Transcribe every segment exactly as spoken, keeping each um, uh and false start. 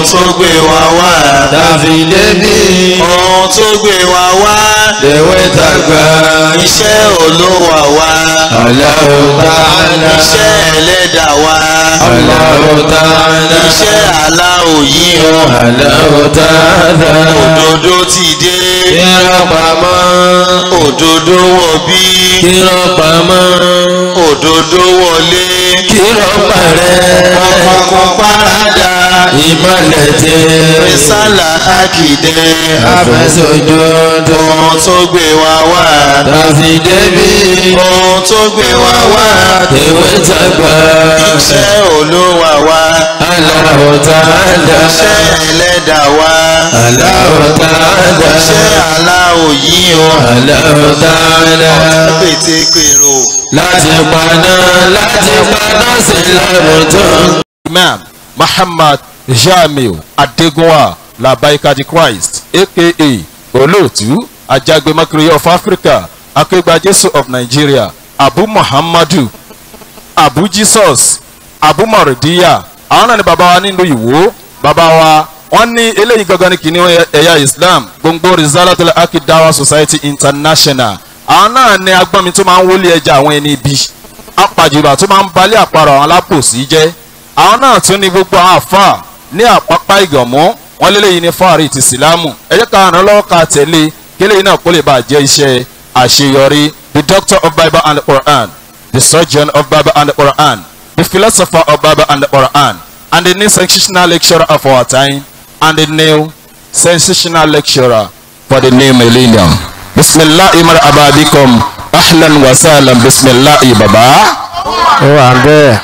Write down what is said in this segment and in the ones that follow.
tó gbé wa wá. tàfi débi. ohun tó gbé wa wá. lèwe tàgbà. iṣẹ́ olówó wa. Allahu Ta'ala. iṣẹ́ ẹlẹ́dàá wa. Allahu Ta'ala. iṣẹ́ aláwọ̀ yìí o. Allahu Ta'ala. òdodo ti dé. Kírọ̀ pamọ́. òdodo wọ̀ bí. Kírọ̀ pamọ́. òdodo wọlé. Kírọ̀ parẹ́. ọkọ̀ parada. Ìmọ̀lẹ̀ tẹ. Rísálà Akide. Afẹ́sọ̀jọ́dọ̀. ohun tó gbé wa wá. tàfi débi. ohun tó gbé wa wá. lèwe tàgbà. iṣẹ́ olówó wa. Allahu Ta'ala. iṣẹ́ ẹlẹ́dàá wa. Allahu Ta'ala. iṣẹ́ aláwọ̀ yìí o. Allahu Ta'ala. pétékèrò. láti paná láti paná sí lọ́rùn. Imam Muhammad Jamiu Adegunwa Labaikadi Christ aka olóòtú Ajagbe Makiri of Africa Akégbà Jésù of Nigeria Abu Muhammadu Abu Jesus Abu Maridiya àwọn náà ni bàbá wa nínú Ìwó bàbá wa wọ́n ní eléyìí gangan ní kìnìún ẹ̀yà Islam gbòǹgbò Rizalatul Akidawa Society International àwọn náà ní agbọ́nmi tó máa ń wọlé ẹja àwọn ẹni ibi apàjùbà tó máa ń balẹ̀ àparọ̀ àwọn alápòsí jẹ́ àwọn náà tún ní gbogbo àwọn àfáà ní àpápá ìgànmọ́ wọn lélẹ́yìn ní fáàrí ti sílámù ẹ jẹ́ ká ràn lọ́wọ́ ká tẹ̀lé kéléyìn náà kó lè bá jẹ́ iṣẹ́ àṣeyọrí. The doctor of Bible and the Quran, the surgeon of Bible and the Quran, the philosopher of Bible and the Quran, and the new sensational lecturer of our time, and the new sensational lecturer for the new millennium. Bismillahi marhaba bikum ahlan wa sahlan bismillahi baba. ó wà bẹ́ẹ̀.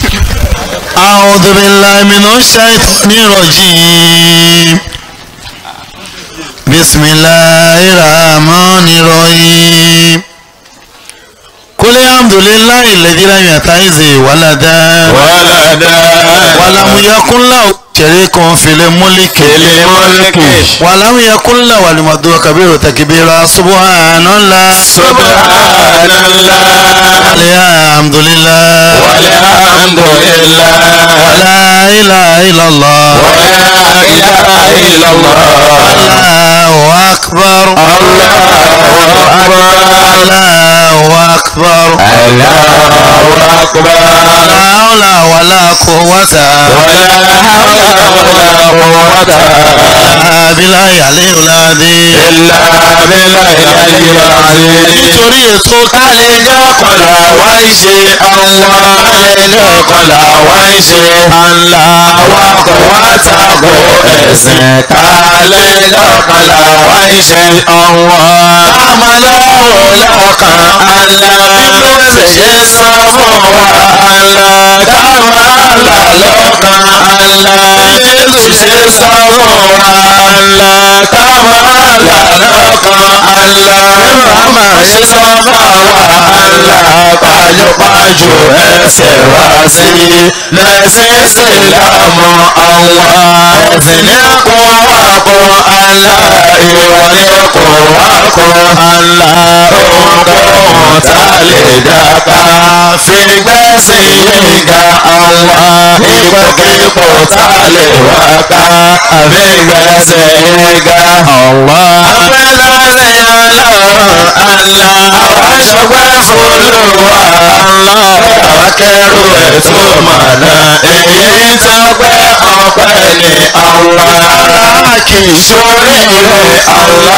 أعوذ بالله من الشيطان الرجيم بسم الله الرحمن الرحيم قل الحمد لله الذي لم يتخذ ولدا ولدا ولم يكن له شريك في الملك الملك ولم يكن له ولي كبير تكبيرا سبحان الله سبحان الله الحمد لله والحمد لله ولا إله إلا الله ولا إله إلا الله الله أكبر الله أكبر الله أكبر الله أكبر لا حول ولا قوة ولا حول ولا قوة إلا بالله العلي العظيم إلا بالله العلي العظيم nítorí ètò àlejò kọlà wá ń ṣe àwọn àlejò kọlà wá ń ṣe ànlá wakọ̀ wá tako ẹ̀sìn kàlejò kọlà wá ń ṣe àwọn àmàlọ́wọ́ lọ́kàn ànlá bí ló ṣe sọ fún wa ànlá káwọn àlà lọ́kàn ànlá bí ló ṣe sọ fún wa ànlá káwọn àlà lọ́kàn ànlá màmá ṣe sọ fún wa ànlá pàjùpàjù ẹsẹ̀ wá sí lẹ́sìn sílámù àwọn ẹ̀sìn ní kó wá kó ànlá ìwọ ní kó wá kó ànlá ohunkóhun tá lè dàgbà fi gbẹ́sìn yìí ga àwọn ipòkípò tá lè wá ká fi gbẹ́sìn yìí ga àwọn. afẹ́lẹ́sìn ọlọ́run àlá àwọn aṣọ́gbẹ́ fọlọ́wọ́ àlá àwọn kẹrù ètò mọ̀nà èyí tó pẹ́ ọpẹ́ ní àwọn ará kì í sórí rẹ̀ àlá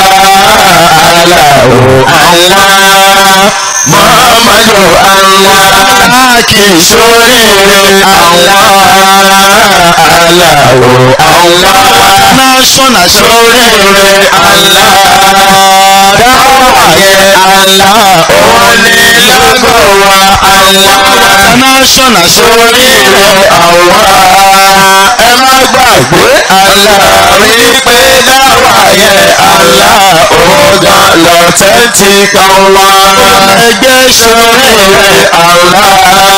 aláwọ̀ àlá Muhammadu Allah kì í sóríire Allah aláwọ̀ Allah national sóríire Allah dáwà yẹ Allah òun ní lọ́gọ̀ wa Allah national sóríire Allah ẹ má gbàgbé Allah rí pé dáwà yẹ Allah òun gan lọ́tẹ́ntì kan wá ẹgbẹ́ sóríire Allah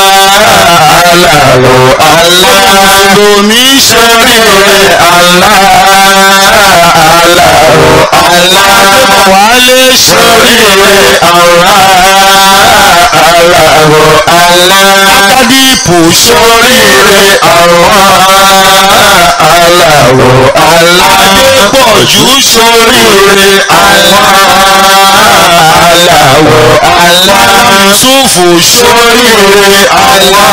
aláwọ̀ Allah lomi sóríire Allah aláwọ̀ Allah wálé sóríire Allah aláwọ̀ Allah akadipu sóríire Allah aláwọ̀ Adépọ̀jù sóríire Allah. Aláwọ̀ Allah. Yusufu sóríire Allah.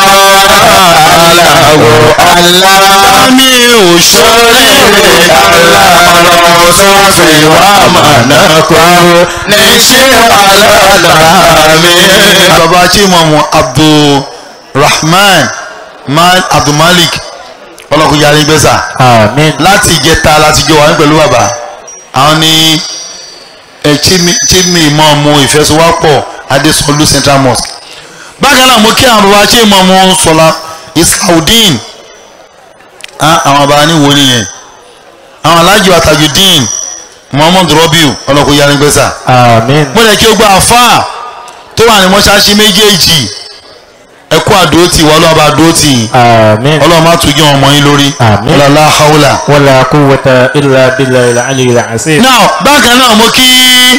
Aláwọ̀ Allah. Jamiu sóríire Allah. Rọ̀sọ́fì wà mọ̀nà kó ní ṣé alálàmì. baba chimamu Abdulrahman man Abdulmalik ọlọ́kùnrin yàrá ìgbésà Àmín. láti ìjẹta láti jọ wà ní pẹ̀lú bàbá àwọn ní chimney ìmọ̀ọ́mù ìfẹsowápọ̀ Adésọlú Central Mosque. bákan náà mo kí àwọn baba chimamu sọlá Isaudeen àwọn baba níwò nìyẹn àwọn alájọ Tajudeen Muhammad Rabiu ọlọ́kùnrin yàrá ìgbésà. Àmín. mo lè kí o gba àfáà tó wà ní mọ́ṣáláṣí méjèèjì ẹ̀kú àdóòtì wọ́n lọ́ba àdóòtì Àmín. ọlọ́run má tún jẹ́ ọmọ yín lórí Àmín. ọlọ́lá haúlà. wala quwwata illa billahi al-aliyyil azim. now bákan náà mo kí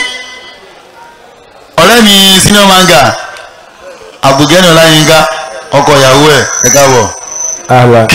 ọ̀rẹ́ mi senior manga Abdulgani Ọláyínká ọkọ ìyàwó ẹ̀ ẹ̀ káàbọ̀. Ahlan.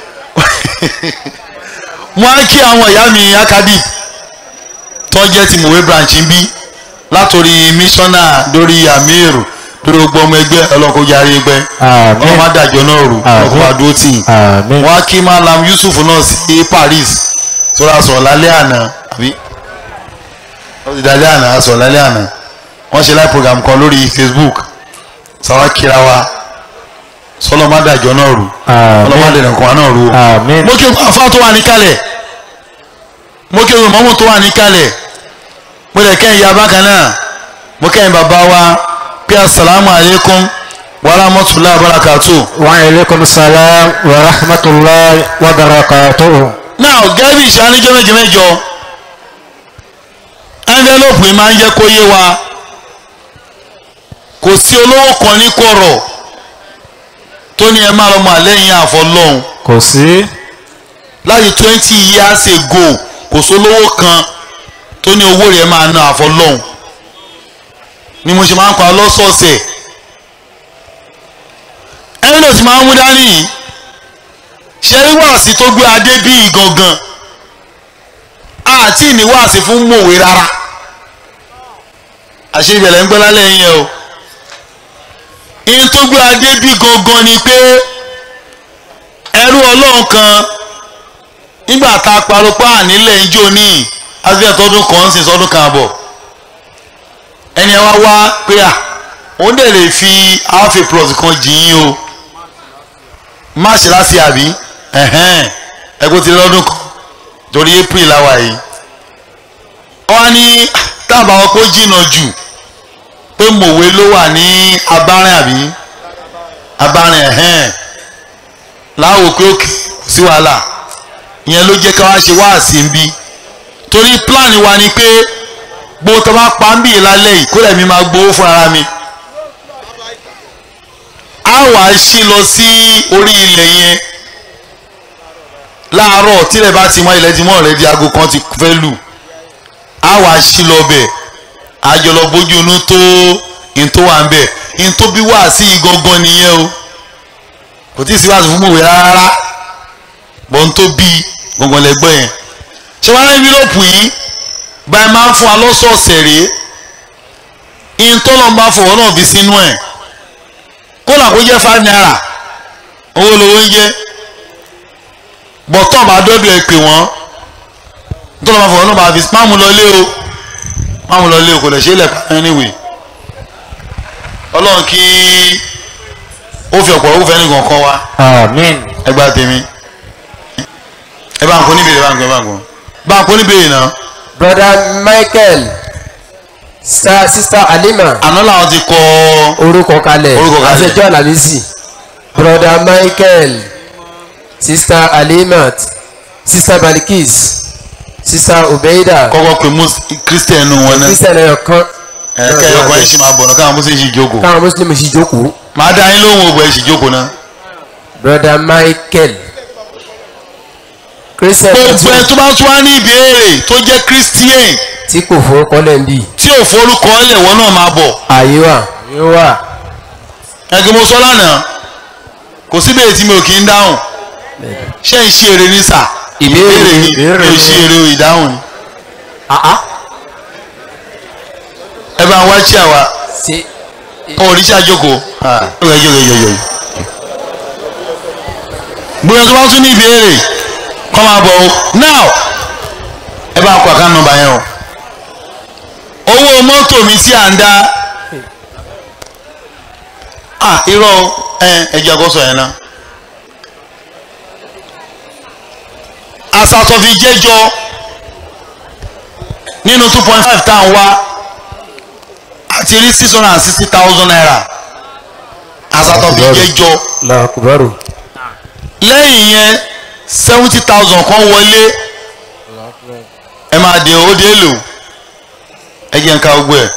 wọ́n á kí àwọn ìyá mi akadi tó jẹ́ ti mòwe branch ń bí látòrí mísọ́nà lórí amiru lórí gbogbo ọmọ ẹgbẹ́ ọlọ́kọ̀ yarí ẹgbẹ́ Àmín. ọmọ adájọ́ náà rò ọlọ́kọ̀ adúró tì í. Àmín. wọ́n á kí Malam Yusuf náà sí Paris tó ra sọ̀rọ̀ lálẹ́ àná àbí wọ́n ti dalẹ́ àná sọ̀rọ̀ lálẹ́ àná wọ́n ṣe live program kan lórí Facebook sáwá kíra wa sọlọ́mọ adájọ́ náà rò ọlọ́mọ adẹ̀nà kan náà rò. Àmín. mo kí o afá tó wà níkàlẹ̀ mo kí o mọ́mọ́ tó wà níkàlẹ̀ mo lè kẹ́yìn yaba kan náà mo kẹ́yìn bàbá wa pé asalaamu aleykum wa rahmatulahi wa barakatuh. wa alaykum salam wa rahmatullahi wa barakatuh. now gẹ́gẹ́ bí ìṣe aníjọ́ méje mẹ́jọ envelope yìí máa ń jẹ́ kó yé wa kò sí olówó kan ní kọ̀rọ̀ tó ní ẹ máa lọ mọ àlẹ́yìn àfọlọ́hún kò sí. láti twenty years ago kò sólówó kan tó ní owó rẹ̀ máa ná àfọlọ́hún ni mo ṣe máa ń pa lọ́sọ̀ọ̀sẹ̀ ẹni náà ti máa ń mú dání yìí ṣe rí wáàsí tó gbé adé bíi gangan àti ní wáàsí fún mòwe rárá àṣẹ ìbẹ̀lẹ̀ ń gbọ́ lálẹ́ yẹn o ìyẹn tó gbé adé bíi gangan ni pé ẹrú ọlọ́run kan nígbà tá a parọ́ pa nílẹ̀ ìjọ ní azẹ́ tọdún kan ń sìn sọdún kan àbọ̀ ẹni ẹ wá wá pé à òun dẹ̀ lè fi half a plus kan jìn o má ṣe láti àbí ẹgbẹ́ ti lọ́dún kan torí April láwa yìí wọ́n ní táàbà wọn kó jìnnà jù pé mòwe ló wà ní abárin àbí abárin ẹ̀hẹ́n láwò pé òkè kò sí wàhálà ìyẹn ló jẹ́ ká wá ṣe wáàsí ń bí torí plan wa ni pé gbogbo tó bá pa ń bì lálẹ́ yìí kó lẹ́mi máa gbowó fún ara mi a wà á ṣí lọ sí orí ilẹ̀ yẹn láàárọ̀ tílẹ̀ bá ti mọ́ ilẹ̀ tí mọ́ rẹ̀ di aago kan ti fẹ́ lù a wà á ṣí lọ bẹ̀ àjọ lọ bójú inú tó in tó wà ń bẹ̀ in tó bí wá sí gangan nìyẹn o kò tí ì sí wá sí fún mòwe rárá bọ́n tó bí gangan lẹ́gbẹ́ yẹn ṣé wàá rẹ́ yúròpù yìí báyìí máa ń fún wa lọ́sọ̀ọ̀sẹ̀ rèé in tó lọ́n bá fọwọ́ náà fi sínú ẹ̀ kódà kó jẹ́ five naira owó lowó ń jẹ́ bọ̀tọ̀ bá dọ́dọ̀ ẹ̀ pè wọ́n tó lọ́n bá fọwọ́ náà bá fi máàmù lọlé o máàmù lọlé o kò lè ṣe é lẹ̀ka anyway ọlọ́run kí ó fi ọ̀pọ̀ owó fẹ́ nìkan kan wá Àmín. ẹgbà tèmi ẹ bá ń kó níbèrè bá ń kó bá ń kó bá ń kó níbèrè náà. brother Michael sister sister Halima àná làwọn ti kọ orúkọ kalẹ̀ Orúkọ kalẹ̀. àṣejọ́ alamisi brother Michael sister Halimat sister Balikis sister Obeida kọ́kọ́ pé mus christian nù wọn náà christian ẹyọ kan ẹ kẹyọ kan ẹ sì máa bọ̀ náà káwọn muslim sì jókòó káwọn muslim sì jókòó máa dá yín lóhùn ògbà ẹ sì jókòó náà. brother Michael christian gbogbo ẹ tó bá tún wá ní ìbéèrè tó jẹ́ christian tí kò forúkọ lẹ́ǹbì tí ò forúkọ ẹlẹ́wọ̀n náà máa bọ̀. ààyè wà yóò wà. ẹgbẹ́ mo sọ lánàá kò síbẹ̀ tí mi ò kí ń dáhùn ṣé ń ṣe èrè ní sà ìbéèrè ni ìbéèrè yóò ni. ṣe eré ìdáhùn ni àá ẹ bá wá tí a wa ṣe oríṣi àjòkó ẹ jọ ẹ jọ ẹ jọ bóyá tó bá tún ní ìbéèrè kọ́ máa bọ̀ o now ẹ bá kọ àkáǹtì nọ́mbà yẹn o owó mọ́tò mi tí à ń dá ah irọ́ ẹ ẹ̀jẹ̀ àkọsọ yẹn náà asatọ́fi jẹ́jọ́ nínú two point five tá à ń wá àti rí six hundred and sixty thousand naira asatọ́fi jẹ́jọ́ làkùbárò lẹ́yìn yẹn seventy thousand kan wọlé ẹ máa dé ó dé lò ẹ jẹ́ nǹkan gbogbo ẹ̀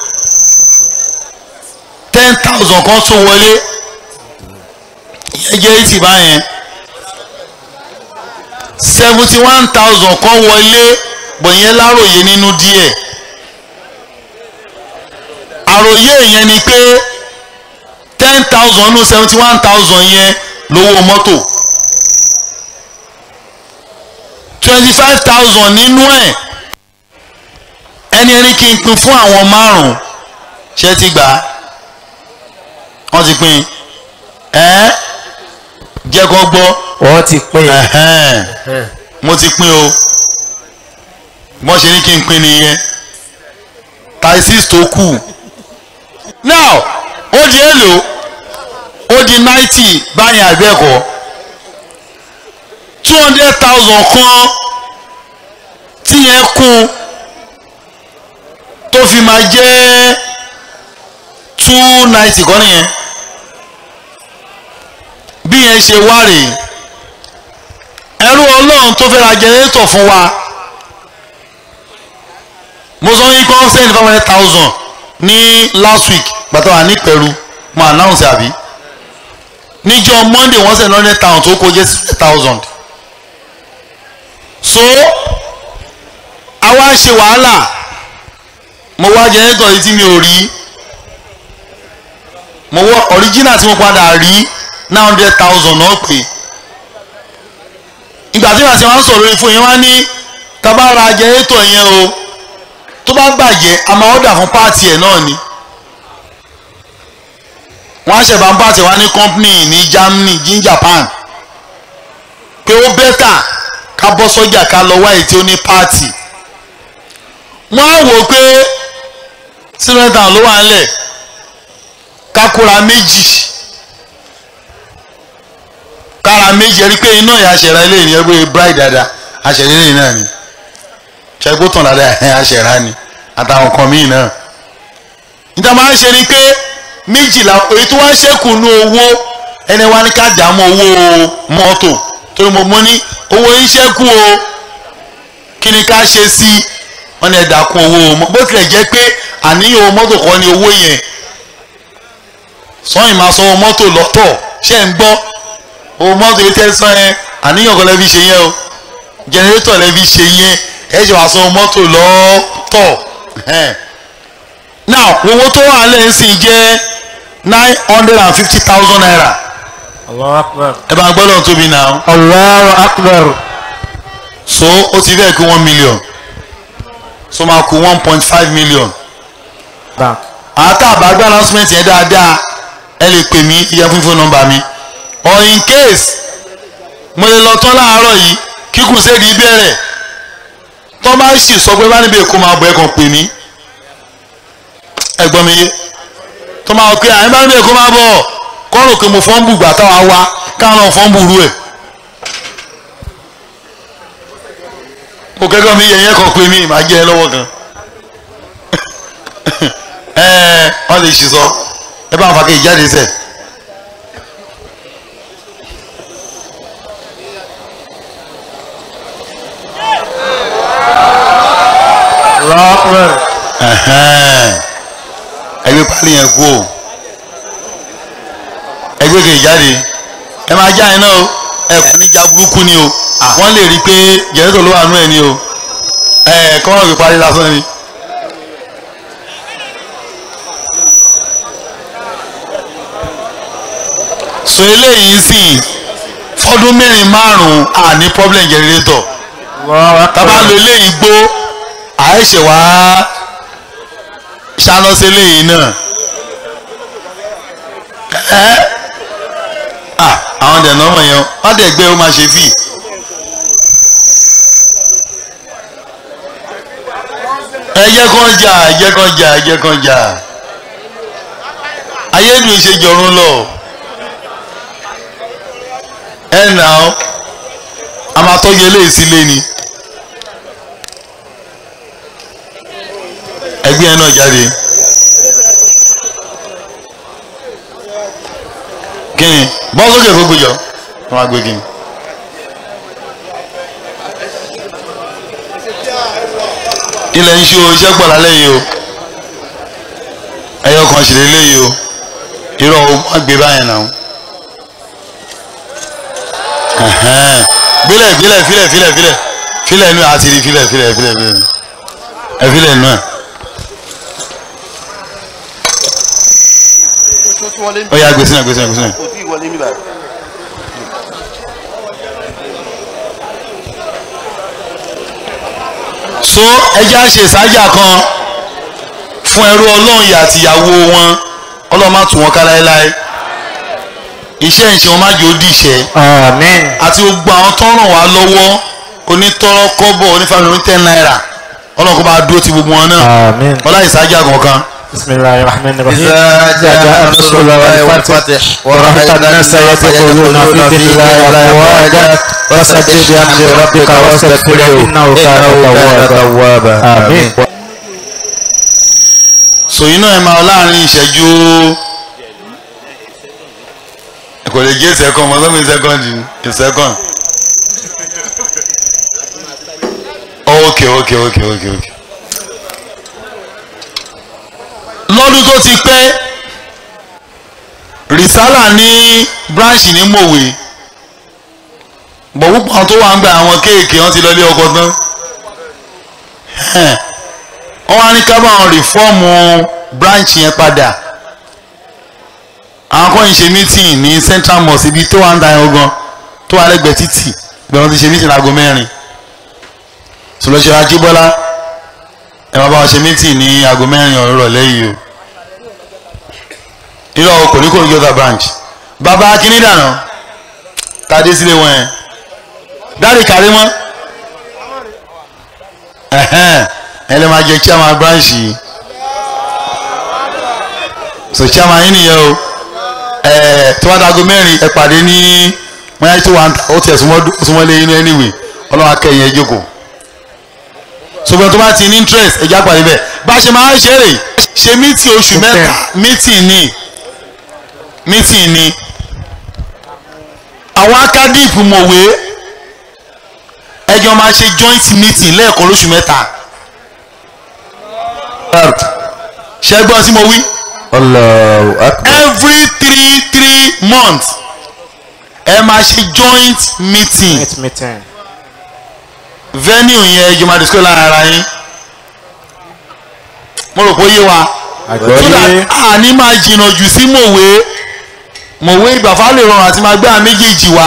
ten thousand kan tún wọlé ìyẹn jẹ́ eighty báyẹn seventy one thousand kan wọlé bọ̀yẹn láròyé nínú díẹ̀ àròyé yẹn ni pé ten thousand nínú seventy one thousand yẹn lówó mọ́tò twenty five thousand nínú ẹ̀ ẹni ẹni kí n pín fún àwọn márùn-ún ṣé ti gbà á wọ́n ti pín ẹ́ jẹ́ kó gbọ́ wọ́n ti pín ẹ̀hẹ́n mo ti pín o bọ́n ṣe ní kí n pín nìyẹn thirty-six tó kù now ó di èlò ó di ninety báyìí àbẹ́ẹ̀kọ́ two hundred thousand kan tíyẹn kún tó fi máa jẹ́ two ninety kọ́ nìyẹn bí yẹn ṣe wá rèé ẹrú ọlọ́run tó fẹ́ ra jẹnẹrétọ̀ fún wa mo sọ yín kọ́ sẹ́yìn five hundred thousand ní last week gbàtà wà ní pẹ̀rú mo announce àbí níjọ́ monday wọ́n sẹ́yìn hundred thousand tó kó jẹ́ six thousand so àwa ṣe wàhálà mo wá jẹnẹrétọ̀ yìí tí mi ò rí mo wọ original tí mo padà rí nine hundred thousand náà pé ìgbà tí wàá ṣe wá ń sọ̀rọ̀ lórí fún yẹn wá ní tábà ra jẹnẹrétọ̀ yẹn o tó bá bàjẹ́ a máa ọ̀dà fún páàtì ẹ̀ náà ni wọ́n á ṣẹ̀bá ń páàtì wá ní company ní Germany ní Japan pé ó bẹ́tà ká bọ́ sọ́jà ká lọ wá èyí tí ó ní páàtì wọ́n á wò ó pé sílẹ̀tà ló wà ńlẹ̀ ká kóra méjì kára méjì ẹ̀rí pé iná yà aṣẹ̀ra ilé ìní ẹgbẹ́ bride dada aṣẹ̀ra ilé náà ni ṣẹ́gbó tàn dada ẹ̀ aṣẹ̀ra ni àtàwọn kan míì náà níta máa ń ṣe ni pé méjìlá èyí tó wá ṣẹ́kù ní owó ẹni wá ní ká dààmú owó mọ́tò torí mo mọ́ ní owó yín ṣẹ́kù o kí ni ká ṣe sí wọ́n ní ẹ̀dá kún owó bó tilẹ̀ jẹ́ pé àníyàn owó mọ́tò kọ́ ni owó yẹn sọ́yìn máa sanwó mọ́tò lọ́tọ̀ ṣé ń gbọ́ owó mọ́tò yìí tẹ́sán yẹn àníyàn kan lẹ́bi ṣe yẹn o jẹnẹrétọ̀ lẹ́bi ṣe yẹn ẹ ṣe wàá sanwó mọ́tò lọ́tọ̀ now owó tó wà lẹ́yìn sì jẹ́ nine hundred and fifty thousand naira Allahu Akbar ẹ bá gbọ́dọ̀ tóbi náà Allahu Akbar. so ó ti fẹ́ kú one million so máa kú one point five million back àtàbà gbé announcement yẹn dáadáa ẹ lè pè mí ìyá fún fún nọ́mbà mi or in case mo lè lọ tán láàárọ̀ yìí kíkùn séèdì bẹ̀rẹ̀ tó bá sì sọ pé bá níbi èkó máa bọ̀ ẹ̀ kàn pè mí ẹ̀gbọ́n mi yé tó máa pé àyìn bá níbi èkó máa bọ̀ kọ́rò pé mo fọ́n bù gbà táwa wá káwọn náà fọ́n bù rú ẹ̀ kò kẹ́kọ̀ọ́ mi yẹ̀yẹ́ kan pè mí màá jẹ́ ẹ lọ́wọ́ kan ẹ wọ́n lè ṣì sọ ẹ bá ń fa kí ìjáde sẹ̀. ẹgbẹ́ pálí yẹn kú o ẹgbẹ́ kì í jáde ẹ máa já iná o ẹ kò ní já burúkú ni o wọ́n lè rí i pé jẹ́rẹ́tọ̀ ló wà nú ẹ̀ ni o ẹ kọ́ wọ́n fi parí lásán ni. so eléyìí sì fọdún mẹ́rin márùn-ún à ní problem generator tábà lo eléyìí gbó àìṣe wá ṣáná sí eléyìí náà ẹ àwọn dẹ̀nà ọmọ yẹn wọ́n dẹ̀ gbé ó máa ṣe fì. ẹ jẹ́ kán jà ẹ jẹ́ kán jà ẹ jẹ́ kán jà ayédùn ìṣèjọrun lọ ẹ nà ó a máa tọ́jú eléyìí sílé ni ẹgbẹ́ ẹ náà jáde kí ni bọ́ sókè gbogbo jọ wọ́n máa gbé kí ni. ilẹ̀ ń ṣe o iṣẹ́ pọ̀ lálẹ́ yìí o ẹyọ kan ṣì lélẹ́ yìí o irọ́ o má gbé báyẹn náà gbélẹ̀ gbélẹ̀ filẹ̀ filẹ̀ filẹ̀ filẹ̀ inú àti rí filẹ̀ filẹ̀ filẹ̀ filẹ̀ ẹ filẹ̀ inú ẹ̀. ó yá gbèsè náà gbèsè náà gbèsè náà. so ẹjẹ́ á ṣe ìsájà kan fún ẹrú ọlọ́run yìí àti ìyàwó wọn ọlọ́run má tù wọ́n ká láéláé iṣẹ́ ìṣe wọn má jẹ́ ó dìṣẹ́ Àmín. àti gbogbo àwọn tó ràn wá lọ́wọ́ onítọ́rọ́ kọ́bọ̀ onífàmì oní ten naira ọlọ́run kó bá dúró ti gbogbo wọn náà Àmín. ọlá ìsájà kankan. Bismillahir Rahmanir Rahim. إذا جاء نصر الله والفتح ورأيت الناس يدخلون في دين الله أفواجا فسبح بحمد ربك واستغفره إنه كان توابا آمين. sòyìn náà ẹ máa láàrin ìṣẹ́jú kò lè gé second mọ́ sọ́mi second ní second. ok ok ok ok ok. lọ́dún tó ti pẹ́ rìsálà ní branch ní mòwe bọ̀ púpọ̀ tó wà ń gba àwọn kéèké wọn ti lọ ilé ọkọ tán wọ́n wá ní ká bá wọn rìfọ́ọ̀mù branch yẹn padà àwọn kan ń ṣe meeting ní central mosque ibi tó wà ń da ẹran gan tó wà lẹ́gbẹ̀ẹ́ títì bí wọ́n ti ṣe meeting láago mẹ́rin sọlọ́ṣẹ́ ajíbọ́lá ẹ máa bá wọn ṣe meeting ní aago mẹ́rin ọ̀rọ̀ lẹ́yìn o irọ́ kò ní kò ní jọ́ta branch bàbá akíní dànù tàdé sílé wọn yẹn dáàrí kárí mọ́ ẹ lè máa jẹ chairman branch yìí so chairman yìí nìyẹn o ẹ tí wọ́n dago mẹ́rin ẹ pàdé ní wọ́n yá tó wà ń ta ó tiẹ̀ súnmọ́lé inú anyway ọlọ́wọ́ akẹ́yìn ẹ jókòó ṣùgbọ́n tó bá ti ní interest ẹ já pàdé bẹ́ẹ̀ bá a ṣe máa ń ṣe rè ṣe meeting oṣù mẹ́ta meeting ni meeting ni àwọn akadip mọ̀wé ẹjọ́ máa ṣe joint meeting lẹ́ẹ̀kan lóṣù mẹ́ta ṣẹ́gbọ́n tí mo wí. Allahu Akbar. every three three months ẹ máa ṣe joint meeting Meet meeting. venue yẹn ẹjọ́ máa discuss lára ara yín mo rò pé ó yé wa so that a ní máa jìnnà jù sí mòwe mòwe ìgbàfà lè rọrùn àti máa gbé àwọn méjèèjì wa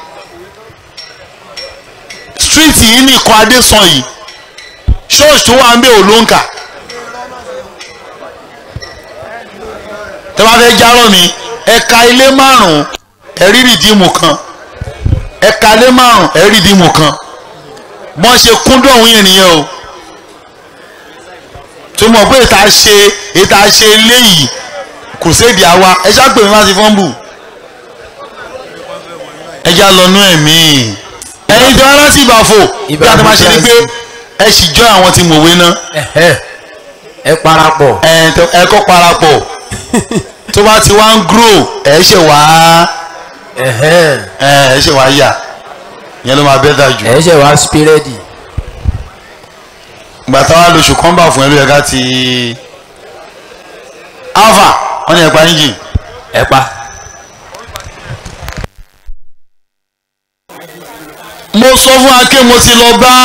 street yìí nìkan adésàn yìí church tó wà ń bẹ olóńkà tẹ́ bá fẹ́ járọ̀ mi ẹ̀ka ilé márùn-ún ẹ̀rí rìdíìmù kan ẹ̀ka ilé márùn-ún ẹ̀rí rìdíìmù kan wọ́n ṣe kúndùn òun yẹn nìyẹn o tó mọ̀ pé ìta ṣe ìta ṣe léyìí kò séèdì àwa ẹ ṣáà pè mí má ti fọ́nbù ẹ já lọ nú ẹ̀mí ẹ̀yin tí wọ́n rántí ìbàfò bí a ti máa ṣe ni pé ẹ sì jọ àwọn tí mòwe ná Ẹ parapọ̀. ẹ kọ́ parapọ̀ tó bá ti wá ń grow ẹ ṣe wá ẹ ṣe wá yà ìyẹn ló máa bẹ́ dà jù. Ẹ ṣe wá spiredi. ìgbà táwa lóṣù kan bá fún ẹ ló yẹ ká ti alpha wọn ni ẹ pa engine. Ẹ pa. mo sọ fún ake mo ti lọ bá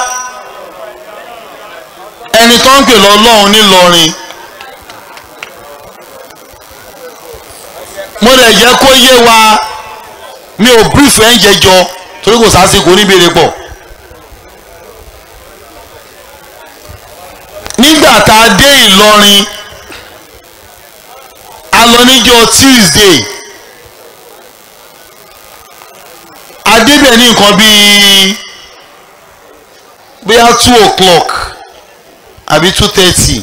ẹni tó ń pè lọ́lọ́run nílọrin mo lè jẹ́ kó yé wa mi ò brief ẹ̀ ń jẹjọ torí kò sásìkò oníbèrè pọ̀ nígbà tá a dé Ìlọrin a lọ níjọ́ Tuesday a débẹ̀ ní nǹkan bíi bóyá two o'clock àbí two thirty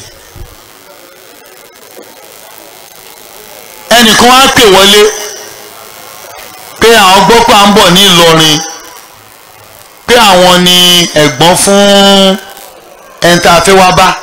ẹnìkan wá pè wọlé pé àwọn gbọ́ pé à ń bọ̀ ní Ìlọrin pé àwọn ni ẹ̀gbọ́n fún ẹni tá a fẹ́ wá bá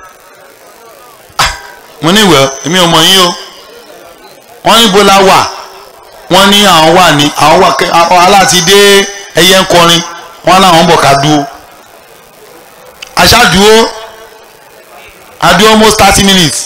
mo ní ìwẹ̀ èmi ò mọ̀ yín o wọ́n ní bó la wà wọ́n ní àwọn wà ní àwọn wà aláti dé ẹyẹ ń kọrin wọ́n láwọn ń bọ̀ ká dúró aṣáájúwó adúró almost thirty minutes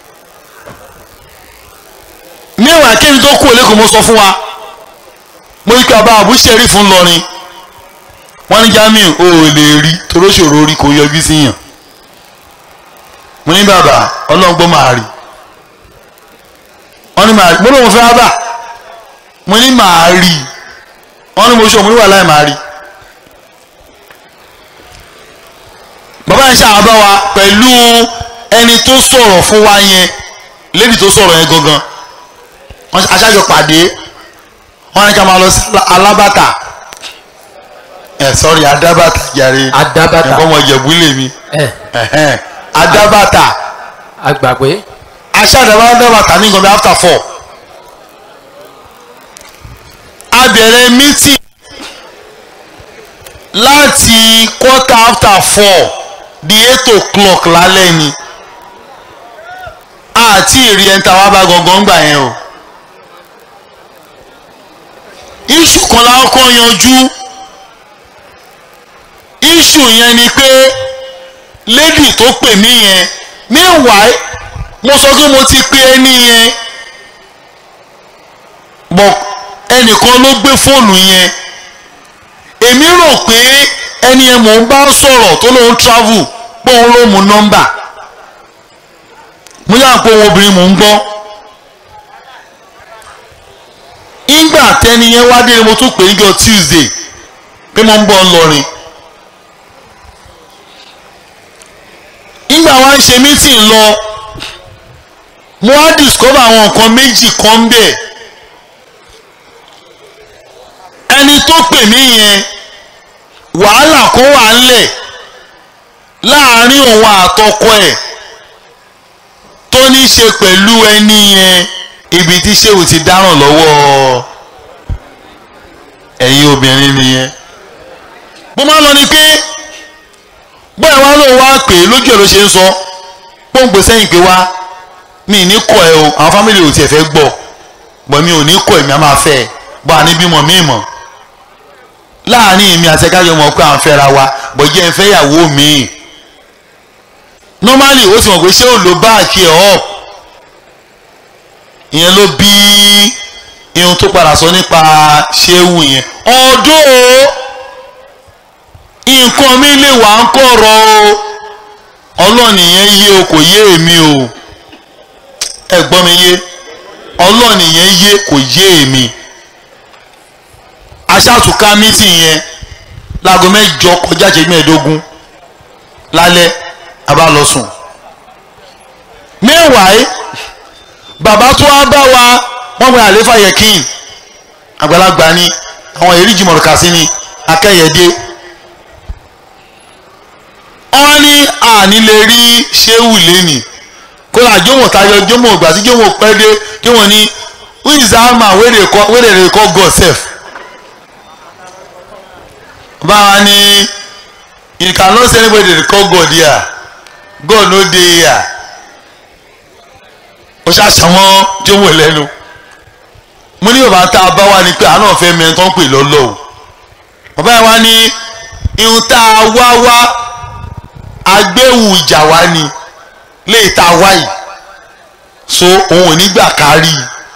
mẹ́wàá kébi tó kú òlẹ́kùn mo sọ fún wa mo ní kí ọba àbúṣẹ́rì fún lọrin wọ́n ní Jamiu o ò lè rí toróṣòro orí kò yọjú sí yàn mo ní bàbá ọlọ́gbọ́n máa rí wọ́n ní máa rí mo lóun fẹ́ bá mo ní máa rí wọ́n ní mo ṣe òmùrí wà láì máa rí bàbá yẹn ṣàbá wa pẹ̀lú ẹni tó sọ̀rọ̀ fún wa yẹn lady tó sọ̀rọ̀ yẹn gangan aṣáájú pàdé wọ́n ní ká máa lọ sí alábàtà ẹ sọrí adábàtà jàre Adábàtà ẹ̀kọ́ ọmọ ìjẹ̀bú lèmi ẹ adábàtà agbàgbé aṣáájú adábàtà ní nǹkan bí after four a bẹ̀rẹ̀ meeting láti quarter after four di eight o'clock lálẹ́ ni àti ìrì ẹ̀ńtà wa bá gangan gbà yẹn o iṣu kan la kọ́ yanjú iṣu yẹn ni pé lady tó pè mí yẹn meanwhile mo sọ pé mo ti pe ẹni yẹn bọ̀ ẹnìkan ló gbé fóònù yẹn èmi rò pé ẹni yẹn mò ń bá sọ̀rọ̀ tó lóun travel pé òun ló mú nọ́mbà mo yà pé òun obìnrin mò ń gbọ́ ìgbà tẹ́ni yẹn wá dé mo tún pè é jọ Tuesday pé mo ń bọ̀ ńlọrin ìgbà wa ń ṣe meeting lọ mo wá discover àwọn nǹkan méjì kan bẹ́ẹ̀ ẹni tó pè mí yẹn wàhálà kó wà ńlẹ̀ láàárín òun àtọkọ ẹ̀ tó ní í ṣe pẹ̀lú ẹni yẹn ibi tí ṣéwù ti dáràn lọ́wọ́ ẹ̀yin obìnrin nìyẹn bó máa lọ ni pé bóyá wá lóun wá pè é lójú ẹ̀ ló ṣe ń sọ pọ́ǹpù sẹ́yìn pé wá mi ní kọ́ ẹ o àwọn fámìlì ò tiẹ̀ fẹ́ gbọ́ bọ̀ mi ò ní kọ́ ẹ̀mí a máa fẹ́ ẹ bọ́ àní bímọ mi mọ̀ láàrin èmi àti ẹ̀kájọ mọ̀ pé à ń fẹ́ra wa bọ̀ jẹ́ ń fẹ́ ìyàwó mi normally ó sì mọ̀ pé ṣé ò lo báàkì ẹ̀ ọ́ ìyẹn ló bí irun tó padà sọ nípa ṣéwù yẹn ọdún o nǹkan mi lè wà ń kọ̀rọ̀ o ọlọ́ọ̀nì yẹn yé o kò yé èmi o ẹ gbọ́ mi yé ọlọ́ọ̀nì yẹn yé kò yé èmi aṣáàtúká mítì yẹn láago mẹ́jọ kọjá ìṣẹ́jú mẹ́ẹ̀ẹ́dógún lálẹ́ abálọ́sùn meanwhile bàbá tó wá bá wa wọ́n pe àléfà yẹ̀kín àgbàlagbà ni àwọn èrì jìmọ̀rùkà sí ni akẹ́yẹ̀dé wọ́n ní àní lè rí ṣéwù lẹ́nì kó là jọmọ̀ tayọ jọmọ̀ ìgbà tí jọmọ̀ pẹ́ dé kí wọ́n ní who is that man wey dey call wey dey call God sef báwa ni you cannot say anybody dey call God here God no dey here ó ṣàṣàwọn jọmọ̀ lẹ́nu mo ní bàbá tá a bá wá ní pé àánú ọ̀fẹ́ mi tó ń pè lọ́lọ́ o bàbá yẹn wá ní ihun tá a wá wá agbéwù ìjà wá ni lè ta wá yìí so òun ò ní gbà kárí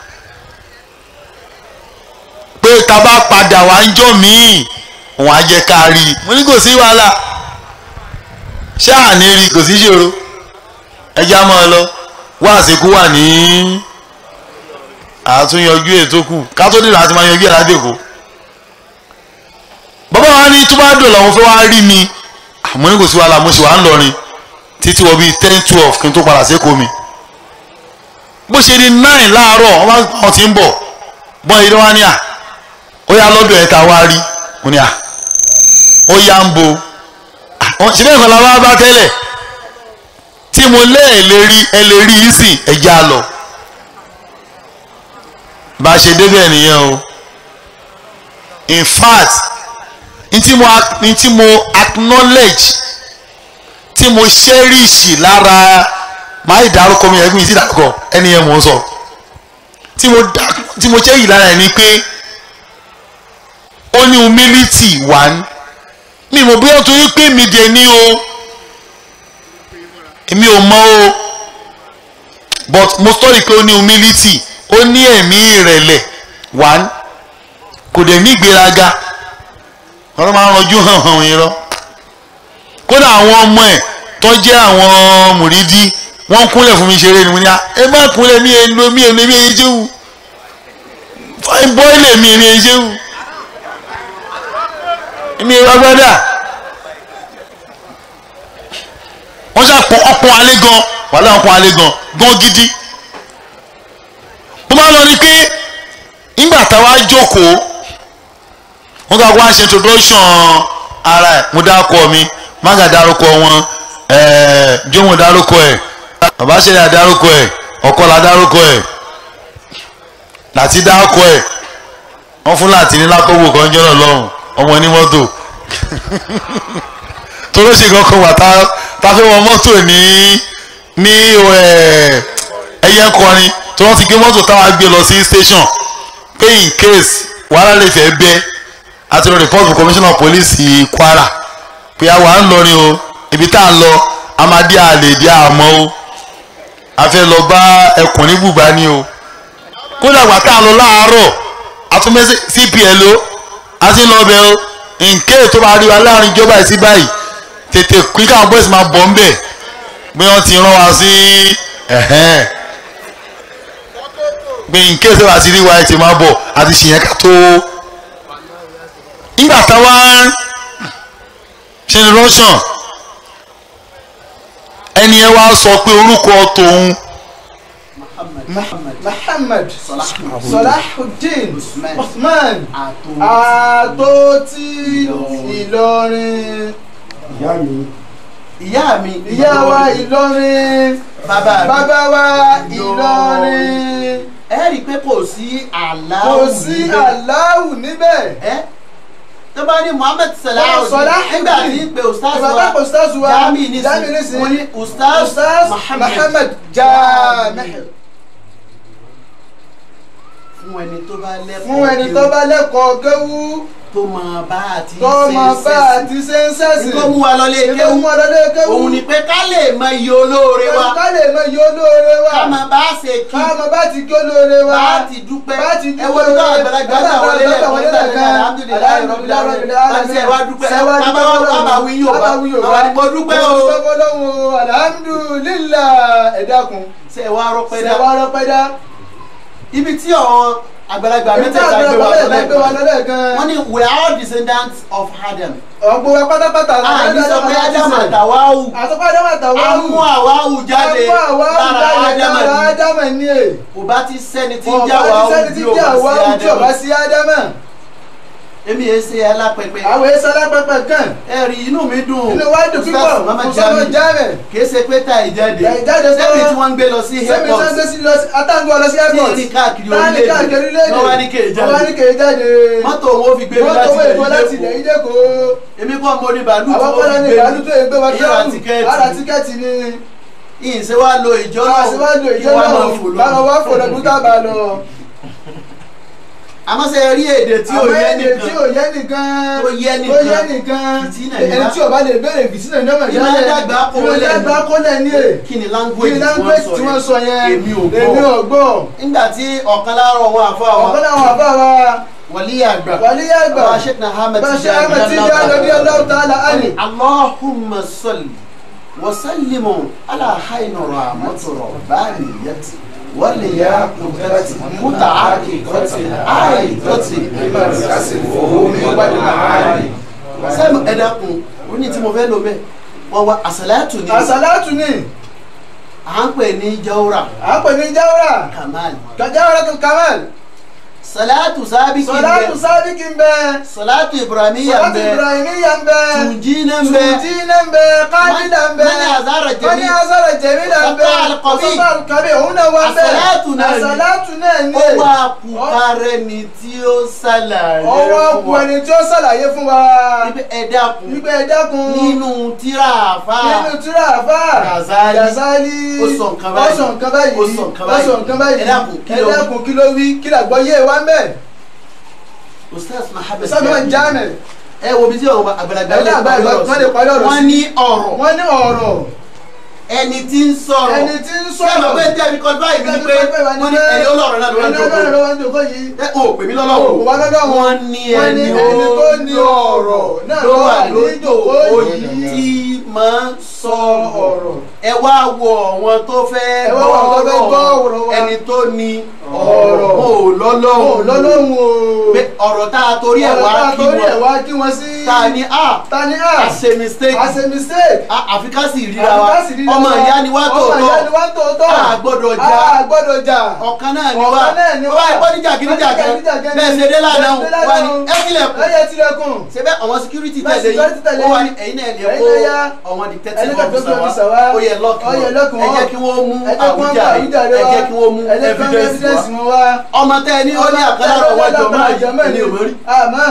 pé tá a bá padà wá ń jọ míì òun á jẹ́ kárí mo ní kò sí wàhálà ṣáà ní rí kò sí ṣòro ẹja máa lọ wá àsìkò wà ní àtúnyọjú ètò kù ká tó dìrò àti máa yanjú ẹ̀ ládèkó bàbá wa ní tó bá dò lọ́wọ́ fẹ́ wá rí mi àmọ́ ní kò sí wàhálà mo sì wà ń lọrin títí wọ bíi ten twelve kí n tó padà sékòó mi bó ṣe di nine láàárọ̀ wọ́n ti ń bọ̀ bọ́n yìí wá ní à ó yá lọ́dọ̀ ẹ̀ tá a wá rí mo ní à ó yá ń bo ṣe bẹ́ẹ̀ kan la wá bá tẹ́lẹ̀ tí mo lé ẹ̀ lè rí ẹ lè rí yìí sì ẹ̀já lọ bá a ṣe débẹ̀ nìyẹn o in fact n tí mo n tí mo acknowledge tí mo cherish lára máa ì dárúkọ mi ẹ̀gbìn ìsìdárúkọ ẹni yẹn mò ń sọ tí mo dá tí mo cherish lára ẹ̀ ni pé ó ní humility one mi mo bí wọ́n torí pé mi dé ní o èmi ò mọ̀ o but mo sọ́rí pé ó ní humility ó ní ẹ̀mí ìrẹ̀lẹ̀ one kò dẹ̀ ní ìgbéraga wọ́n máa ń rọjú hàn hàn yín lọ kódà àwọn ọmọ ẹ̀ tó jẹ́ àwọn mùrídí wọ́n ń kúnlẹ̀ fún mi ṣeré ni mo ní ẹ má kúnlẹ̀ mí èlò mí èlò mí èyí ṣéwù fine boy lè mí èyí ṣéwù èmi èyí agbádá wọ́n ṣàpọ̀ ọ̀pọ̀ alẹ́ gan wàhálà ọ̀pọ̀ alẹ́ gan gan gidi mo máa ń lọ ní pé nígbà táwa jókòó wọ́n ká wá ṣe introduction ara ẹ̀ mo dárúkọ mi mága dárúkọ wọn jóun dárúkọ ẹ̀ bàbá ṣẹlẹ̀ dárúkọ ẹ̀ ọ̀kọ́lá dárúkọ ẹ̀ láti dárúkọ ẹ̀ wọ́n fún láti ní lákòwò kan jọ́nà lọ́hùn ọmọ ní mọ́tò tó ló ṣe kankan wà tá a fẹ́ wọ mọ́tò ní ní ẹyẹ kọrin tó wọ́n ti gbé mọ́tò táwa gbé lọ sí station pé in case wàhálà lè fẹ́ bẹ́ẹ̀ àti lọ report for commissioner of police Kwara pé àwa ń lọ ni o ibi tá a lọ amadé àlè dí àmọ́ o a fẹ́ lọ bá ẹkùn ní bùbá ni o kódà gbà tá a lọ láàárọ̀ àtúnmẹ́sì C P L o a ti ń lọ bẹ o nké tó bá rí wa láàrin ìjọba ìsí báyìí tètè kí káwọn boys máa bọ̀ ń bẹ̀ bí wọ́n ti rán wa sí ẹ̀hẹ́n bí nké tó bá ti rí wa ẹ̀ ti máa bọ̀ àti ṣìyẹn ká tó nígbà táwa ṣe ní russian ẹni ẹ wá sọ pé orúkọ tòun Muhammad Salahuddin Usman Àtòtí Ìlọrin ìyá mi ìyá wa Ìlọrin bàbá wa Ìlọrin ẹ rí i pé kò sí Allahu kò sí Allahu níbẹ̀ tó bá ní Muhammad Salahuddin nígbà tí ń pe ustaz wa jami ní sí wọ́n ní ustaz Muhammad Jami fún ẹni tó bá lẹ́kọ̀ọ́ fún ẹni tó bá lẹ́kọ̀ọ́ gẹ́wú tó máa bá àti ṣe tó máa bá àti ṣe ń sẹ́sì tó mú wa lọlé kéwú òun ni pé ká lè mọ iye olóore wa ká lè mọ iye olóore wa ká máa bá ṣe kí ká máa bá ti kí olóore wa bá ti dúpẹ́ bá ti dúpẹ́ ẹ wo ní káwọn àgbàlagbà náà wọlé lẹ́kọ̀ọ́ alhamdulilayi rabbil alamin àti ẹ wá dúpẹ́ ká bá wá bá wí yóò bá àwọn àdìgbò dúpẹ́ o alhamdulilayi ẹ dákun ṣe ẹ wá rọpẹ́ dá ibi tí àwọn àgbàlagbà mẹ́tẹ̀ẹ̀ta gbé wa lọ́lẹ̀ wọ́n ní we are all descendants of Adam. ọ̀gbọ́n wa pátápátá la ní sọ pé Adam àtàwáwù àtọ́pọ̀ Adam àtàwáwù amú àwáwù jáde lára Adam ní è kò bá ti sẹ́ni tí ń já wàhù bí ò bá sí Adam. èmi yẹn ṣe alápẹpẹ. àwọn èso alápẹpẹ kan. ẹ̀rí inú mi dùn. inú wa dùn pípọ̀ fún sọ́nà jáde. kì í ṣe pé ta ìjáde. ta ìjáde sọ sẹ́mi tí wọ́n ń gbé lọ sí airport. sẹ́mi tí wọ́n ń gbé sí lọ sí atáǹgbọ́ lọ sí airport. tí ní káàkiri orílẹ̀-èdè. káàkiri orílẹ̀-èdè. lọ́wọ́ ní kéè jáde. lọ́wọ́ ní kéè jáde. mọ́tò wọn fi gbé mi láti ilẹ̀ ìdẹ́kọ̀. èmi kọ́ mo ní bàálù tó fi gbé mi. ìyára tíkẹ́ẹ̀tì. ìyára tíkẹ́ẹ̀tì ni. ìyìnṣe wa lo ìjọ náà. àmọ́ ṣe rí èdè tí ò yẹ nìkan tí ò yẹ nìkan ó yẹ nìkan ó yẹ nìkan ẹni tí ò bá lè béèrè fìtínà ní ọmọ ìyá rẹ̀ ìdàgbà kọ́lẹ̀ ní è kí ni language tí wọ́n sọ yẹn èmi ò gbọ́. nígbà tí ọ̀kan lára wọn àfa wa ọ̀kan lára wọn àfa wa wàlíyà àgbà wàlíyà àgbà bá Sheikh Ahmed Tijani radiyallahu ta'ala anhu Allahumma salli wa sallimu ala hayni rahmati rabbaniyati wàlíyà kùtàtì kùtàkì kọ́tì àìtọ́tì ìmọ̀rìkàsì fòwò mi wàlí àárín. sẹ́mi ẹ̀dá kun ó ní tí mo fẹ́ lò bẹ́ẹ̀ wọ́n wá àsàlátù ni àsàlátù ni à ń pè ní jawra à ń pè ní jawra kamal jawratul kamal salatu sábìkì ń bẹ salatu sábìkì ń bẹ salatu ibrahimiya ń salatu bẹ ibrahimiya ń bẹ tunjina ń bẹ tunjina ń bẹ qadida ń bẹ mani azara jami mani azara jamila ń bẹ Wasata al-qabi. wasata al-qabi òun náà wà ń bẹ Àsàlátù náà ni. àsàlátù náà ni ó wá kúkárẹ́ ni tí ó ṣàlàyé ọwọ́ fún ku wa ẹni tí ó ṣàlàyé fún wa ibi ẹ dákun wípé ẹ dákun nínú tírà àfà nínú tírà àfà Gazali. Gazali Ó sọ nǹkan báyìí. ó sọ nǹkan báyìí Ó sọ nǹkan ó sọ nǹkan báyìí ẹ dákun kí ẹ ló wí? dákun kí ló wí kí làgbọ́ yé wa ń bẹ̀ ustaz mahammed sábà jáàmẹ ẹ wo bí tí àwọn àgbàlagbà Ẹ ní àgbàlagbà wọ́n lè parí ọ̀rọ̀ sí. wọ́n ní ọ̀rọ̀ wọ́n ní ọ̀rọ̀ ẹni tí ń sọ̀rọ̀ ẹni tí ń ṣé sọ̀rọ̀ àmọ́ pé tẹ́bi kan báyìí ni pé wọ́n ní ẹni olóòrùn náà ló wá ẹni ọlọ́run jókòó ló wá ń jókòó yìí ẹ ò pè mí Ó lọ́lọ́wọ́ wá lọ́dọ̀ wọn. wọ́n ní wọ́n ní ẹni ẹni tó ní ọ̀rọ̀ náà ló ló wà wà ní lójó ìjókòó òyì yìí tí máa ń sọ ọ̀rọ̀ ẹ wá wo àwọn tó fẹ́ Ẹ wá wo àwọn tó fẹ́ gbọ́ ọ̀rọ̀ wa. ẹni tó ní Ọ̀rọ̀. ò lọ́lọ́hùn Ó lọ́lọ́hun o pé ọ̀rọ̀ tá a torí ẹ̀ wá ọ̀rọ̀ tá a kí torí ẹ̀ wọn wá kí wọ́n sí ta ni a ta ni a a ṣe mistake a ṣe mistake a àfi ká sì ríra wa Àfi ká sì ríra ọmọ wa. ìyá ni wá ọmọ ìyá ni tòótọ́ wá tòótọ́ a gbọ́dọ̀ jà a gbọ́dọ̀ jà ọ̀kan náà ni wá ọ̀kan náà ni wá. wá ẹ̀kọ́ níjà kí níjà kan Jàgídíjàgan ni. bẹ́ẹ̀ ṣe dé lánàá Bẹ́ẹ̀ ṣe dé wá ní lánàá. ẹ tilẹ̀kùn ẹyẹ tilẹ̀kùn ṣe bẹ́ẹ̀ àwọn security Bẹ́ẹ̀ tẹ̀lé security tẹ̀lé yìí ó wà ní yín. ẹ̀yin náà lè Ẹ̀yin kó náà yá. àwọn Ẹni detective kan tó officer fi officer wa wá. ó yẹ lọ́ọ̀kì Ó yẹ lọ́ọ̀kì wọn ẹ wọn. jẹ́ kí wọ́n mú ẹ jẹ́ kí wọ́n mú àwùjáde àwùjáde ẹ wá. jẹ́ kí wọ́n mú ẹ jẹ́ kí wọ́n mú evidence evidence wa wọn wá. ọmọ tẹ ẹ ní ó ní àkàlà ọwọ́ jọmọ́ yìí ní òmórí àmọ́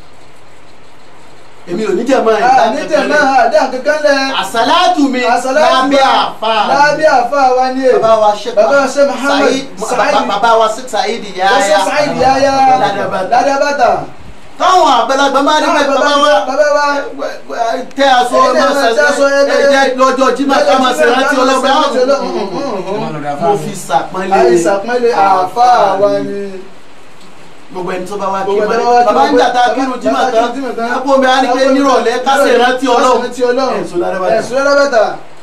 èmi ò ní jẹ́ mọ́ ẹ̀ àníjẹ̀ máa àdá kankan lẹ̀ àsálàtù mi àsàlátù lábẹ́ àfa lábẹ́ àfa wa ni bàbá wa Sheikh bàbá wa Sheikh Muhammad Said Said bàbá wa Sheikh Said Sheikh Yahya Said Yahya Ládàbàtà Ládàbàtà táwọn àgbàlagbà máa ní pé bàbá wa bàbá wa tẹ aṣọ Ẹ̀yin náà ọmọ máa tẹ aṣọ sẹsẹ ẹgbẹ́- ẹjẹ lọ́jọ́ Jímọ̀ ká máa ṣe rántí ọlọ́gbà rántí àwọn ọlọ́gbà. mo fi sàpọ́nlé àìsàpẹ́lẹ̀ àfa wa ni gbogbo ẹni tó bá wá kí Gbogbo ẹni tó wọn bá wá kí bàbá ń wọn, gbàtà bàbá- kírun Jímọ̀ bàbá tán kírun Jímọ̀ tán. ẹkọ mi á ní pé nírọ̀lẹ́ ká ṣe rántí Ọlọ́run rántí Ọlọ́run ẹ̀sùn Ládàbàtà ẹ̀sùn Ládàbàtà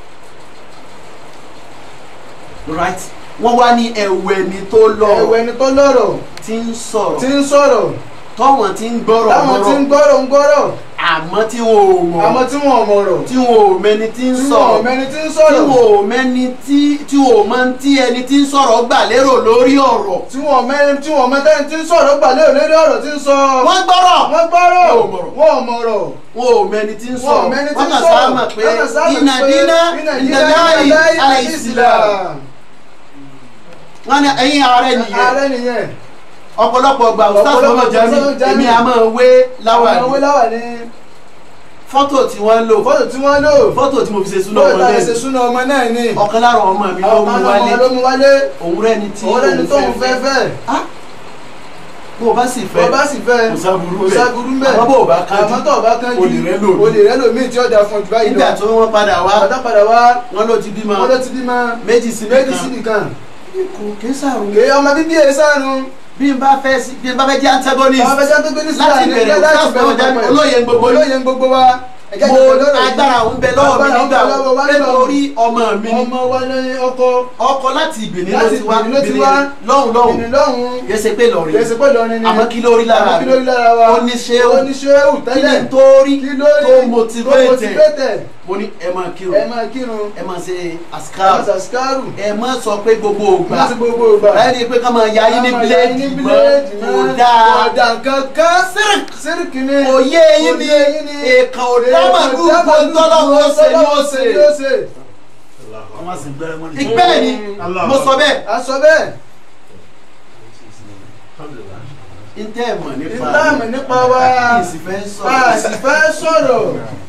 right wọ́n wá ní ẹ̀wẹ̀ ni tó lọ ẹ̀wẹ̀ ni tó lọ́rọ̀ tí ń sọ̀rọ̀ tí ń sọ̀rọ̀ tọ́wọ̀n tí ń gbọ́rọ̀ táwọn tí ń mọ́rọ̀ gbọ́rọ̀ ń gbọ́rọ̀ àmọ́ tí wọn ò mọ̀ àmọ́ tí wọn ò mọ̀rọ̀ tí wọn ò mẹni tí ń tí wọn ò sọ̀rọ̀ mẹni tí ń tí sọ̀rọ̀ wọn ò mẹni tí tí wọn ò mọ tí ẹni tí ń sọ̀rọ̀ gbà lérò lórí ọ̀rọ̀ tí wọn ò mẹni tí wọn ò mẹni tí ń sọ̀rọ̀ gbà lérò lórí ọ̀rọ̀ tí ń sọ wọ́n gbọ́rọ̀ wọ́n gbọ́rọ̀ Wọn ò mọ̀rọ̀. wọn ò mọ̀rọ̀ wọn ò mẹni tí ń wọn ò sọ̀rọ̀ mẹni tí wọ́n ń kàn sọ̀rọ̀ sáà mọ̀ pé Wọ́n kàn sáà mọ̀ dínà pé dínà dínà ìdàláyì dínà àìsílám wọ́n ní ẹ̀yin ààrẹ nìyẹn ààrẹ nìyẹn ọ̀pọ̀lọpọ̀ ọgbà ustaz Ọ̀pọ̀lọpọ̀ mọ́mọ́ jami Ustaz Jami. èmi a máa wé àwọn owó láwàní láwà ní fọ́tò tí wọ́n ń lò fọ́tò tí wọ́n lò fọ́tò tí mo fi ṣe súná lóòótọ́ ọmọ láti ṣe náà súná ọmọ náà ní ọ̀kan lára ọmọ mi ló mú ọmọ wálé ọmọ ló mú wálé òun rẹ́ni tí òun lẹ́ni tó ń fẹ́ fẹ́ bó o bá sì fẹ́ bó bá sì fẹ́ kò sáburú kò sáburú ń bẹ̀ àmọ́ bó o bá kánjú àmọ́ tó o bá kánjú o lè rẹ́ lòmíì. o lè rẹ́ lòmíì tí ó da fún ọ jù báyìí lọ nígbà tó wọ́n padà wá bàtà padà wá wọ́n ló ti bímọ wọ́n ló ti bímọ méjì sí méjì sí nìkan nìkan kò kí sàrùn kì í ọmọ bíbí ẹ̀ sànù bí n bá fẹ́ sí bí n bá fẹ́ jẹ́ antagonist àwọn afẹ́jọ́ tó gbé ní láti sílẹ̀ bẹ̀rẹ̀ láti ustaz mọ́mọ́ jami bẹ̀rẹ̀ olóye gbogbo yìí olóye gbogbo wa ẹ̀jẹ̀ mo jẹ́ lọ́rọ̀ agbára òun bẹ lọ́wọ́ mi Agbára òun bẹ nígbà lọ́wọ́ wa pé nígbà wo. torí ọmọ mi ni ọmọ wa ní ọkọ ọkọ láti Benin ló Láti ti wá Benin ló ti Benin wá. lọ́hùn lọ́hùn ìní lọ́hùn yẹ ṣe pé lọ́rin kìí ṣe pé lọ́rin ni àmọ́ kí ló rí lára àmọ́ kí ló rí lára wa ó ní ṣé ó ó ní ṣé ó kí tẹ́lẹ̀ ni tó rí kí ló rí tó motivate motivate mo ní ẹ máa kírun ẹ máa kírun ẹ máa ṣe ẹ àsìkáàrù máa ṣàṣkáàrù ẹ máa sọ pé gbogbo ògbà láti gbogbo ìgbà láyé pé ká máa ya yín ní Ká máa ya yín ní bíléèdì bíléèdì mọ́ mọ́. kò dáa kò dà kankan sírìk sírìkì ni òye yín ni òye yín ni èèkàn ò dámàlú gbọ́ntọ́lọ́wọ́ ṣe ni ó ṣe ni ó ṣe ìgbẹ́ ni mo sọ bẹ́ẹ̀ a sọ bẹ́ẹ̀ ntẹ́ ẹ̀ mọ̀ nípa ìlànà nípa wa kí n sì fẹ́ a sì sọ̀rọ̀ fẹ́ sọ̀rọ̀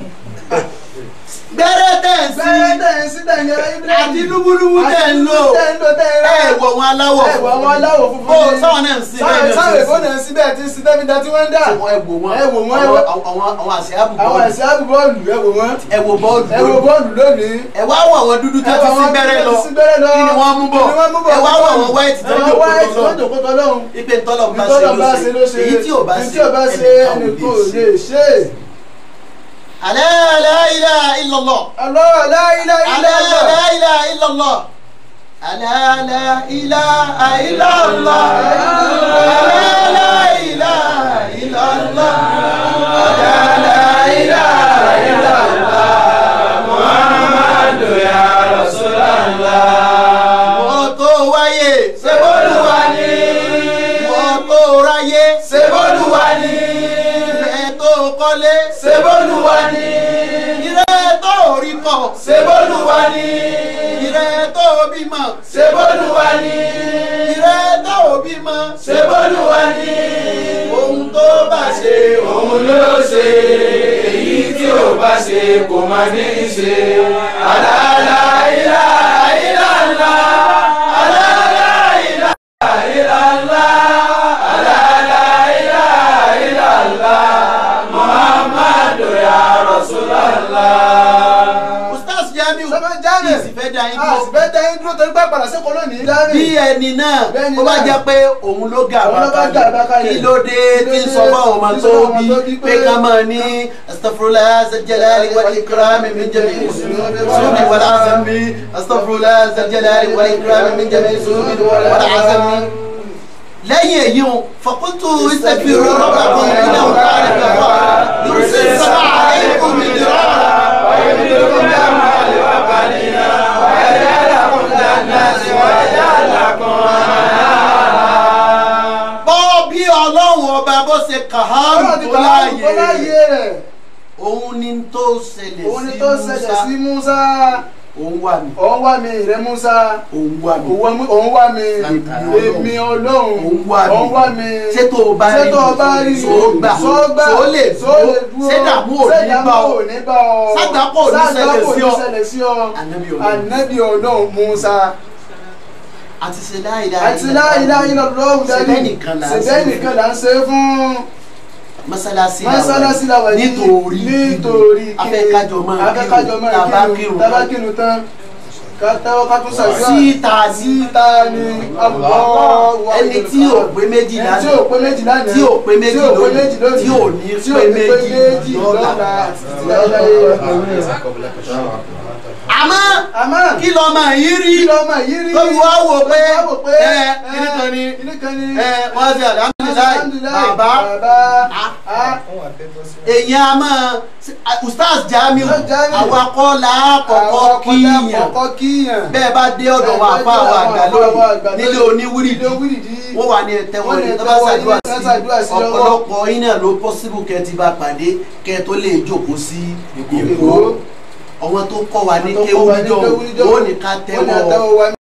gbẹ́rẹ́ tẹ̀ ń sí bẹ́ẹ̀ tẹ̀ ń sí tẹ̀ ń yẹra ibi àti lúbúlúbú tẹ̀ ń lò tẹ̀ ń lò tẹ̀ ń rà ẹ̀ wọ̀ wọn aláwọ̀ ẹ̀ wọ̀ wọn aláwọ̀ funfun ó ni. sáwọn náà ń sí bẹ́ẹ̀ ni sáwọn èkó náà síbẹ̀ tí sí tẹ́mi dá tí wọ́n ń dà ẹ wò wọn ẹ wò wọn, ẹ àwọn wò- àwọn àwọn àṣẹ àwọn àbùbọ̀ ẹ̀sẹ̀ àbúbọ́ọ̀lù ẹ wò wọ́n ẹ wò bọ́ọ̀lù ẹ wò bọ́ọ̀lù lónìí ẹ wá wọ àwọn dúdú tó ẹ ti wò sí wọn bẹ́rẹ̀ lọ sí bẹ́rẹ̀ lọ kí ni wọ́n mú bọ̀ kí ni wọ́n mú bọ̀ ẹ wá wọ àwọn white tó ẹ wá jókòó white tó tó lọ jókòó tó lọ́hùn ipe ntọ́lọ̀ bá ìtọ́lọ̀ bá ṣe ṣe ló ló ṣe ṣe èyí tí ò bá èyí ṣe tí ò bá ṣe ẹnìkan ò lè ṣe alẹ́ la ilaha illallah Allah la ilaha alẹ́ illallah la ilaha illallah alẹ́ la ilaha illallah alẹ́ la ilaha illallah alẹ́ la ilaha illallah ṣe kò má ní ṣe aláàlá ilá ilá aláàlá ilá ilá aláàlá ilá ilá Muhammadu ya Rasulallah. Ustaz Jamiu Sábà Jamiu. kí ìsìfẹ́ dá yín a sì dúró. fẹ́ tẹ́ yín dúró torí pé padà sẹ́kọ̀ọ́ lónìí. bí ẹni náà Bẹ́ẹ̀ni ó bá náà. jẹ́ pé òun ló gà Òun ló bá gà bá kalẹ̀. kí ló dé tí ń sọ fún àwọn ọmọ Kí ló tó dé àwọn ọmọ tó bí bí pé pé ká máa ní astaghfirullah zal jalali wal ikrami min jami'i sunubi wal azami astaghfirullah zal jalali wal ikrami min jami'i sunubi wal azami. lẹ́yìn èyí o faqultu istaghfiru rabbakum innahu kana ghaffara yursil samaa alaykum midrara wa yumdidukum bi amwalin wa banina wa yaj'al lakum jannatin wa yaj'al lakum bọ́ bí ọlọ́run ọba bó ṣe kàhárù Ọlọ́run ti tó kàhárù tó láàyè láàyè rẹ̀. òun ni tó ṣẹlẹ̀ Òun ni tó ṣẹlẹ̀ sí sí Musa. òun wà mí Òun wá mi ìrẹ́ Musa. òun wà mí Òun wá- Òun wá mi èmi Ọlọ́run. òun wà mí Òun wá mi. ṣé tó o bá Ṣé rí tó o bá rí so gbà so gbà so lè so lè dúró ṣé dààmú ò ní bá ọ Ṣé dààmú ò ní bá ọ? Sádàpọ̀ ò ní ṣẹlẹ̀ sí ọ. Sádàpọ̀ ò ní ṣẹlẹ̀ sí ọ. Ànábì Ọlọ́run. Ànábì Ọlọ́run Musa. àti ṣe láìláì Àti la ilaha illallah ṣẹbẹ́ nìkan là ń ṣẹbẹ́ ṣe nìkan là ń ṣe fún. mọ́sálásí Mọ́sálásí la wà yìí. nítorí nítorí kí afẹ́kájọ máa afẹ́kájọ máa tàbá kírun kírun tàbá kírun tán ká tẹ́wọ́ ká tún ṣàdúrà. síta síta ni Allahu ẹni tí ò pé méjì ẹni lánàá tí ò pé méjì lánàá tí ò pé méjì tí ò pé lónìí méjì lónìí tí ò ní tí ò pé ní pé méjì méjì lọ́la lọ́la àti títí láéláé. àmọ́ àmọ́ kí lọ́mọ yìí rí kí lọ́mọ yìí rí tó fi wá wò pé tó fi wá wò pé ẹ kíní kan ni kíní kan ni ẹ wọ́n ti alhamdulilayi bàbá bàbá èyàn a máa Ustaz Jamiu Ustaz Jamiu. awakọ̀ là á kọ́kọ́ kíyàn kọ́kọ́ kíyàn bẹ́ẹ̀ bá dé ọ̀dọ̀ wa fún àwọn àgbà lónìí nílé oníwírìdì wọ́n wà ní ẹ̀tẹ́wọ́n ní tó bá ṣàdúrà sí ọ̀pọ̀lọpọ̀ iná ló pọ́sibú kẹ́ ti bá pàdé kẹ́ tó lè jókòó sí Èkó ọ̀wọ́n tó kọ́ wa ní kéwúdíjọ́ ó ní ká tẹ́wọ́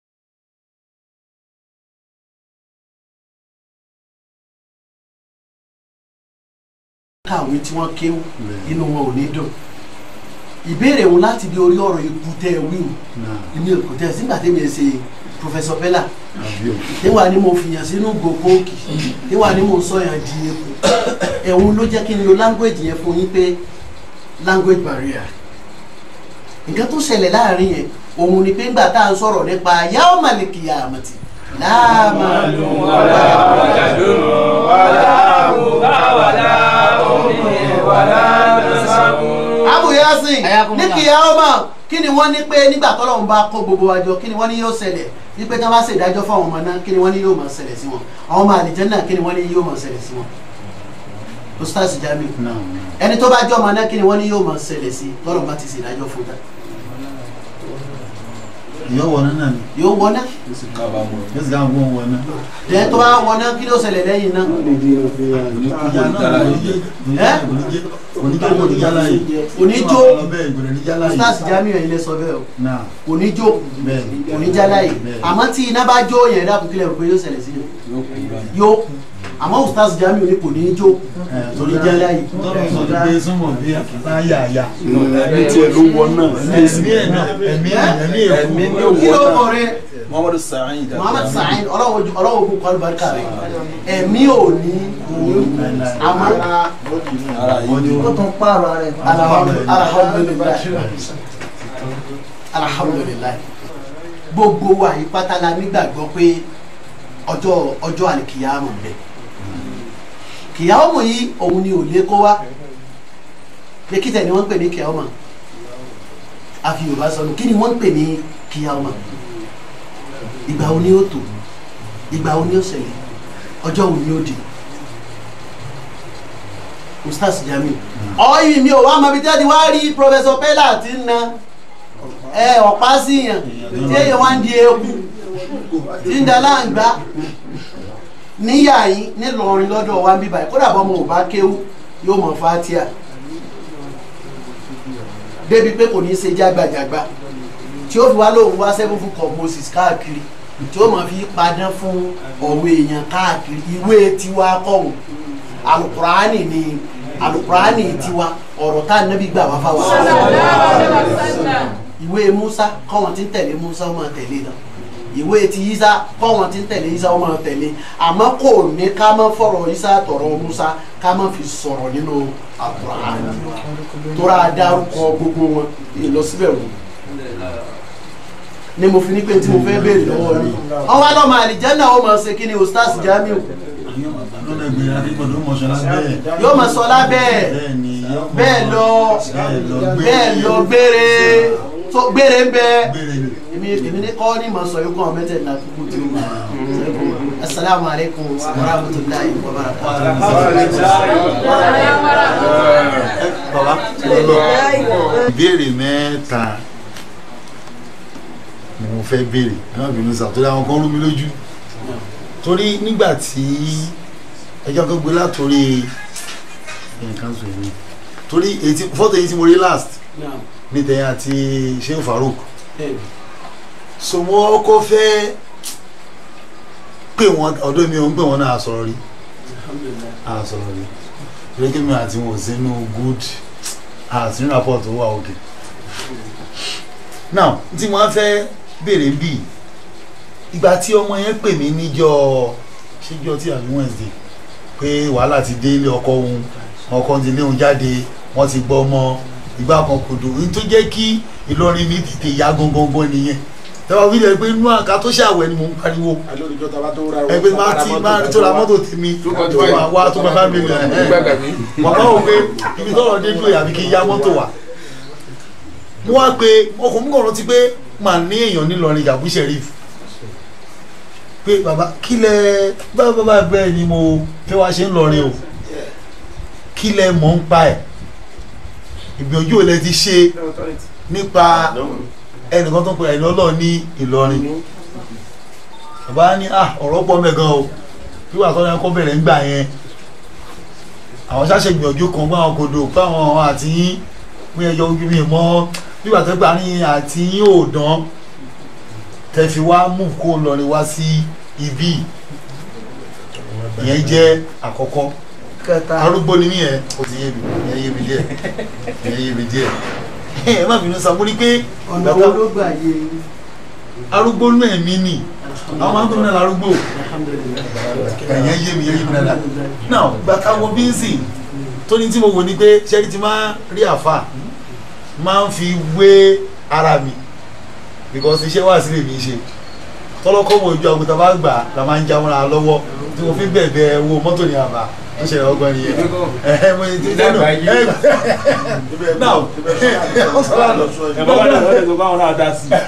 káwé tí wọ́n kéwú inú wọn ò ní dùn ìbéèrè wọn láti di orí ọ̀rọ̀ ikú tẹ́ ẹ wíwù ìní èkó tẹ́ ẹ sígbà tẹ́ mi ẹ ṣe Professor Bella níwà ni mo fìyàn sínú gbòkóòkì níwà ni mo sọ yàn di epo ẹ̀hún ló jẹ́ kí n lo language yẹn fún yín pé language barrier nǹkan tó ṣẹlẹ̀ láàrin yẹn òun ni pé ńgbà tá à ń sọ̀rọ̀ nípa yawmal qiyamati láàmà wàlá wàjàdùn wàlá àbúkà wàlá omi wàlá nàṣàbù. Abu Yasin ní kìyàwó kí ni wọ́n ní pé nígbà tọ́lọ́run bá kó gbogbo wa jọ kí ni wọ́n ní yóò ṣẹlẹ̀ ní pé tí wọ́n bá ṣe ìdájọ́ fún àwọn ọmọ náà kí ni wọ́n ní yóò máa ṣẹlẹ̀ sí wọn àwọn ọmọ àlìjánnà kí ni wọ́n ní yóò máa ṣẹlẹ̀ sí wọn. Ustaz Jamiu ẹni tó bá jẹ́ ọmọ náà kí ni wọ́n ní yóò máa ṣẹlẹ̀ sí tọ́lọ́run bá ti ṣe ìdájọ́ fún ta. yóò wọ náà ni yóò wọ náà yóò sì ká wọn wọ náà. tẹ́ tó bá wọ náà kí ló ṣẹlẹ̀ lẹ́yìn náà. oníjó oníjàlá yìí oníjó oníjàlá yìí Ustaz Jamiu ẹ̀yin lẹ sọ bẹ́ẹ̀ o náà oníjó oníjàlá yìí àmọ́ tí iná bá jó yẹn dákun kílẹ̀ rò pé yóò ṣẹlẹ̀ sí yẹn yóò kú àmọ́ Ustaz Jamiu ní kò ní jó oníjàlá yìí. tọ́lọ̀ sọ ti gbé súnmọ̀ bí àkàtà yà yà. ẹ̀mí tiẹ̀ ló wọ náà. ẹ̀mí ẹ̀ náà ẹ̀mí ẹ̀mí ẹ̀mí ní kí ló òwò kọ náà. rẹ Muhammadu Sa'id. Muhammad Sa'id ọlọ́wọ́ kún kọ́ lùbáríkà rẹ ẹ̀mí ò ní àmọ́ ara yìí. ó tún pààrọ̀ rẹ̀. alhamdulilayi alhamdulilayi gbogbo wa yìí pátá la nígbàgbọ́ pé ọjọ́ ọjọ́ àlìkìyàmù ń bẹ kìyàmù yìí òun ni ò lè kó wá lẹ́kìtẹ̀ ni wọ́n ń pè ní kìyàmù àfi Yorùbá sọnù kí ni wọ́n ń pè ní kìyàmù ìgbà wo ni ó tó ìgbà wo ni ó ṣẹlẹ̀ ọjọ́ wo ni ó di Ustaz Jamiu ọyìn mi ò wá mọ ibi tí wọ́n ti wá rí Professor Bella ti ń na ẹ ọ̀pá sí yàn tí èèyàn wá ń di eku tí ń da láǹgbá níyà yín nílọrin lọ́dọ̀ wa ń bíbá yìí kódà bọ́ mo ò bá kéwú yóò mọ̀ fatia débi pé kò ní í ṣe jágbàjàgbà tí ó fi wá lóun wá seven foot of Moses káàkiri tí ó mọ̀ fi padán fún ọ̀wọ́ èèyàn káàkiri ìwé tiwa kọ̀hún alukurani ni alukurani tiwa ọ̀rọ̀ tá ànábì gbà wá fáwọn. ìwé Musa kọ́wọn tí ń tẹ̀lé Musa ó máa tẹ̀lé náà ìwé ti Isa kọ́wọn tí ń tẹ̀lé Isa ó máa tẹ̀lé àmọ́ kò ní ká má fọ̀rọ̀ Isa tọ̀rọ̀ Musa ká má fi sọ̀rọ̀ nínú alukurani tóra dárúkọ gbogbo wọn ìlọsíbẹ̀ wọn ni mo fi ní pé tí mo fẹ́ béèrè lọ́wọ́ rí ọwọ́ lọ́mọ àlìjẹ́nà ó máa ṣe kí ni Ustaz Jamiu yóò máa sọ lábẹ́ bẹ́ẹ̀ lọ bẹ́ẹ̀ lọ gbére tó gbére ń bẹ èmi èmi ní kọ́ ní màá sọ yóò kọ́ mẹ́tẹ̀ náà kúkú tí ó máa asalaamu aleykum wa rahmatulahi wa barakatuh. ìbéèrè mẹ́ta ni mo fẹ́ béèrè náà bínú sà torí àwọn kan rú mi lójú torí nígbà tí ẹjọ́ tó gbé látòrí nǹkan sọ èmi torí fọ́tò yìí tí mo rí last ní tẹ̀yìn àti Sheikh Farouk so mo kọ́ fẹ́ pé wọ́n ọ̀dọ́ mi ò ń pè wọ́n náà sọ̀rọ̀ rí sọ̀rọ̀ rí lẹ́gbẹ̀ẹ́ mi àti wọn ò sínú good àti nínú rapport wà òkè now tí mo fẹ́ béèrè ń bì ìgbà tí ọmọ yẹn pè mí níjọ́ ṣéjọ́ tí àbí Wednesday pé wàhálà ti dé ilé ọkọ òun ọkọ ti lé òun jáde wọ́n ti gbọ́ ọmọ ìgbà kan kò dùn ní tó jẹ́ kí Ìlọrin mi tètè yá gangan nìyẹn tẹ́wọ́ fi lẹ̀ pé inú àká tó ṣàwẹ̀ ni mò ń pariwo ẹgbẹ́ máa ti máa tó ra mọ́tò tèmi tó máa wá tó máa bá mi lẹ̀ ẹ́ wọ́n bá wò pé ibi tọ́rọ̀ dé dúró yàbí kí n yá mọ́tò wá mo wá pé ọkùnrin kan rántí pé màá ní èèyàn nílọrin Yabu Sheriff pé bàbá kí lẹ bá bàbá bẹ́ẹ̀ ni mo fẹ́ wá ṣe ń lọrin o kí lẹ mọ̀ ń pa ẹ̀ ìgbìyànjú ò lẹ ti ṣe nípa ẹnìkan tó ń pè ẹni ọlọ́ọ̀ ní Ìlọrin bàbá ní à ọ̀rọ̀ pọ̀ mẹ́gan o bí wàá tọ́jú ẹ̀kọ́ bẹ̀rẹ̀ ń gbà yẹn àwọn ṣáṣe gbìyànjú kan bá wọn kodò fáwọn àti yín bí ẹjọ́ ojú mi mọ́ bí wàá tọ́ gbà ní àti yín ò dán tẹ fi wá mú kó lọrin wá sí ibi ìyẹn jẹ́ àkọ́kọ́ arúgbó ni mí yẹn ó ti yé mi ìyẹn yé mi díẹ̀ ìyẹn yé mi díẹ̀ ẹ má bínú sàmúrí pé ọ̀nà wo ló gbà yé arúgbó náà mí nì àwọn máa ń gbóná arúgbó ìyẹn yé mi ìyẹn yé mi dáadáa náà gbàtà wọ bíńsì tó ní tí mo wò ní pé ṣẹ́rí ti máa rí àfà máa ń fi wé ara mi because iṣẹ́ wà sílẹ̀ mi ṣe tọ́lọ́kọ́ wo ojú àgùntàn bá gbà la máa ń já wọn lọ́wọ́ tí mo fi bẹ̀bẹ̀ wo mọ́tò ní àbá tó ṣe ọgbọ́n nìyẹn ẹ̀hẹ́ mo ti tẹ́ nù náà ó sọ láàlọ́ ẹ̀ bá wà ní ọ̀rẹ́ tó bá wọn náà dá sí i.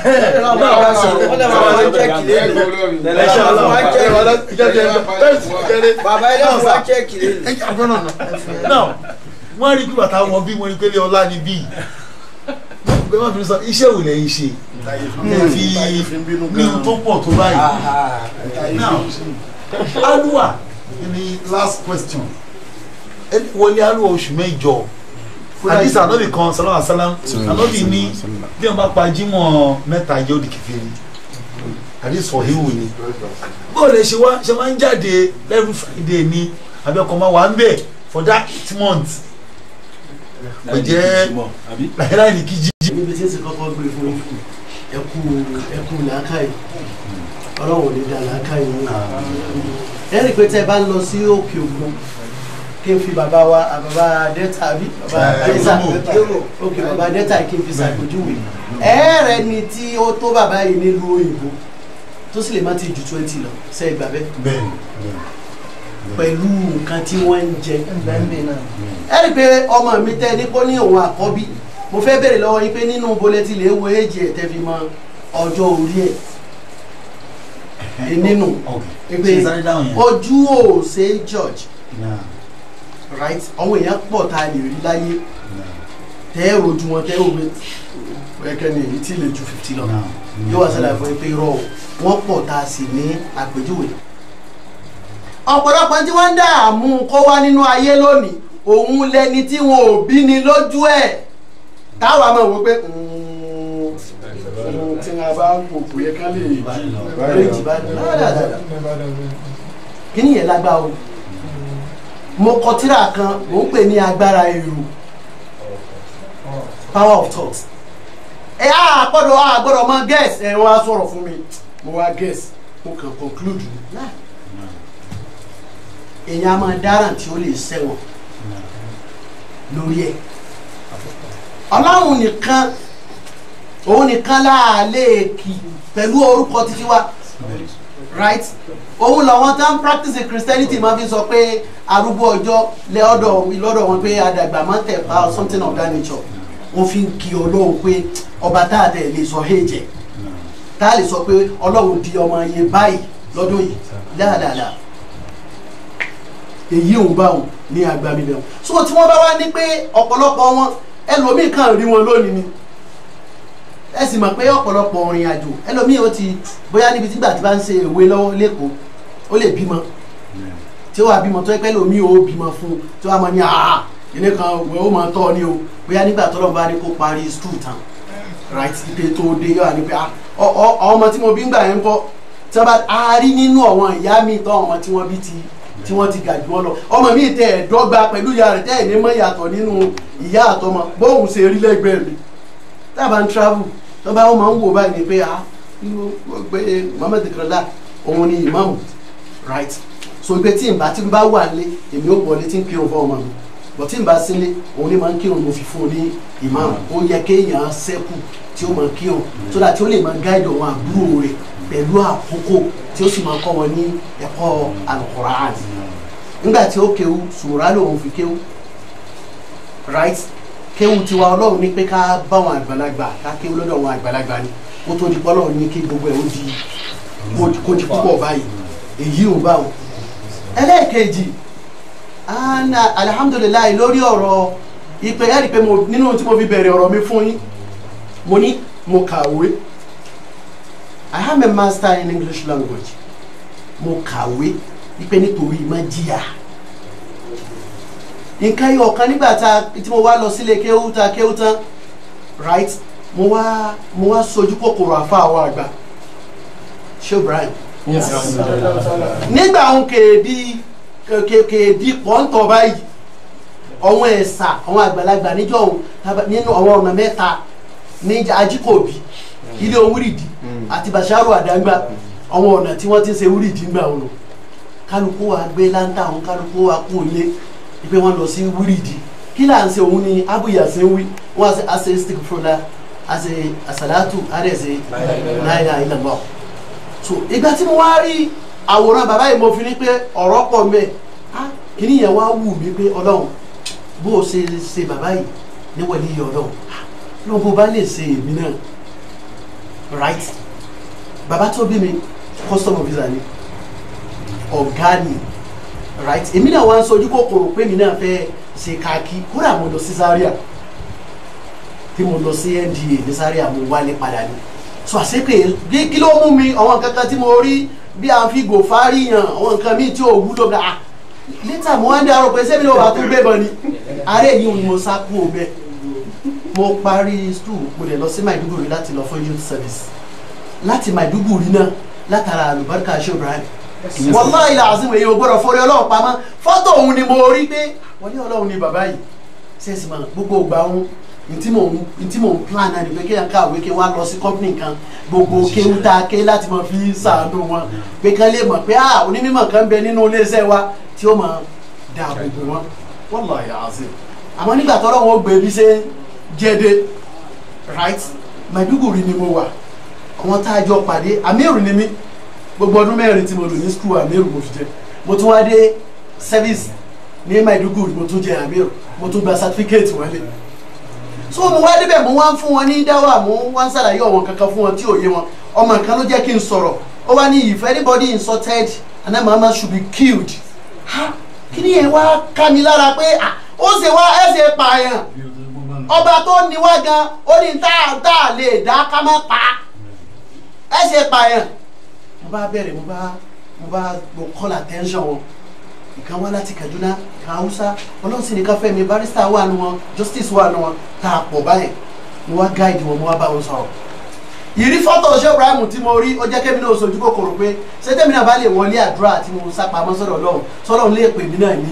bàbá ilé ọ̀sán wá chẹ́ẹ̀kì lẹ́nu. náà wọ́n rí pé bàtà wọn bí wọ́n rí pé lé ọlá ni bíi gbé wọn fi sọ iṣẹ́ wò lẹ́yìn ṣe ẹ fi ní tó pọ̀ tó báyìí now alua ni last question wọlé alua oṣù mẹ́jọ àdìsá ànábì kan sàlámù àsálàm ànábì ní bí wọn bá pa jímọ̀ mẹ́ta jẹ́ òdì kẹfìrí àdìsọ híwù ni bó lè ṣe wá ṣe máa ń jáde every Friday ni àbí ọkọ̀ máa wà ń bẹ̀ for that month kò jẹ́ láìláì ní kí jí. níbi tí ń sì kọ́kọ́ gbé fún ikú ẹkú ẹkú làákàyè ọlọ́run ò ní da làákàyè ní. ẹ̀rí pé tẹ́ ẹ bá ń lọ sí òkè òkun kí n fi bàbá wa bàbá dẹ́ta àbí bàbá dẹ́ta òkè bàbá dẹ́ta kí n fi ṣàpèjúwe. ẹ̀ẹ́rẹ́ ni tí ó tó bàbá yìí nílùú òyìnbó tó sì lè má ti ju twenty lọ ṣe é gbà bẹ́ẹ̀. bẹ́ẹ̀ni pẹ̀lú nǹkan tí wọ́n ń jẹ. ẹ rí i pé ọmọ mi tẹ́ ní kó ní òun àkọ́bí mo fẹ́ bèrè lọ́wọ́ yín pé nínú bọ́lẹ́tì lè wo èjì ẹ̀ tẹ́ fi mọ ọjọ́ orí ẹ̀ nínú pé ojú ò ṣe George right àwọn èèyàn pọ̀ tá a lè rí láyé tẹ́ ẹ̀ rojú wọn tẹ́ ẹ̀ òwe ẹ̀kẹ́ ni èyí tí lè ju fifty lọ yóò wá sẹ́la fún pé irọ́ wọ́n pọ̀ tá a sì ní àpèjúwe ọ̀pọ̀lọpọ̀ tí wọ́n ń dààmú kó wá nínú ayé lónìí òun lẹni tí wọn ò bí ni lójú ẹ̀ táwa máa wò pé tí a bá wò kò yẹ ká lè rí jì bá dùn kí ni yẹn lágbá o mo kọ tírà kan mo ń pè ní agbára èrò power of thought ẹ á gbọ́dọ̀ á gbọ́dọ̀ mọ guess ẹ wọ́n á sọ̀rọ̀ fún mi mo wá guess mo kàn conclude èèyàn á máa dáràn tí ó lè ṣẹ̀wọ̀n lórí ẹ̀ ọlọ́run nìkan òun nìkan láàlẹ́ kì pẹ̀lú orúkọ títí wá right òun làwọn tá ń practice Christianity máa fi sọ pé arúgbó ọjọ́ lọ́dọ̀ lọ́dọ̀ wọn pé àdàgbà máa ń tẹ̀ pa something of that nature wọ́n fi ń kí ọlọ́run pé ọba tá a tẹ̀ lè sọ héjẹ̀ tá a lè sọ pé ọlọ́run di ọmọ yẹn báyìí lọ́dún yìí dáadáa èyí òun bá òun ní agbami bẹ̀rù so tí wọ́n bá wá ní pé ọ̀pọ̀lọpọ̀ wọn ẹlòmíì kan rí wọn lónìí ni ẹ sì mọ̀ pé ọ̀pọ̀lọpọ̀ òrìn àjò ẹlòmíì ó ti bóyá níbi tí gbà tí bá ń ṣe ìwé lọ́wọ́ lẹ́kọ̀ọ́ ó lè bímọ tí ó wà bímọ tó ẹ pẹ́ lòmíì ó bímọ fún tí wọ́n á mọ ní àhà ilé kan wẹ́ ó máa tọ́ ni o bóyá nígbà tó lọ́wọ́ bá ní kó parí school tán right ipe tó dé yóò wà ní pé ọmọ tí mo bí ń gbà yẹn ń kọ́ tí wọ́n bá a rí nínú àwọn ìyá mi tán ọmọ tí wọ́n bí ti tí wọ́n ti gà jù wọ́n lọ ọmọ mi tẹ̀ ẹ̀ dọ́gba pẹ̀lú ìyá rẹ̀ tẹ́ ẹ̀ ní mọ́ ìyàtọ̀ nínú ìyá àtọmọ bóun ṣe rí lẹ́gbẹ̀ẹ́ mi tábà ń travel tó bá wọn máa ń wò báyìí ni pé ah inú gbé Muhammad kìrọ̀lá òun ni imam right so pé tí n bá tí n bá wà nílé èmi ò wọlé tí n kírun fún ọmọ mi but tí n bá sílé òun ni máa ń kírun mo fi fún un ní imam ó yẹ kéèyàn sẹ́kù tí ó máa kírun so that tí ó lè máa gáìdì àwọn àbúrò rẹ̀ pẹ̀lú àkókò tí ó sì máa kọ́ wọn ní ẹ̀kọ́ Al-Qur'an nígbà tí ó kéwú sùúrà lòun fi kéwú right kéwú tiwa ọlọ́run ní pé ká bá wọn àgbàlagbà ká kéwú lọ́dọ̀ wọn àgbàlagbà ni kó tó di pọ́lọ́run ní kí gbogbo ẹ̀ ó di kó di púpọ̀ báyìí èyí ò bá wọn. ẹlẹ́ẹ̀kejì alihamudulilayi lórí ọ̀rọ̀ ìpè ẹ̀rí pé nínú tí mo fi bẹ̀rẹ̀ ọ̀rọ̀ mi fún yín mo ní mo kàwé I am a master in English language mo kàwé ìpè nítorí má jìyà nǹkan yìí ọ̀kan nígbà tá tí mo wá lọ sílé kéwú ta kéwú tán right mo wá mo wá sojú kòkòrò àfa àwọn àgbà ṣé Ibrahim nígbà òun kèédí kèédí pọ́ńtọ̀ báyìí ọ̀wọ́n ẹ̀sà àwọn àgbàlagbà níjọ́ òun nínú àwọn ọ̀nà mẹ́ta ní Ajíkòbí ilé Owúrìdì àti Basharu Àdágbà àwọn ọ̀nà tí wọ́n ti ń ṣe Owúrìdì ńgbà òun kálukú wa gbé láńtà òun kálukú wa kú ilé ipe wọn lọ sí wúrìdì kí là ń ṣe òun ni abuyase ń wí wọn a ṣe istighfar a ṣe àṣàlátù a rẹ̀ ṣe la ilaha illallah so ìgbà tí mo wá rí àwòrán bàbá yìí mo fi ní pé ọ̀rọ̀ pọ̀ mẹ́ kíní yẹn wá wù mí pé ọlọ́run bó o ṣe ṣe bàbá yìí níwọ̀lẹ́ yìí ọlọ́run ló bó bá lè ṣe èmi náà right bàbá tó bí mi custom officer ni ọ̀gá ni right èmi náà wá ń sojú kòkòrò pé mi náà fẹ́ ṣe káàkiri kódà mo lọ sí Zaria tí mo lọ sí N D A ní Zaria mo wálé padà ní so àṣepé kí ló mú mi àwọn kankan tí mo rí bí a fi gòfárí yàn àwọn nǹkan míì tí ò wúlò gbà á létà mo wá ń darọ pé sẹ́mi náà wà tó gbé bọ̀ ni ààrẹ yìí ni mo sá kú òbẹ mo parí school mo lè lọ sí Maiduguri láti lọ fún youth service láti Maiduguri náà látara àlùbáríkà ṣé Ibrahim wallahi alazim èyí ò gbọ́dọ̀ forí ọlọ́run pamọ́ fọ́tò òun ni mo rí pé wọlé ọlọ́run ni bàbá yìí sẹ́ẹ̀sì máa gbogbo ìgbà òun ntí mò ń ntí mò ń plan náà ni pé kéèyàn káwé ké wá lọ sí company kan gbogbo kéwú tá a ké láti máa fi sàánú wọn pé kán lè mọ̀ pé ah onímọ̀ kan bẹ nínú iléeṣẹ́ wa tí ó máa dáàbò bò wọn wallahi alazim àmọ́ nígbà tọ́lọ́ wọn gbé bí ṣe jẹ́dẹ́ right Maiduguri ni mo wà àwọn tá a jọ pàdé Amiru ni mí gbogbo ọdún mẹ́rin tí mo lò ní school Amiru mo fi jẹ mo tún wá dé service ní Maiduguri mo tún jẹ Amiru mo tún gba certificate wọlé so mo wá débẹ̀ mo wá ń fún wọn ní dáwà mo wá ń ṣàlàyé ọ̀wọ́n kankan fún wọn tí ò yé wọn ọmọ kan ló jẹ́ kí n sọ̀rọ̀ ó wá ní if anybody insulted and that mama should be killed ha kí ni yẹn wá ká mi lára pé ó ṣe wá ẹ ṣe pààyàn ọba tó ní wá gan ó ní tá a lè dá ká má pa ẹ ṣe pààyàn mo bá bẹ̀rẹ̀ mo bá mo bá mo call attention wọn ìkan wá láti Kaduna ìkan Hausa ọlọ́run sì ní ká fẹ́ mi barrister wà nù wọn justice wà nù wọn tá a pọ̀ báyìí mo wá guide wọn mo wá bá wọn sọ̀rọ̀ ìrí fọ́tò ṣé Ibrahim tí mo rí ó jẹ́ kémi náà sojú kòkòrò pé ṣé tèmi náà bá lè wọlé àdúrà tí mo sápamọ́ sọ́dọ̀ ọlọ́run sọ́dọ̀ lè pè mí náà ní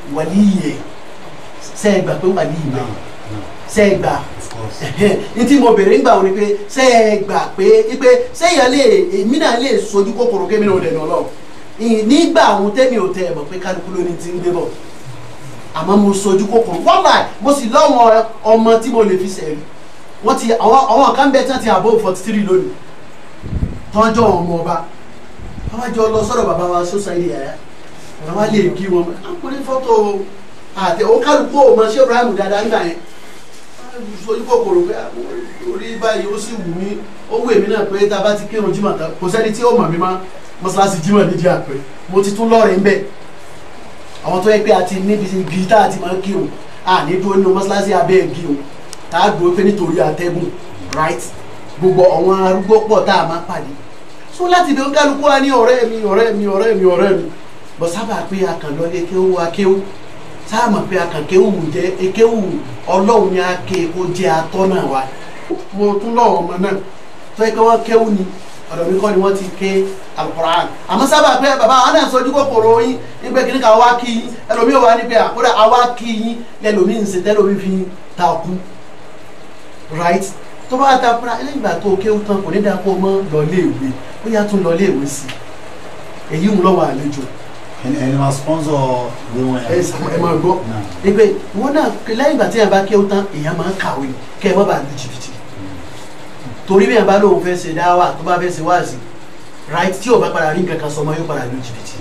wàlíyè ṣe é gbà pé wàlíyè náà ṣe é gbà n tí mo bèrè ńgbà wọn ni pé ṣe é gbà pé pé ṣé ìyá lè èmi náà lè sojú kòkòrò kémi náà ò dẹnu Ọlọ́run nígbà àwọn tẹ́mi ò tẹ ẹ̀ mọ̀ pé kálukú ló ní ti ń gbé bọ̀ àmọ́ mo sojú kòkòrò wọ́n láì mo sì lọ́wọ́ ọmọ tí mo lè fi sẹ̀rí wọ́n ti àwọn kan bẹ́ẹ̀ tí wọ́n ti àbọ̀ forty three lónìí tọ́jọ́ ọmọ ọba wọ́n wá jọ lọ sọ́dọ̀ bàbá wa sọ́sáìdì ẹ̀yà wọ́n wá lè kí wọn àpòrí fọ́tò àti òkàlùkù ọmọ ṣé Ibrahim dáadáa ń gbà yẹn sojú kòkòrò pé orí báyìí ó sì wù mí ó wù èmi náà pé tá a bá ti kírun jímọ̀ tán kò sẹ́ni tí ó mọ̀ mí má mọ́ṣáláṣí jímọ̀ nídìí àpẹ mo ti tún lọ́ọ̀rẹ́ ń bẹ̀ àwọn tó yẹ pé a ti níbi igi tá a ti máa ń kírun à ní dúró nínú mọ́ṣáláṣí abẹ́ igi o tá a dúró pé nítorí àtẹ́gùn right gbogbo àwọn arúgbó pọ̀ tá a máa pàdé so láti ibi kálukú wa ní ọ̀rẹ́ mi ọ̀rẹ́ mi ọ̀rẹ́ mi ọ̀rẹ́ mi bọ̀ sábà pé a kàn lọ lé kéwú akéwú sáà mọ̀ pé a kàn kéwú jẹ́ ekéwú Ọlọ́run ni a ké kó jẹ́ atọ́nà wa mo tún lọ́wọ́ ọmọ náà tó yẹ kí wọ́n kéwú ni ọ̀dọ̀ mi kọ́ ni wọ́n ti ké Al-Qur'an àmọ́ sábà pé bàbá àwọn náà sojú kòkòrò yín nígbà kí ní ká wá kí yín ẹlòmíì wà ní pé àkúrẹ́ àwa kí yín lẹ́lòmíì ń ṣe tẹ́lòmíì fi takú right tó bá ta fúnra lẹ́yìn ìgbà tó kéwú tán kò ní dáa kó mọ́ lọ léèwé ó yá tún lọ léèwé sí èyí ń lọ́wọ́ àlejò. ẹni máa sponsor ìwé wọn yẹn. ẹ máa gbọ́ ẹgbẹ́ ìwọ náà lẹ́yìn ìgbà tí yẹn bá kéwú tán èèyàn máa ń kàwé kẹ́ ẹ má bàa lu jìbìtì torí bí yẹn bá lóun fẹ́ ṣe dáwà tó bá fẹ́ ṣe wáàsí right tí o bá padà rí nǹkan kan sọmọ yóò padà lu jìbìtì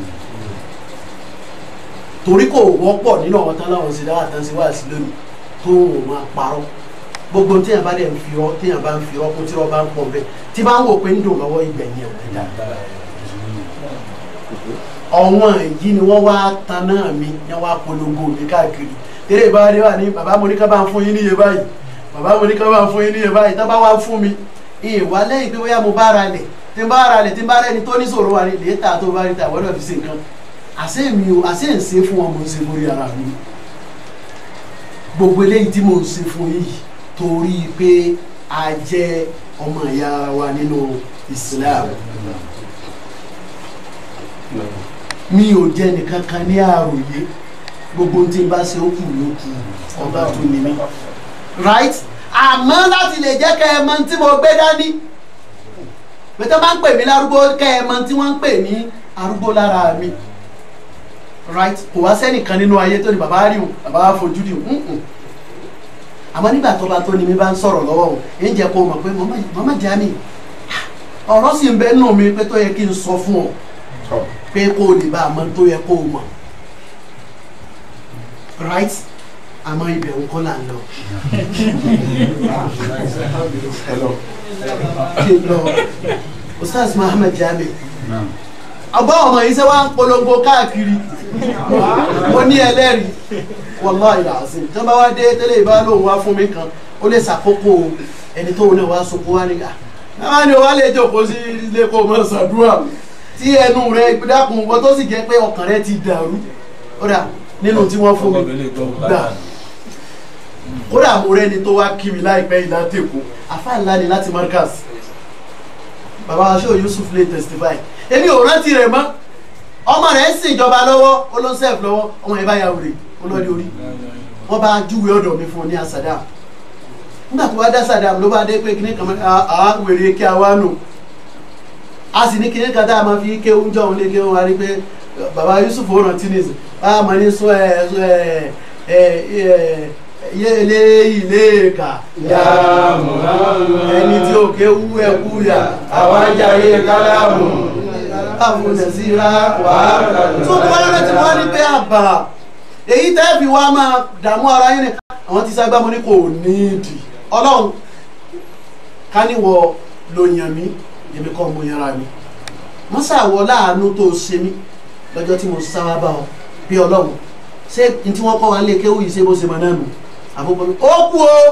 torí kò wọ́pọ̀ nínú àwọn tán láwọn ṣe dáwà tán ṣe wáàsí lónìí tó wọn máa parọ́ gbogbo tí yẹn bá dẹ̀ ń fi ọ́ tí yẹn bá ń fi ọ́ kó tí wọ́n bá ń pọ̀ bẹ́ẹ̀ tí bá ń wò pé ń dùn lọ́wọ́ ìgbẹ̀yìn ẹ̀ dá ọ̀wọ́n yìí ni wọ́n wá tan náà mi ni wọ́n wá polongo mi káàkiri tẹ́lẹ̀ bá dé wà ní bàbá mo ní ká bá ń fún yín níye báyìí bàbá mo ní ká bá ń fún yín níye báyìí tá bá wá fún mi ìwà lẹ́yìn pé bóyá mo bá ara lẹ̀ tí n bá ara lẹ̀ tí n bá rẹ́ni tó ní sòrò wa ni lè ta tó bá rí ta wọ́dọ̀ fi ṣe nǹkan àṣẹ mi o àṣẹ ń ṣe fún wọn mo ń ṣe lórí ara mi gbogbo eléyìí tí mo ń ṣe fún yìí torí pé a jẹ́ ọmọ ìyá wa nínú Islam mi ò jẹ́ nìkan kan ní àròyé gbogbo tí n bá ṣe ó kù ló kù ọba tó ní mi right àmọ́ láti lè jẹ́ kẹ́ ẹ mọ̀ tí mo gbé dání pẹ̀tẹ́ máa ń pè mí lárúgbó kẹ́ ẹ mọ̀ tí wọ́n ń pè ní arúgbó lára mi right kò wá sẹ́nìkan nínú ayé tó ní bàbá rí o bàbá fojú rí o àmọ́ nígbà tó bá tó ní mi bá ń sọ̀rọ̀ lọ́wọ́ o èyí jẹ́ kó o mọ̀ pé mama Jami ọ̀rọ̀ sì ń bẹ nù mí pé tó yẹ kí n sọ fún ọ pé kó o lè bá a mọ̀ tó yẹ kó o mọ̀ right àmọ́ ibẹ̀ ń kọ́ là ń lọ. Ustaz Muhammad Jami ọgbọ́n ọmọ yìí ṣe wá ń polongo káàkiri mo ní ẹlẹ́rìí wallahi alazim tí wọ́n bá wá dé tẹ́lẹ̀ ìbá lóun wá fún mi kan ó lè ṣàkókò ẹni tó wọn náà wá sopọ̀ wá nígbà náà ni wọ́n lè jókòó sí ilé kó mọ̀ ṣàdúrà tí ẹnu rẹ̀ dákun wọ́n tó sì jẹ́ pé ọkàn rẹ̀ ti dàrú ó dà nínú tí wọ́n fún mi gbà kódà mo rẹ́ni tó wá kí mi láìpẹ́ yìí láti Èkó àfáà ńlá ni láti Markaz bàbá aṣọ Yusuf lè testify èmi ò rántí rẹ̀ mọ́ ọmọ rẹ̀ ń sìn ìjọba lọ́wọ́ olóńsẹ́f lọ́wọ́ ọmọ yẹn bá ya wèrè olóde orí wọ́n bá júwe ọ̀dọ̀ mi fún un ní Saddam nígbà tó wá dá Saddam ló bá dé pé kíní kan àá wèrè kí a wá nù a sì ní kíní kan tá a máa fi ké oúnjẹ òun lé ké wọn wá rí pé bàbá Yusuf ó rántí nìyí bá a máa ní sọ ẹ sọ ẹ ẹ yẹlé ilé ka ẹni tí ó ké wú ẹkú yà àwọn ajáyé kálámù àfúnẹ̀síra wàhálà tó tó wáyé tí wọ́n ní pé àbà èyí tẹ́ fi wá máa dààmú ara yín ni àwọn ti ságbá mo ní kò nídìí ọlọ́run ká níwọ̀ ló yàn mí èmi kọ́ mo yanra mi wọ́n ṣàwọ̀ láàánú tó ṣe mí lọ́jọ́ tí mo sáwá bá ọ bí ọlọ́run ṣé n tí wọ́n kọ́ wa lé kéwù yìí ṣé bó ṣe mọ náà nù àbúkọ mi ó kú o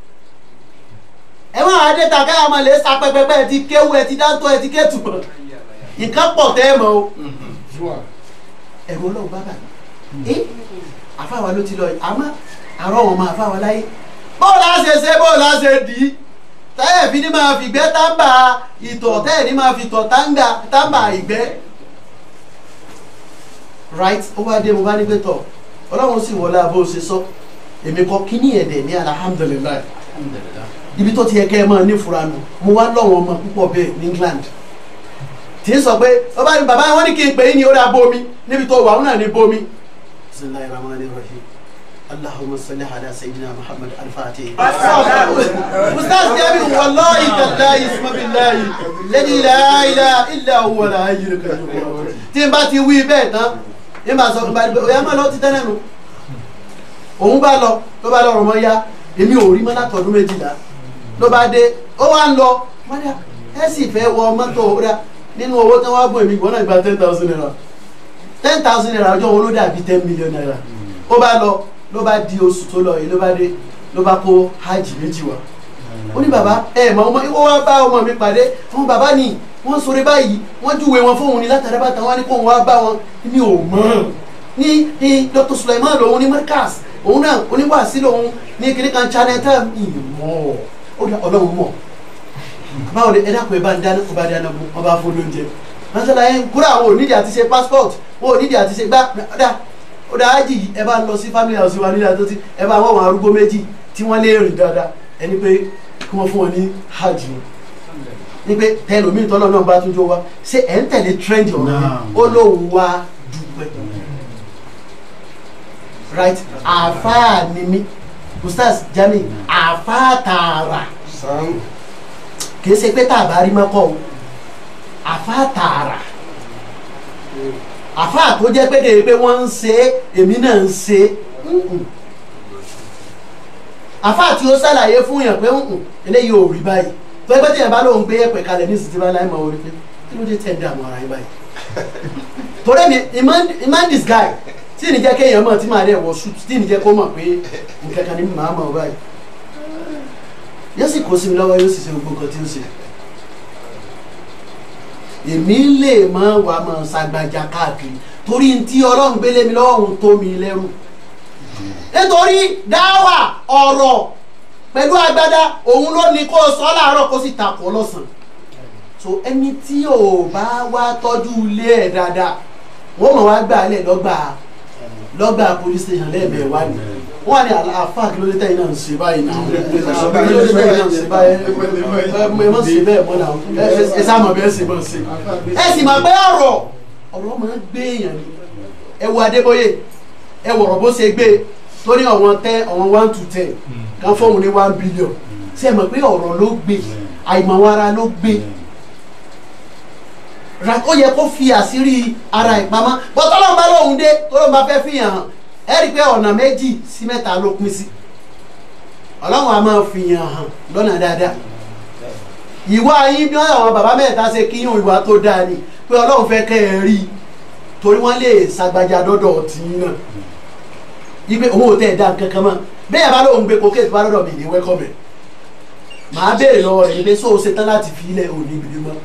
ẹ máa adé ta káyà máa lè sa pẹpẹpẹ ẹ ti kéwù ẹ ti dáńtọ́ ẹ ti kéètù nǹkan pọ̀ tẹ́ ẹ mọ̀ o ẹ̀rọ ọlọ́run bá bà mí ẹ àfáwa ló ti lọ yìí àmọ́ àrọ́ wọn máa fáwa láyé bóòlù á ṣe ṣe bóòlù á ṣe dì í táyà fi ní máa fi gbẹ́ tábà ìtọ̀ táyà ní máa fi tọ̀ tábà ìgbẹ́ right ó wá dé mo bá ní pé tọ̀ ọlọ́run sì wọlé abó ṣe sọ èmi kọ́ kíní ẹ̀dẹ̀ ní alhamdulilayi ibi tó ti yẹ kẹ́ ẹ máa ní fura nù mo wá lọ́wọ́ ọmọ púpọ̀ bẹ́ẹ̀ ní England tí ń sọ pé ọba ní bàbá wọn ní kí n pè é ní orí abómi níbi tó wà wọn náà ní bómi. bisimilayi rahmani rahim allahumma salli ala sayyidina muhammad al-fatih. ustaz jaabi wallahi tallahi ismabilayi lẹ́ni la ilaha illa huwa la hayyul qayyum. tí n bá ti wí bẹ́ẹ̀ tán n bá sọ fún báyìí òyà máa lọ ti tẹ́lẹ̀ nu òun bá lọ ló bá lọ rọ̀ mọ́ ya èmi ò rí mọ́ látọ̀dún méjìlá ló bá dé ó wá ń lọ wọ́n dà ẹ sì fẹ́ wọ mọ́tò rẹ̀ nínú owó tí wọ́n á bọ̀ èmi gbọ́n náà gba ten thousand naira ten thousand naira ọjọ́ wọn ló dàbí ten million naira ó bá lọ ló bá di oṣù tó lọ yìí ló bá dé ló bá kó hajj méjì wá ó ní bàbá ẹ mọ ọmọ ìwọ wá bá ọmọ mi pàdé fún bàbá ni wọ́n sọ̀rọ̀ báyìí wọ́n júwe wọn fóun ní látàrí bàtà wọn ní kó wọn wá bá wọn ní ò mọ̀ ní ní Dr. Sulaiman lòun ní Markaz òun náà oníwàásí lòun ní kíní kan channel time ìmọ̀ ọlọ́run mọ̀ báwo ni ẹ dákun ẹ bá ń dáná kó bá dáná bó wọn bá fún lóúnjẹ mọ́tàlá yẹn kúrò àwọn onídìí àti ṣe passport wọn onídìí àti ṣe gbá ọ̀dà ọ̀dà ájì yìí ẹ bá lọ sí family house wa nílẹ̀ tó ti ẹ bá wọ́n wọn arúgbó méjì tí wọ́n lè rìn dáadáa ẹni pé kí wọ́n fún wọn ní hajj ní pé tẹlomiin tọ́lọ́ náà bá tún jó wa ṣé ẹ̀ ń tẹ̀lé trend ọ̀hún ó lóun wá dúpẹ́ right àfáà ni mí ustaz Jami àfáà tààrà kìí ṣe pé tàbá rí mọ́kọ́ o àfáà tààrà àfáà tó jẹ́ pé kèé pé wọ́n ń ṣe èmi náà ń ṣe àfáà tí ó ṣàlàyé fún yàn pé eléyìí ò rí báyìí tó ẹgbẹ́ tí yẹn bá lóun gbé ẹ̀pẹ̀ kalẹ̀ ní ìsìtì bá láì mọ̀ orí pé kí ló dé tẹ̀ ń dààmú ara yín báyìí torí mi iman this guy tí ní jẹ́ kéèyàn mọ̀ tí màá dẹ̀ wọ̀ ṣùtù tí ní jẹ́ kó mọ̀ pé nǹkan kan ní màá mọ̀ báyìí yóò sì kó sí mi lọ́wọ́ yóò sì ṣe gbogbo nǹkan tí ó ṣe èmi lè mọ wàá mọ ṣàgbàjà káàkiri torí tí ọlọ́run gbélé mi lọ́wọ́ òun tó mi lẹ́rù nítorí dáwà ọ̀rọ̀ pẹ̀lú agbádá òun ló ní kó sọ láàárọ̀ kó sì takò lọ́sàn so ẹni tí ò bá wá tọ́jú ilé ẹ̀ dáadáa wọ́n mọ̀ wá gbà lẹ̀ lọ́gbà lọ́gbà police station lẹ́ẹ̀mẹ̀ wá ní wọ́n ní àlàáfà kí ló dé tẹ́yìn náà ń ṣe báyìí náà kí ló dé tẹ́yìn náà ń ṣe báyìí ẹ mọ̀ ṣe bẹ́ẹ̀ mọ́ náà ẹ sá mọ̀ bẹ́ẹ̀ ṣe mọ̀ ṣe ẹ sì mọ̀ pé ọ̀rọ̀ ọ̀rọ̀ máa ń gbé èèyàn ni ẹ wo Adébóyè ẹ wọ̀rọ̀ bó ṣe gbé tó ní ọ̀wọ́n tẹ́ ọ̀wọ́n one to ten kan fóun ní one billion ṣe mọ̀ pé ọ̀rọ̀ ló gbé àìmọ̀wara ló gbé ó yẹ kó fi àṣírí ara ìpamọ́ bọ́tọ́ lọ́n bá lóhun dé tó lọ́n bá fẹ́ fi hàn ẹ́ rí i pé ọ̀nà méjì sí mẹ́ta ló pín sí ọlọ́run a máa fi hàn hàn lọ́nà dáadáa ìwà yín bí àwọn bàbá mẹ́ta ṣe kí yún ìwà tó dáa ni pé ọlọ́run fẹ́ kẹ́ ẹ rí i torí wọ́n lè ṣàgbàjà dọ́dọ̀ ọ̀tí náà ipe òun ò tẹ̀ ẹ̀ dá nǹkan kan mọ́ bẹ́ẹ̀ bá lóhun gbé kókè tó bá dọ́dọ̀ mi ní wẹ́kọ̀mẹ̀ màá béèrè lọ́wọ́ rẹ̀ pé sóò ṣe tán láti fi ilẹ̀ òní ìbìlẹ̀ mọ́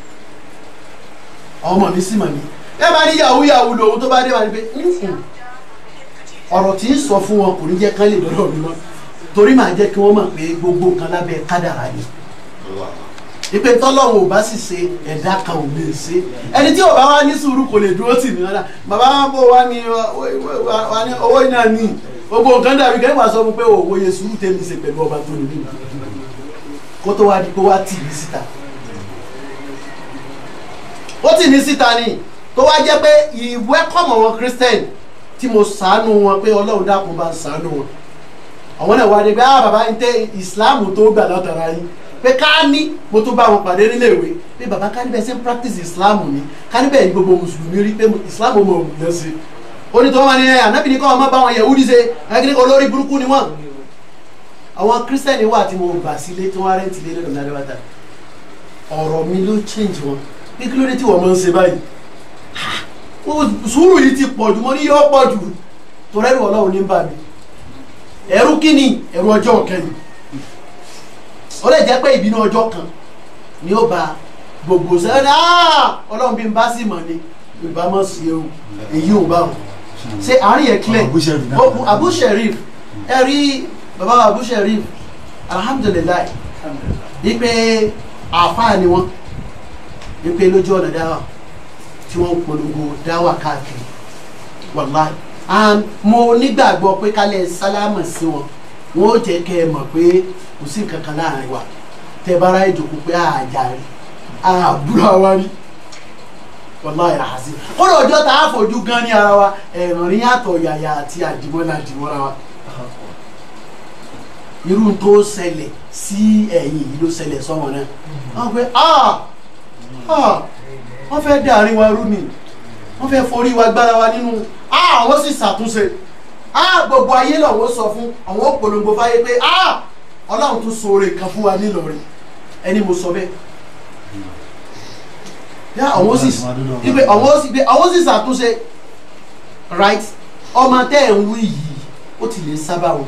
ọmọ mi sì mọ̀ ní ẹ bá ní yahoo yahoo lòun tó bá dé wà ní pé ọ̀rọ̀ tí ń sọ fún wọn kò ní jẹ́ kán lè dọ́dọ̀ mi mọ́ torí màá jẹ́ kí wọ́n mọ̀ pé gbogbo nǹkan lábẹ́ kádàrá ni ìpè tọ́lọ́run ò bá sì ṣe ẹ̀dá kan ò lè ṣe ẹni tí ò bá wá ní sùúrù kò lè dúró tì mí rárá bàbá wọn bò wá ní owó iná ní gbogbo nǹkan dàbí kẹ́ wàá sọ fún pé òwò yẹ sùúrù tèmi ṣe pẹ̀lú ọba tó nílé kó tó wá di kó wá tì mí síta ó tì mí síta ni tó wá jẹ́ pé ìwé kọ́mọ̀ wọn Christian tí mo ṣàánú wọn pé Ọlọ́run dákun bá ń ṣàánú wọn àwọn náà wá dé pé ah bàbá ń tẹ ìsìláàmù tó gbà látara yín pé ká ní mo tún bá wọn pàdé nílé ìwé pé bàbá ká níbẹ̀ ṣe ń practice ìsìláàmù ni ká níbẹ̀ ní gbogbo mùsùlùmí rí pé ìsìláàmù mọ̀ ọ́ lọ sí ó ní tí wọ́n máa ní ẹ̀ ànábì ní kọ́ ọmọ bá wọn Yẹhudi ṣe akíní olórí burúkú ni wọ́n àwọn Christian wà tí mo gbà sílé tí wọ́n rẹ́ǹtì lé lọ́dọ̀ ládébàtà ọ̀rọ̀ mi ló change wọn pé kí ló dé tí wọ́n máa ń ṣe báyìí sùúrù yìí ti pọ̀jù mo ní yóò pọ̀jù tó rẹ́rù Ọlọ́run ní bà mí ẹ̀rù kíni ẹ̀rù ọjọ́ kẹyìn ó lè jẹ́ pé ìbínú ọjọ́ kan ni ó ba gbogbo sẹ́yìn Ọlọ́run bí n bá sì mọ̀ ni ìbá mọ̀ sí ewu èyí ò bá wọn ṣe àárín yẹn clear Abu Sherif ẹ rí bàbá Abu Sherif alhamdulilayi wípé àáfàá ni wọn wípé lójú ọ̀nà dáwà tí wọ́n ń polongo dáwà káàkiri wàláì mo nígbàgbọ́ pé kálẹ̀ sálámà sí wọn wọn ó jẹ́ kẹ́ ẹ mọ̀ pé kò sí nǹkan kan láàrin wa tẹ bára ìjòkó pé àjà rí àbúrò wa rí wallahi àhásí kódà ọjọ́ tá a fojú gan ní ara wa ẹ̀ràn rí yàtọ̀ yàyà àti àdìmọ́lá àdìmọ́lá wa irú tó ṣẹlẹ̀ sí ẹ̀yìn yìí ló ṣẹlẹ̀ sọ́wọ́n náà wọ́n pẹ́ wọ́n fẹ́ dàrin wa rú ni wọ́n fẹ́ forí wa gbára wa nínú àwọn sì ṣàtúnṣe gbogbo ayé lọ́wọ́ sọ fún àwọn òpolongo fáyé pé ọlọ́run tún ṣoore kan fún wa nílọrin ẹni mo sọ bẹ́ẹ̀ yá àwọn sì ibẹ̀ àwọn sì ṣàtúnṣe right ọmọ tẹ́ ẹ̀ ń wí yìí ó ti lè sábà wọn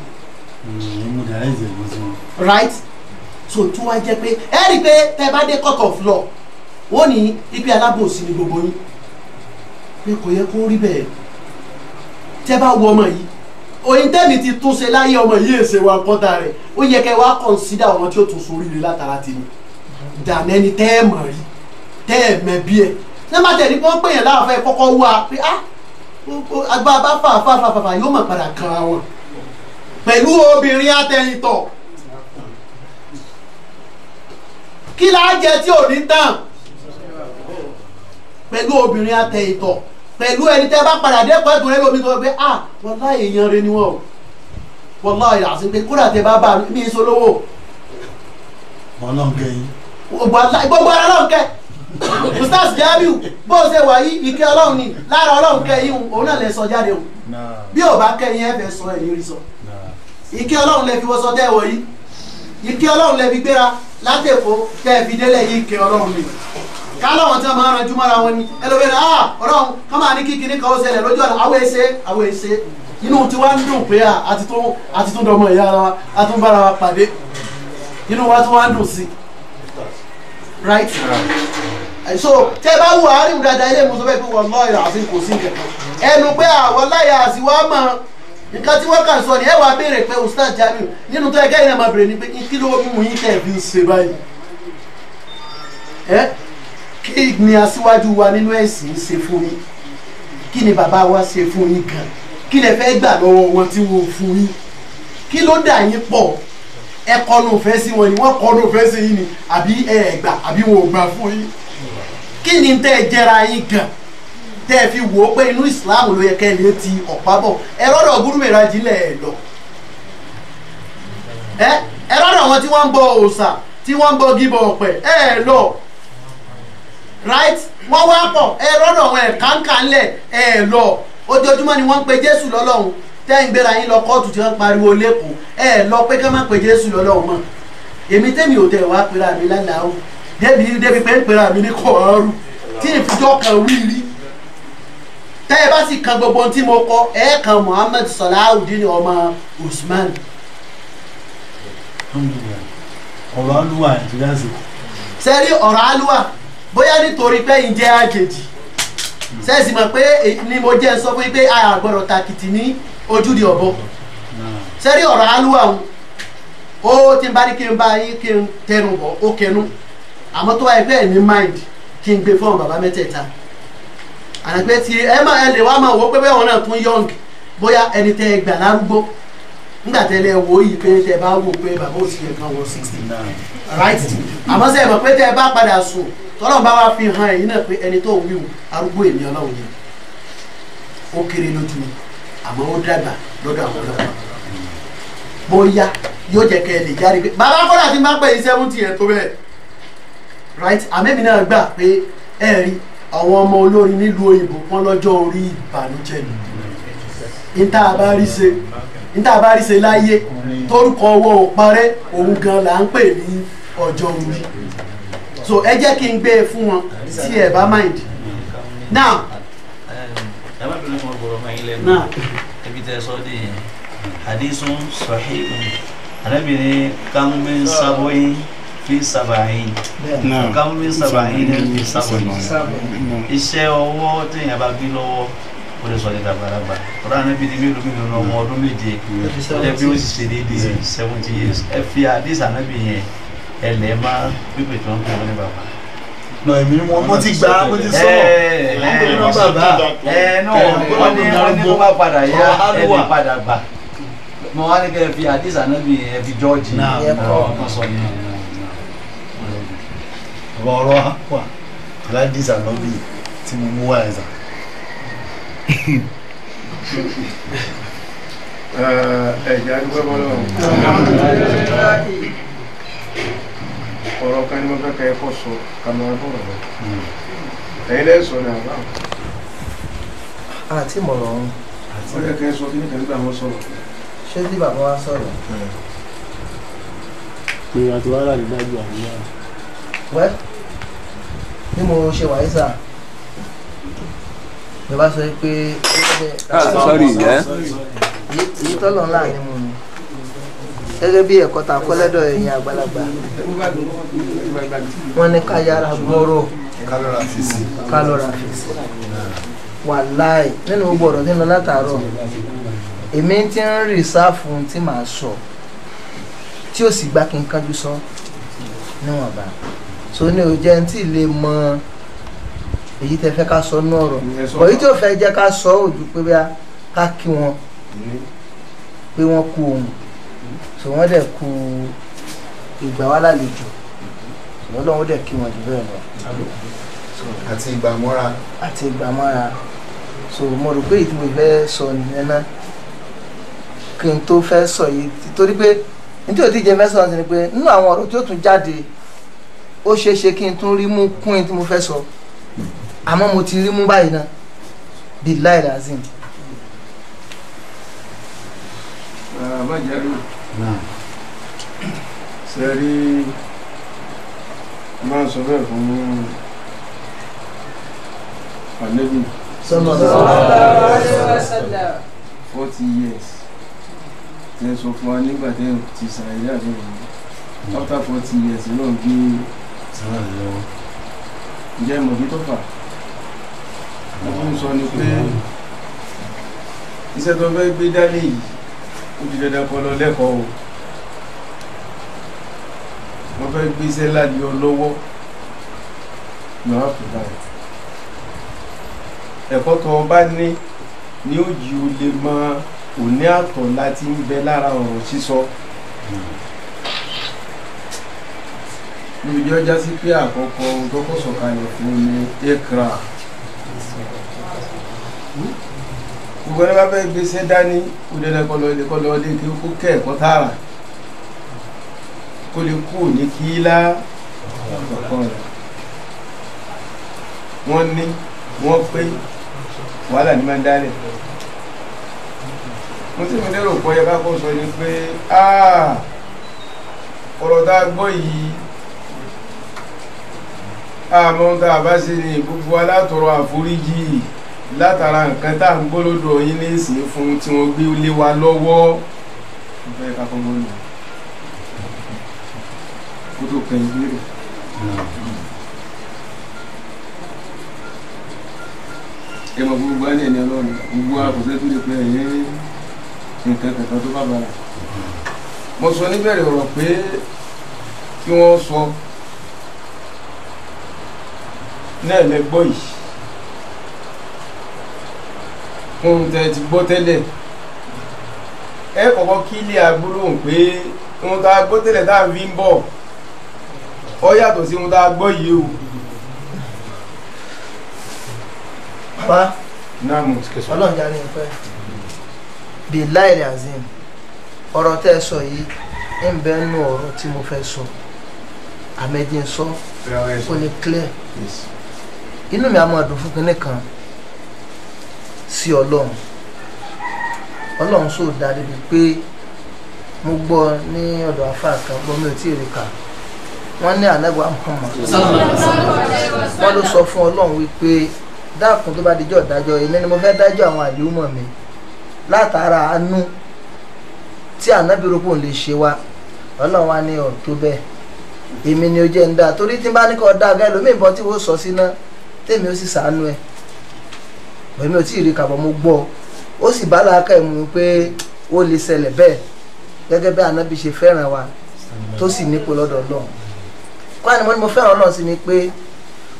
right so tó wá jẹ́ pé ẹ rí i pé tẹ́ bá dé court of law wọ́n ní ibi alábòsí ni gbogbo yín pé kò yẹ kó rí bẹ́ẹ̀ tẹ́ bá wọ ọmọ yìí oyin tẹ́mi ti tún ṣe láyé ọmọ yìí èsè wa kọ́ta rẹ̀ ó yẹ kẹ́ wá consider ọmọ tí ó tún sórí rẹ̀ látara tèmi dànẹ́ni tẹ́ ẹ̀ mọ̀ rí tẹ́ ẹ̀ mẹ́ bí ẹ̀ ṣé má tẹ̀ ní kí wọ́n pè yàn láwọn fẹ́ kọ́kọ́ wá pé ah agbára bá fà fà fà fà yóò mọ̀ padà kan àwọn pẹ̀lú obìnrin atẹ̀yìntọ̀ kí láá jẹ tí ò ní tán pẹ̀lú obìnrin atẹ̀yìntọ̀ pẹ̀lú ẹni tẹ́ bá padà dé pẹ̀lú rẹ lómi tó pé ah wallahi èèyàn rẹ ni wọ́n o wallahi àti pé kúrò àti bá bá mi èso lówó ọlọ́nkẹ́yìn gbogbo ara lọ́nkẹ́ Ustaz Jamiu bó ṣe wà yí ìkẹ́ ọlọ́run ni lára ọlọ́run kẹ́yìn òun náà lè sọ jáde o bí ò bá kẹ́yìn ẹ̀fẹ̀ sọ ẹ̀ ní rí sọ ìkẹ́ ọlọ́run lè fi wọ́sọ tẹ́ wọ̀ yí ìkẹ́ ọlọ́run lè fi gbéra látẹ̀kọ́ tẹ́ fi délẹ̀ yí ìkẹ́ ọlọ́run ni kálọ̀wọ̀n tí wọ́n máa ń ranjú mọ́ra wọn ni ẹlòmíràn ah ọlọ́run ká máa ní kíkiní kan ó ṣẹlẹ̀ lójú ọ̀nà àwọn èsè àwọn èsè inú tí wọ́n ń dùn pé àti tún dọmọ ìyá ara wa a tún bára wa pàdé inú wa tún wá ń dùn sí right so tẹ́ bá wù àárín dáadáa ilé ìmúṣọ bẹ́ẹ̀ pé wọ́n lọ́ọ̀ ìrà àti kò sí nǹkan ẹnu pé àwọn láyà àti wọ́n mọ̀ nǹkan tí wọ́n kàn sọ ni ẹ wàá béèrè pé Ustaz Jamiu nínú tó ẹgẹ́ yẹn máa béèrè ni pé kí ló mú yín tẹ̀ fi ń ṣe báyìí ẹ kí ni aṣíwájú wa nínú ẹ̀sìn ṣe fún yín kí ni bàbá wa ṣe fún yín gan kí lẹ fẹ́ gbà lọ́wọ́ wọn tí wọ́n fún yín kí ló dà yín pọ̀ ẹ kọnu òfẹ́ sí wọn ni wọ́n kọnu òfẹ́ sí yín ni àbí ẹ gbà àbí wọn ò gbà fún yín kí ni tẹ́ ẹ jẹra yín gan tẹ́ ẹ fi wò ó pé inú ìsìláàmù ló yẹ kẹ́ ẹ lè ti ọ̀pá bọ̀ ẹ rọ́dọ̀ gúrúmẹ̀rà jílẹ̀ ẹ lọ ẹ ẹ rọ́dọ̀ wọn tí wọ́n ń bọ òòṣà tí wọ́n ń bọ gíbọ̀ ọ̀pẹ ẹ lọ right wọ́n wá pọ̀ ẹ rọ́dọ̀ wọn ẹ̀ káńkà ńlẹ̀ ẹ lọ ojoojúmọ́ ni wọ́n ń pe Jésù lọ́lọ́run tẹ́yìn gbéra yín lọ kóòtù tí wọ́n pariwo lẹ́kọ̀ọ́ ẹ lọ pé ká má pe Jésù lọ́lọ́run mọ́ èmi tẹ́mi ò tẹ̀ wá pera mi lálàá o débi débi pé ń pera mi ní kọ̀ọ̀rù tí ìfijọ́ kan wí rí tẹ́ ẹ bá sì kan gbogbo ohun tí mo kọ ẹ kan Muhammad Salahuddin ọmọ Usman. ọ̀rọ̀ alúwà ìjìyà sí. sẹ́rí ọ̀rọ̀ alúwà bóyá nítorí pé ń jẹ́ àjèjì sẹ́ẹ̀sì mọ̀ pé ni mo jẹ́ sọ fún yín pé a gbọ́dọ̀ takìtì ní ojúde ọ̀bọ sẹ́rí ọ̀rọ̀ alúwà ó tí n bá ní kí n bá yín kí n tẹnu bọ̀ ó kẹnu àmọ́ tó wáyé pé ẹ̀ ní mind kí n gbé fún bàbá mẹ́tẹ̀ẹ̀ta àgbẹ̀ tí ẹ máa ẹ lè wá máa wò pé bẹ́ẹ̀ wọn náà tún young bóyá ẹni tẹ́ ẹ gbà lárúgbó nígbà tẹ́lẹ̀ wò yìí pé tẹ́ bá wò pé bàbá òsì yẹn kan wọ sixty right àmọ́ sẹ́yìn mọ̀ pé tẹ́ ẹ bá padà sùn tọ́lọ́ bá wá fi hàn ẹ̀yìn náà pé ẹni tó ń wíwù arúgbó èmi ọlọ́run yẹn ó kéré lójú mi àmọ́ ó dàgbà lọ́dọ̀ àwọn ọlọ́pàá bóyá yóò jẹ́ kẹ́ ẹ lè jáde pé bàbá kọ́dà ti máa ń pè yín seventy yẹn tó bẹ́ẹ̀ right àmẹ́mi náà gbà pé ẹ rí àwọn ọmọ olórin nílùú òyìnbó wọn lọ́jọ́ orí ìbànújẹ́ ni níta àbárí ṣe níta àbárí ṣe láyé torúkọ owó parẹ́ òun gan là ń pè ní ọjọ́ orí so ẹ jẹ́ kí n gbé e fún wọn tí ẹ bá mind now. ẹ má bínú fún ọgbọ̀rọ̀ fún yín lẹ́nu now ibi tẹ́ sọ dé yẹn hadithun sahihun arábìnrin kàmú sábọ̀yìn fi sabahin kàmú mi sabahin fi sabahin iṣẹ́ ọwọ́ téèyàn bá gbé lọ́wọ́ ó lè sọ ní dàgbàlagbà ọ̀rọ̀ ànábì ní mélòó mélòó ọmọ ọdún méje ó jẹ́ bí ó sì ṣe déédéé seventy years ẹ fi àdìs ànábì yẹn ẹ lẹ́ẹ̀ má pípé tí wọ́n ń pè wọ́n ní bàbá nà èmi mo ti gbà mo ti sọ ẹ ẹ mo bàbá ẹ náà wọ́n ní wọ́n ní kó bá padà yá ẹ lè padà gbà mo wá ní kẹ́ ẹ fi àdìsá náà bí ẹ fi jọ́ọ̀jì ọ̀rọ̀ sọ yẹn. ọ̀rọ̀ wà aládìsá náà bí tí mo mú wá ẹ̀sà. ẹ̀jẹ̀ adúgbò bọ́lọ̀ ọ̀rọ̀ kan ní mo fẹ́ kẹ́ ẹ kọ́ sọ kàmọ́ bọ̀rọ̀ lọ ẹ̀yin lẹ́yìn sọ ní àbá. àti mọ̀rọ̀ ọ̀hún. ó yẹ kẹ́ ẹ sọ kí ní kẹ́ńtà wọn sọ̀rọ̀. ṣé bí bàbá wa sọ̀rọ̀. pé àti wàhálà ní dájú àríyá. wẹ́ bí mo ṣe wà yíṣà mi bá sọ pé. sọ́rí ìyẹ́. èyí tọ́lọ̀ ńlá ni mo ní gẹ́gẹ́ bí ẹ̀kọ́ ta kọ́ lẹ́dọ̀ ẹ̀yin àgbàlagbà wọ́n ní ká yára gbọ́rọ̀ kálọ́ra fèsì kálọ́ra fèsì wàláì nínú gbogbo ọ̀rọ̀ nínú látàárọ̀ èmi ti ń rì sáfù tí màá sọ tí ó sì gbá kí n kájú sọ níwọ̀nba so ní o jẹ́ tí lè mọ èyí tẹ́ fẹ́ ká sọ ní ọ̀rọ̀ bọ̀ èyí tí ó fẹ́ jẹ́ ká sọ ojú pé bí ká kí wọn pé wọ́n kú ohun so wọ́n dẹ̀ kú ìgbà wá lálejò so Ọlọ́run dẹ̀ kí wọn jù bẹ́ẹ̀ lọ. àti ìgbàmọ́ra. àti ìgbàmọ́ra so mo rò pé ìdí mo fẹ́ sọ nìyẹn náà kí n tó fẹ́ sọ yìí torí pé nítorí òdíje mẹ́sàn-án ti ni pé nínú àwọn ọ̀rọ̀ tí ó tún jáde ó ṣeé ṣe kí n tún rí mú kún in tí mo fẹ́ sọ àmọ́ mo ti rí mú báyìí náà bíi láì razim. àbájáde ṣe rí máa ń sọ bẹ́ẹ̀ fún àlébì forty years tẹ sọ fún wa nígbà tẹ ti ṣàyẹ̀dá àbẹ̀wò after forty years náà gbé ǹjẹ́ mọ̀bí tó fà ó tún sọ ni pé iṣẹ́ tó fẹ́ gbé dání yìí ó di dandan kọ́ lọ lẹ́kọ̀ọ́ o wọ́n fẹ́ gbé iṣẹ́ láti ọ lọ́wọ́ you have to buy ẹ̀kọ́ tó o bá ní ní ó yí o lè mọ òní àtọ̀ láti ń bẹ lára ọ̀rọ̀ sísọ níbi jẹ́ ọjà sí pé àkọ́kọ́ kọ́kọ́ sọ̀kalẹ̀ fún ní ekra gbogbo ẹni bá fẹ́ gbéṣẹ́ dání kó dẹ́dẹ́ kọ́ lọ lé kí ó kẹ́ ẹ̀kọ́ tààrà kó lè kú ní kíílá ọ̀kọ̀ọ̀kan rẹ̀ wọ́n ní wọ́n pé wàhálà ní máa ń dálẹ̀ mo tí mi lérò pọ̀ yẹ ká kọ́ sọ ni pé ọ̀rọ̀ tá a gbọ́ yìí àmọ́ tá a bá ṣe ní gbogbo alátọ̀rọ̀ àforíjì látara nǹkan tá à ń gbọ́lódò yín ní ìsìn fún tí wọ́n gbé lé wa lọ́wọ́ ìfẹ́ kakọ́ mọ́lù kó tó kẹ́yìn lérò. ẹ mọ̀ gbogbo alẹ́ ní ọlọ́run gbogbo àkọsẹ́ tó lè pẹ́ ẹ̀yẹ́ nǹkan kankan tó bá bára. mo sọ níbẹ̀rẹ̀ ọ̀rọ̀ pé kí wọ́n sọ náà lẹ́gbọ́ yìí ohun tẹ́ ti gbọ́ tẹ́lẹ̀ ẹ kọ́kọ́ kí ilé agbólóhùn pé ohun tá a gbọ́ tẹ́lẹ̀ tá a fi ń bọ̀ ọ yàtọ̀ sí ohun tá a gbọ́ yìí o. bá náàmù ọlọ́run jáde ń pẹ́ bíi láìlì azim ọ̀rọ̀ tẹ́ ẹ sọ yìí ń bẹ nínú ọ̀rọ̀ tí mo fẹ́ sọ àmẹ́jì ń sọ ó ní clear inú mi á máa dùn fún kinní kan sí ọlọ́run ọlọ́run sóò dá débi pé mo gbọ́ ní ọ̀dọ̀ afáà kan gbọ́ mi ò tí ì rí kà wọ́n ní ànágbà Muhammad wọ́n ló sọ fún ọlọ́run wípé dákun tó bá dijọ́ dájọ́ èmi ni mo fẹ́ dájọ́ àwọn àlùmọ̀ mi látara àánú tí ànábì rògbò lè ṣe wá ọlọ́run wá ní ọ̀rọ̀ tó bẹ́ẹ̀ èmi ni ó jẹ́ ń dá torí tí n bá ní kọ́ dá gẹ́ lómi ìbọn tí wọ́n sọ sí náà tèmi ó sì sàánú ẹ̀ èmi ò tí ì rí kàbọ̀ mo gbọ́ ó sì bá làákà ẹ̀ mú pé ó lè ṣẹlẹ̀ bẹ́ẹ̀ gẹ́gẹ́ bí ànábì ṣe fẹ́ràn wa tó sì nípò lọ́dọ̀ ọlọ́run kó àní mo ní mo fẹ́ràn ọlọ́run sí ni pé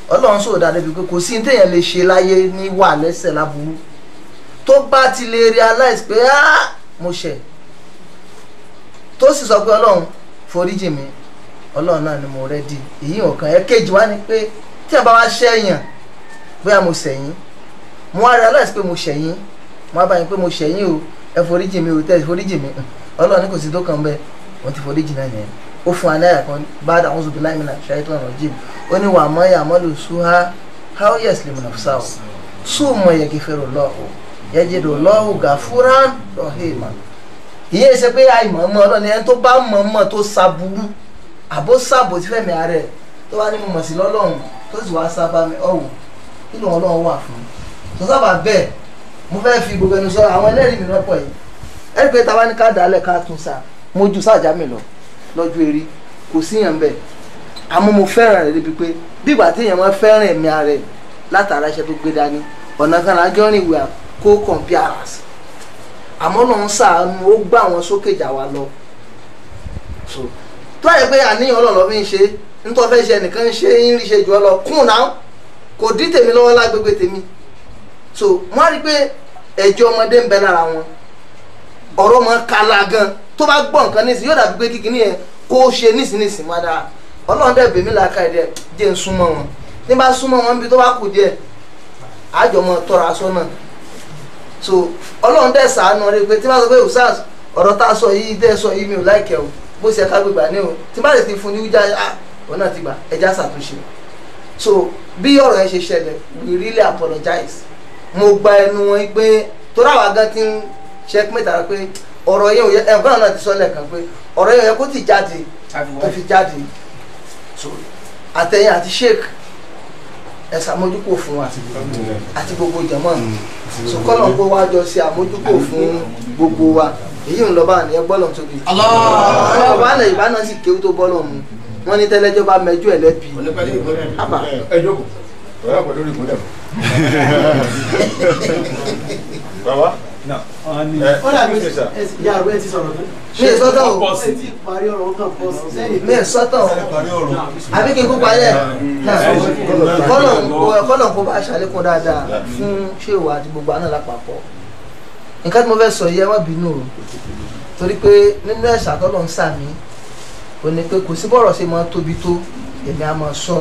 ọlọ́run sọ̀rọ̀ dáadáa bí pé kò sí téèyàn lè ṣe láyé ní wà lẹ́sẹ̀ láburú tó bá ti lè realize pé ah mo ṣẹ̀ tó sì sọ pé ọlọ́run foríjì mi ọlọ́run náà ni mo rẹ́dí èyí ọ̀kan ẹ̀kejì wá ni pé tí a bá wá ṣẹ̀yàn bóyá mo ṣẹ̀yìn mo wá realize pé mo ṣẹ̀yìn mo wá bá yín pé mo ṣẹ̀yìn o ẹ foríjì mi o tẹ́ ẹ foríjì mi ọlọ́run ní kò sí tó kàn bẹ́ẹ̀ wọ́n ti foríjì náà nìyẹn ó fún anáyà kan bá dàwọn zùbí láì mìíràn ṣáà tó ọ̀nà jìm ó ní wà mọ́ yà mọ́ lò sú ha how yes lè mìíràn fúsà o sú mọ̀ yẹ kí fẹ́ràn lọ́hùn yẹ jẹ́ dò lọ́hùn gàfúrán lọ́hìnmá ìyẹn ṣe pé àìmọ̀ mọ́ ọlọ́ni ẹni tó bá mọ̀ mọ̀ tó saburú àbó sábò tí fẹ́mi ààrẹ tó wá ní mo mọ̀ sí lọ́lọ́run tó sì wá sábà mi ọ̀wọ̀ kí lóun ọlọ́run wà fún un tó sábà bẹ́ẹ̀ mo fẹ́ fi gbogbo ẹnu sọ àwọn ẹlẹ́rìí mi rọ́pọ̀ yìí ẹ̀rí pé táwa ní ká dàálẹ̀ ká tún sa mo ju sáàjà mi lọ lọ́jọ́ eré kò síyàn bẹ́ẹ̀ àmọ́ mo fẹ́ràn rẹ̀ débi pé bí ìgbà tí èèyàn máa fẹ́ràn ẹ̀mí ààrẹ látara iṣẹ́ tó gbé dání ọ̀nà kan lájọ́ rìn ìwé kó compares àmọ́ náà ń sàánú ó gbà wọn sókè jà wá lọ tó àyè pé àníyàn ọlọ́ọ̀lọ́ fi ń ṣe nítorí fẹ́ ṣe ẹnìkan ń ṣe ń rí ṣe jù ọ lọ kùn náà kò dí tèmi lọ́wọ́ lágbègbè tèmi so wọ́n á rí pé ẹ̀jẹ̀ ọmọdé ń bẹ lára wọn ọ̀rọ̀ mọ́ kala gan tó bá gbọ́ nǹkan nísìnyí yóò dàbí pé kíkiní yẹn kó ṣe nísìnyísìn má dáa ọlọ́run dẹ̀ bèmí làákà ẹ̀ dẹ̀ jẹ́ ń súnmọ́ wọn ní bá súnmọ́ wọn bí tó bá kù díẹ̀ àjọ mọ́ tọrọ aṣọ náà so ọlọ́run dẹ̀ sàánú rẹ pé tí bá sọ pé usas ọ̀rọ̀ tá a sọ yìí dẹ́ sọ yìí mi ò láìkẹ́ o bó ṣe ká gbégbá ní o tí bá lè ti fún ní wíjà òun náà ti gbà ẹja ṣàtúnṣe so bí ọ̀rọ̀ yẹn ṣe ṣẹlẹ̀ we really apologize mo gba ẹnu wọn pé torí àwa gan ti ń ṣe mẹ́ta pé ọ̀rọ̀ yẹn ò yẹ ẹ̀gbọ́n náà ti sọ lẹ́ẹ̀kan pé ọ̀rọ̀ yẹn ò yẹ kó ti jáde tó fi jáde so àtẹ̀yìn àti sheik ẹ ṣàmójúkò fún wa àti gbogbo jẹ̀mọ́ so kọ́nà kó wá jọ ṣe àmójúkò fún gbogbo wa èyí ń lọ bá àníyàn gbọ́lọ̀ tóbi ọba àlẹ́ ìbá náà sì kéwú tó bọ́lọ̀ mu wọ́n ní tẹ́lẹ́jọ́ bá mẹjọ́ ẹ̀ lẹ́bi àbá ẹjọ́ kò ọ̀rọ̀ pẹ̀lú ìgbọ́lẹ̀ bàbá ó dàbí ìyá àrùn ẹ ti sọ̀rọ̀ tó mi ì sọ́tọ̀ o mi ì sọ́tọ̀ o àbí kí n kó parí ẹ̀ kọ́nà kó bá ṣàlékún dáadáa fún ṣéwà àti gbogbo àná lápapọ̀ nǹkan tí mo fẹ́ sọ yìí ẹ má bínú o torí pé nínú ẹ̀sà tọ́lọ̀ ń sàmì ò ní pé kò sí bọ́rọ̀ ṣe máa tóbi tó èmi á máa sọ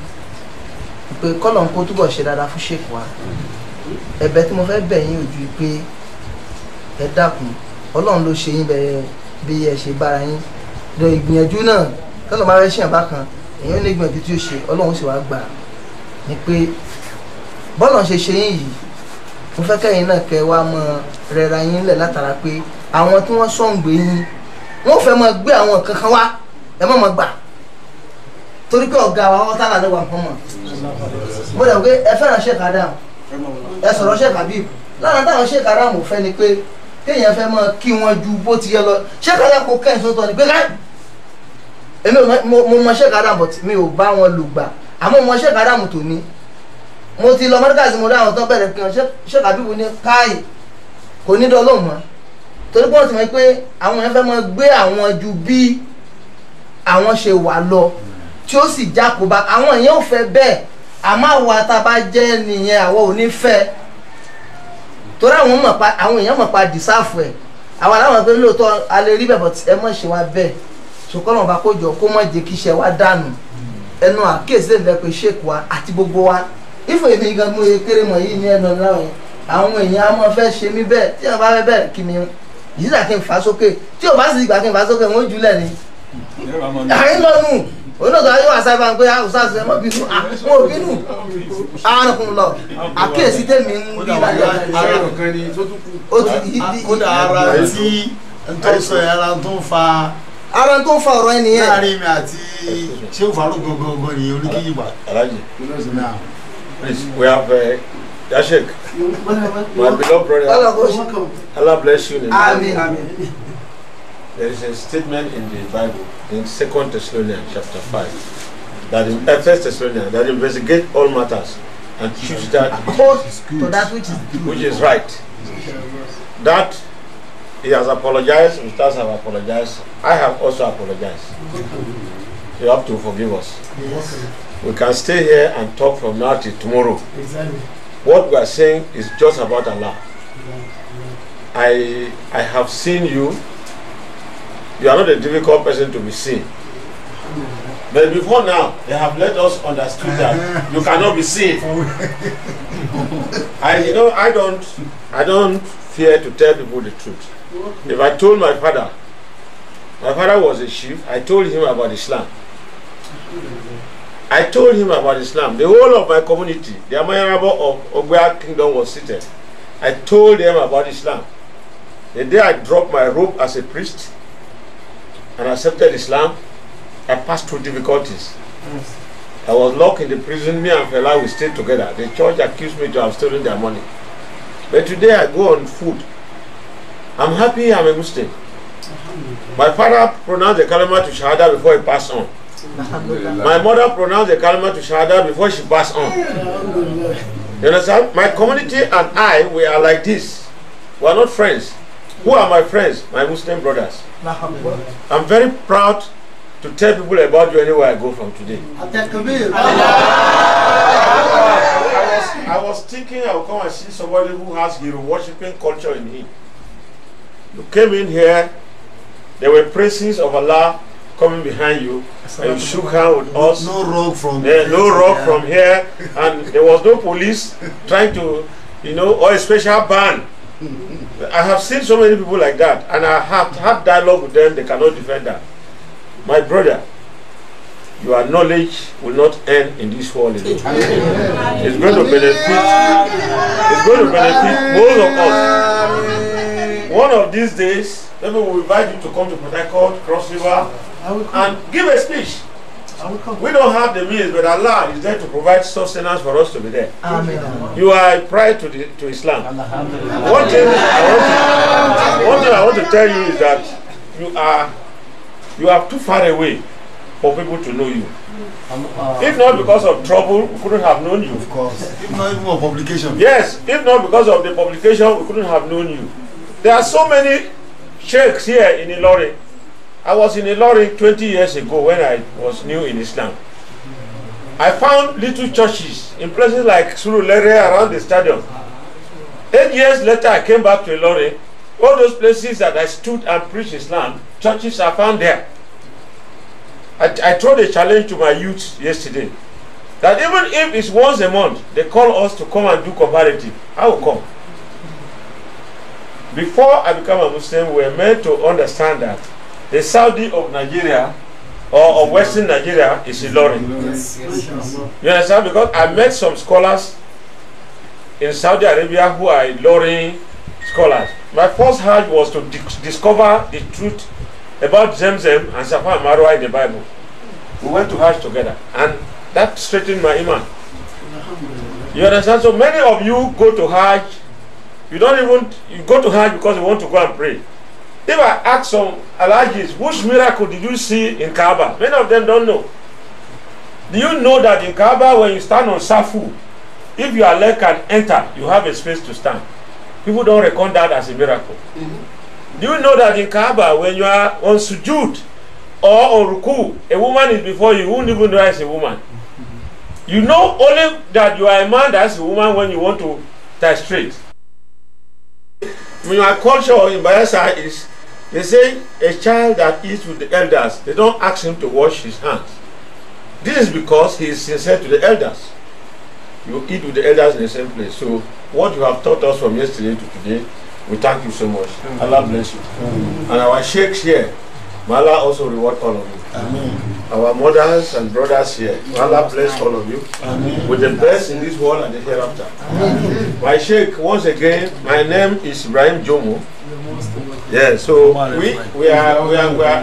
pé kọ́nà kó túbọ̀ ṣe dáadáa fún ṣèkù wa ẹ̀bẹ̀ tí mo fẹ́ bẹ̀ yín ojú pé ẹ dákun ọlọ́run ló ṣe yín bẹ́ẹ̀ bí ẹ ṣe bára yín lọ ìgbìyànjú náà tọ́lọ̀ máa fẹ́ ṣèyàn bákan èèyàn ní ìgbìyànjú tí ó ṣe ọlọ́run sì wá gbà ní pé bọ́lọ̀ ṣe ṣe yín yìí mo fẹ́ kẹ́yìn náà kẹ́ wá mọ rẹra yín lẹ̀ látara pé àwọn tí wọ́n sọ̀ǹgbé yín wọ́n fẹ́ mọ gbé àwọn kankan wá ẹ mọ̀ mọ̀ gbà torí pé ọ̀gá wa wọ́n tánà lọ́wọ́ nǹkan mọ̀ mo dẹ̀ pé ẹ fẹ́ràn Sheikh Adam ẹ sọ̀rọ̀ Sheikh Habib lára táwọn Sheikh Adam ò fẹ́ ni pé kéèyàn fẹ́ mọ kí wọ́n ju bó ti yẹ lọ Sheikh Adam kò kẹ́yìn tó tọ́ ni pé káì èmi mo mọ Sheikh Adam but mi ò bá wọn lù gbà àmọ́ mo Sheikh Adam tó ní mo ti lọ mọ́ríkàsì mo rí àwọn tó bẹ̀rẹ̀ kí wọ́n Sheikh Habib ní káì kò ní dọ́lọ́ mọ́ torí pé wọ́n ti mọ̀ pé àwọn yẹn fẹ́ mọ gbé àwọn ju bí àwọn ṣe wà lọ tí ó sì jákòbá àwọn èèyàn ò fẹ́ bẹ́ẹ̀ àmọ́ àwọn àtàbá jẹ́ nìyẹn àwọn ò ní fẹ́ torí àwọn mọ̀ pa àwọn èèyàn mọ̀ pa dìsáàfù ẹ̀ àwọn aláwọ̀ pé lóòótọ́ alẹ́ rí bẹ̀bọ̀ ẹ mọ̀ ṣe wá bẹ́ẹ̀ ṣùkọ́nà bá kó jọ kó mọ̀ jẹ́ kí iṣẹ́ wa dànù ẹnu àkíyèsí lè fẹ́ pé ṣèkù wa àti gbogbo wa ìfọ̀ èmi gan mú ekéré mọ̀ yìí ní ẹnu láwọn àwọn èèyàn á mọ̀ fẹ́ ṣe mí bẹ́ẹ̀ tí wọ́n bá fẹ́ bẹ́ẹ̀ kí mi yìí dà kí n fà sókè tí o bá sì gbà kí n fà sókè wọ́n jùlẹ̀ ni àyín lọ́nu olóòtú ayé wà sábà ń pé àwùsá ṣe mọ́ bínú àwọn òbínú àrùn kùn lọ àkíyèsí tèmi ń bí ìlànà kódà ara tí n tó sọ yẹn ara tó ń fa ara tó ń fa ọ̀rọ̀ ẹni yẹn láàrin mi àti Sheikh Farouk gbogbogbò ní oníkíyì wà. Please, we have uh, Yashik, my beloved brother. Allah bless you. Amen. Amen. There is a statement in the Bible in Second Thessalonians chapter five that in uh, First Thessalonians that investigate all matters and choose that to that which is which is right. That he has apologized, Ustaz have apologized. I have also apologized. you have to forgive us. Yes. We can stay here and talk from now till tomorrow. Exactly. What we are saying is just about Allah. I I have seen you. You are not a difficult person to be seen. But before now, they have let us understand that you cannot be seen. I you know I don't I don't fear to tell people the truth. If I told my father, my father was a chief, I told him about Islam. I told him about Islam. The whole of my community, the Amayarabo of Ogwea Kingdom was seated. I told them about Islam. The day I dropped my robe as a priest and accepted Islam, I passed through difficulties. Yes. I was locked in the prison. Me and Fela, we stayed together. The church accused me to have stolen their money. But today I go on food. I'm happy I'm a Muslim. My father pronounced the kalima to Shahada before he passed on. My mother pronounced the kalima to Shahada before she passed on. You understand? My community and I, we are like this. We are not friends. Who are my friends? My Muslim brothers. I'm very proud to tell people about you anywhere I go from today. I was, I was thinking I would come and see somebody who has hero worshipping culture in him. You came in here, there were praises of Allah coming behind you, and you shook hands with us. No rock from there, no rock from here, and there was no police trying to, you know, or a special ban. I have seen so many people like that, and I have had dialogue with them. They cannot defend that. My brother, your knowledge will not end in this world alone. It's going to benefit. It's going to benefit both of us. One of these days, maybe we'll invite you to come to Port Harcourt, Cross River, and give a speech. We don't have the means, but Allah is there to provide sustenance for us to be there. Amen. You are a pride to, the, to Islam. One thing, I want to, one thing I want to tell you is that you are you are too far away for people to know you. If not because of trouble, we couldn't have known you. Of course. If not even for publication. Yes, if not because of the publication, we couldn't have known you. There are so many sheikhs here in Ilorin. I was in Ilorin twenty years ago when I was new in Islam. I found little churches in places like Surulere around the stadium. Eight years later, I came back to Ilorin. All those places that I stood and preached Islam, churches are found there. I, I threw a challenge to my youth yesterday that even if it's once a month, they call us to come and do comparative. I will come. Before I became a Muslim, we were meant to understand that the Saudi of Nigeria or of Western Nigeria is Ilorin. You understand? Because I met some scholars in Saudi Arabia who are Ilorin scholars. My first hajj was to di discover the truth about Zemzem and Safa and Marwa in the Bible. We went to hajj together, and that straightened my iman. You understand? So many of you go to hajj. You don't even you go to hajj because you want to go and pray. If I ask some Alhajis, which miracle did you see in Kaaba? Many of them don't know. Do you know that in Kaaba, when you stand on Safu, if your leg can enter, you have a space to stand? People don't reckon that as a miracle. Mm-hmm. Do you know that in Kaaba, when you are on Sujud or on Ruku, a woman is before you, you won't even know as a woman. Mm-hmm. You know only that you are a man that's a woman when you want to tie straight. When your culture in Bayelsa is, they say a child that eats with the elders, they don't ask him to wash his hands. This is because he is sincere to the elders. You eat with the elders in the same place. So what you have taught us from yesterday to today, we thank you so much. Mm-hmm. Allah bless you. Mm-hmm. And our sheikhs here, may Allah also reward all of you. Amen. Our mothers and brothers here, may Allah bless all of you. Amen. With the best in this world and the hereafter. Amen. My sheikh, once again, my name is Ibrahim Jomo. Yeah, so we we are we are we are.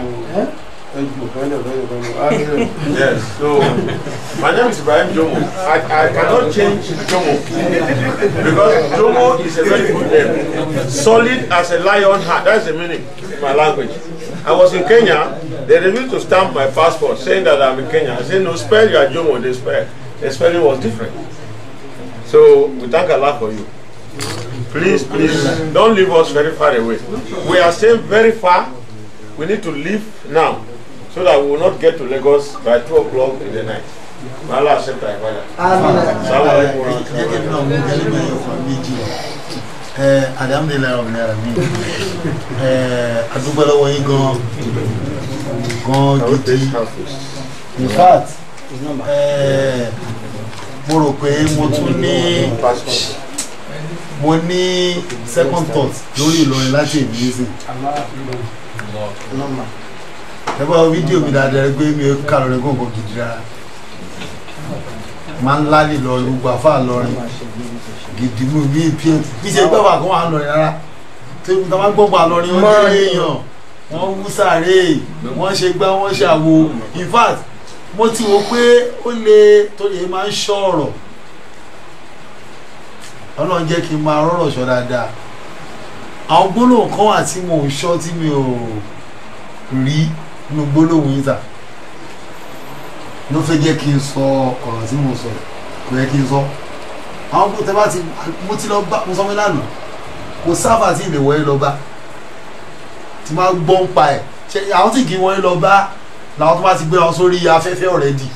Yes, so my name is Ibrahim Jomo. I, I cannot change Jomo because Jomo is a very good name. Solid as a lion heart. That's the meaning in my language. I was in Kenya. They refused to stamp my passport saying that I'm in Kenya. I said, no, spell your Jomo. They spell. The spelling was different. So we thank Allah for you. Please, please, don't leave us very far away. We are staying very far. We need to leave now, so that we will not get to Lagos by two o'clock in the night. May Allah accept our father. Alhamdulillah ọ̀rẹ́ ara mi adúgbò lọ́wọ́ yín gan gan gidi in fact mo rò pé mo tún ní mo ní second thought lórí Ìlọrin láti èmi nísìn ẹgbẹ́ fídíò mi dáadáa gbé mi kà lórí gbọ̀ngàn gidi rárá máa ń lálẹ́ lọ gbogbo àfáà lọrin gidi mú bí bí bí ṣe gbọ́ wà kó wà lọrin rárá tí wọ́n máa gbọ́ wà lọrin wọ́n ní èèyàn wọ́n wú sáré wọ́n ṣe gbá wọ́n ṣàwo in fact mo ti wò pé ó lè tó lè máa ń ṣọ́ ọ̀rọ̀ Ọlọ́run jẹ́ kí n máa rọ́rọ̀ ṣọ́ dáadáa àwọn gbólóhùn kan wà tí mo ń ṣọ́ tí mi ò rí nínú gbólóhùn yìí ta ló fẹ́ jẹ́ kí n sọ ọ̀rọ̀ tí mo sọ kò yẹ kí n sọ àwọn kò tẹ́ bá ti mo ti lọ bá mo sọ mi lánàá kò sáfà tí ìlẹ̀ wọlé lọ bá tí máa gbọ́ ń pa ẹ̀ ṣe àwọn tí kì í wọlé lọ bá làwọn tó bá ti gbé wọn sórí afẹ́fẹ́ already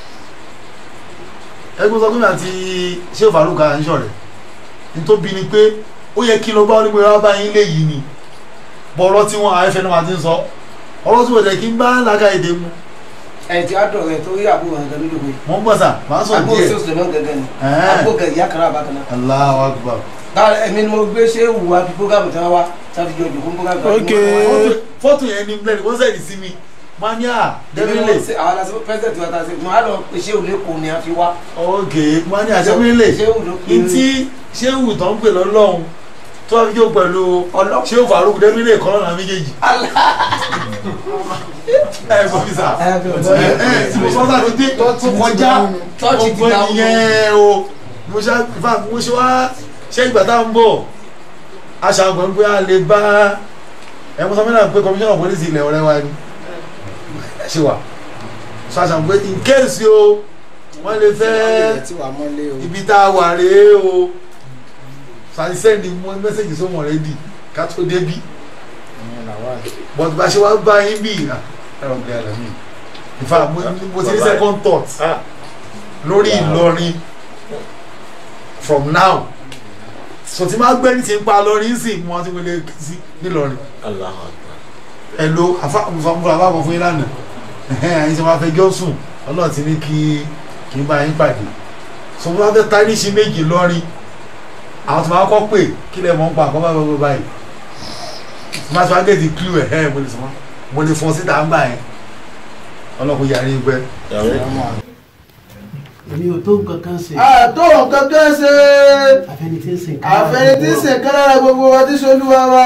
ẹgbẹ́ sọ pé mi àti ṣé Faruka ń ṣọ̀rẹ́ nítorí ni pé ó yẹ kí lọ bá onígbò yàrá bá yín lé yìí ni bọ̀rọ̀ tí wọ́n afẹ́fẹ́ náà máa ti ń sọ ọ̀rọ̀ tí wọ́n jẹ́ kí n bá làákà èdè mu ẹ ti wá dọ̀rọ̀ ẹ tó rí àbúrò àgbà lójú pé. mo ń bọ̀ sà máa sọ díẹ̀ àbúrò sí òṣèlú gẹ́gẹ́ ni àbúrò gẹ̀ ìyá kan àbá kan náà. Allahu Akbar. báwo ẹ̀mí ni mo gbé ṣé wù wá fi programu tí wọ́n wá sáfi jọ jòkó programu. ok fọ́tò yẹn ni blend wọ́n sẹ́yìn sí mi máa ní à dẹ́bílẹ̀. àwọn aláṣẹ president wa ta ṣe mo á lọ pé ṣé òun lè kó ni a fi wá. ok máa ní à dẹ́bílẹ̀ ntí ṣé wù tó ń pè lọ́lọ́run tó wá fi jó pẹ̀lú ṣé ó Faruku dẹ́bílẹ̀ kọ́ lọ́nà méjèèjì. ẹ gbọ́ fi sà ẹ ẹ mo sọ sáà ti dé kọjá ọgbọ́n nìyẹn o mo ṣe mo ṣe wá ṣé ìgbà tá à ń bọ̀ aṣàgbọ̀n pé a lè bá ẹ mo sọ fún mi náà pé commissioner of police ilẹ̀ ọ̀rẹ́ wa ni ẹ ṣe wà so aṣàgbọ̀n pé in case o wọ́n lè fẹ́ ibi tá a wà rèé o sàì sẹ́ni mẹ́sẹ̀gì sóhun rẹ̀ di ká tó débí but bá ṣe wá bá yín bí ìhà ẹ̀rọ gbé ẹ̀rọ mi in fact mo ti ní second thought lórí Ìlọrin from now so tí máa gbẹ́ni ti ń pa lọ́rin sí mo ti wọlé sí nílọrin ẹ lo àfàmùfàmù fún yín lánàá ẹ̀yìn tí wọ́n fẹ́ jọ́ sùn Ọlọ́run ti ní kí kí n bá yín pàdé so wọ́n fẹ́ táríṣì méjì lọ́rin àwọn tí wọ́n kọ́ pé kí lẹ́ mọ̀ ń pa àkọ́ bá bá báyìí máa sọ agé di clue ẹ̀ ẹ̀ mo lè sọ mo lè fọ́n síta ń gbà yẹn Ọlọ́run yàrá ìgbẹ́. èmi ò tó nǹkan kan ṣe. a tó nǹkan kan ṣe. àfẹni tí ń sìn kára àfẹni tí ń sìn kára gbogbo wa tí Olúwa wa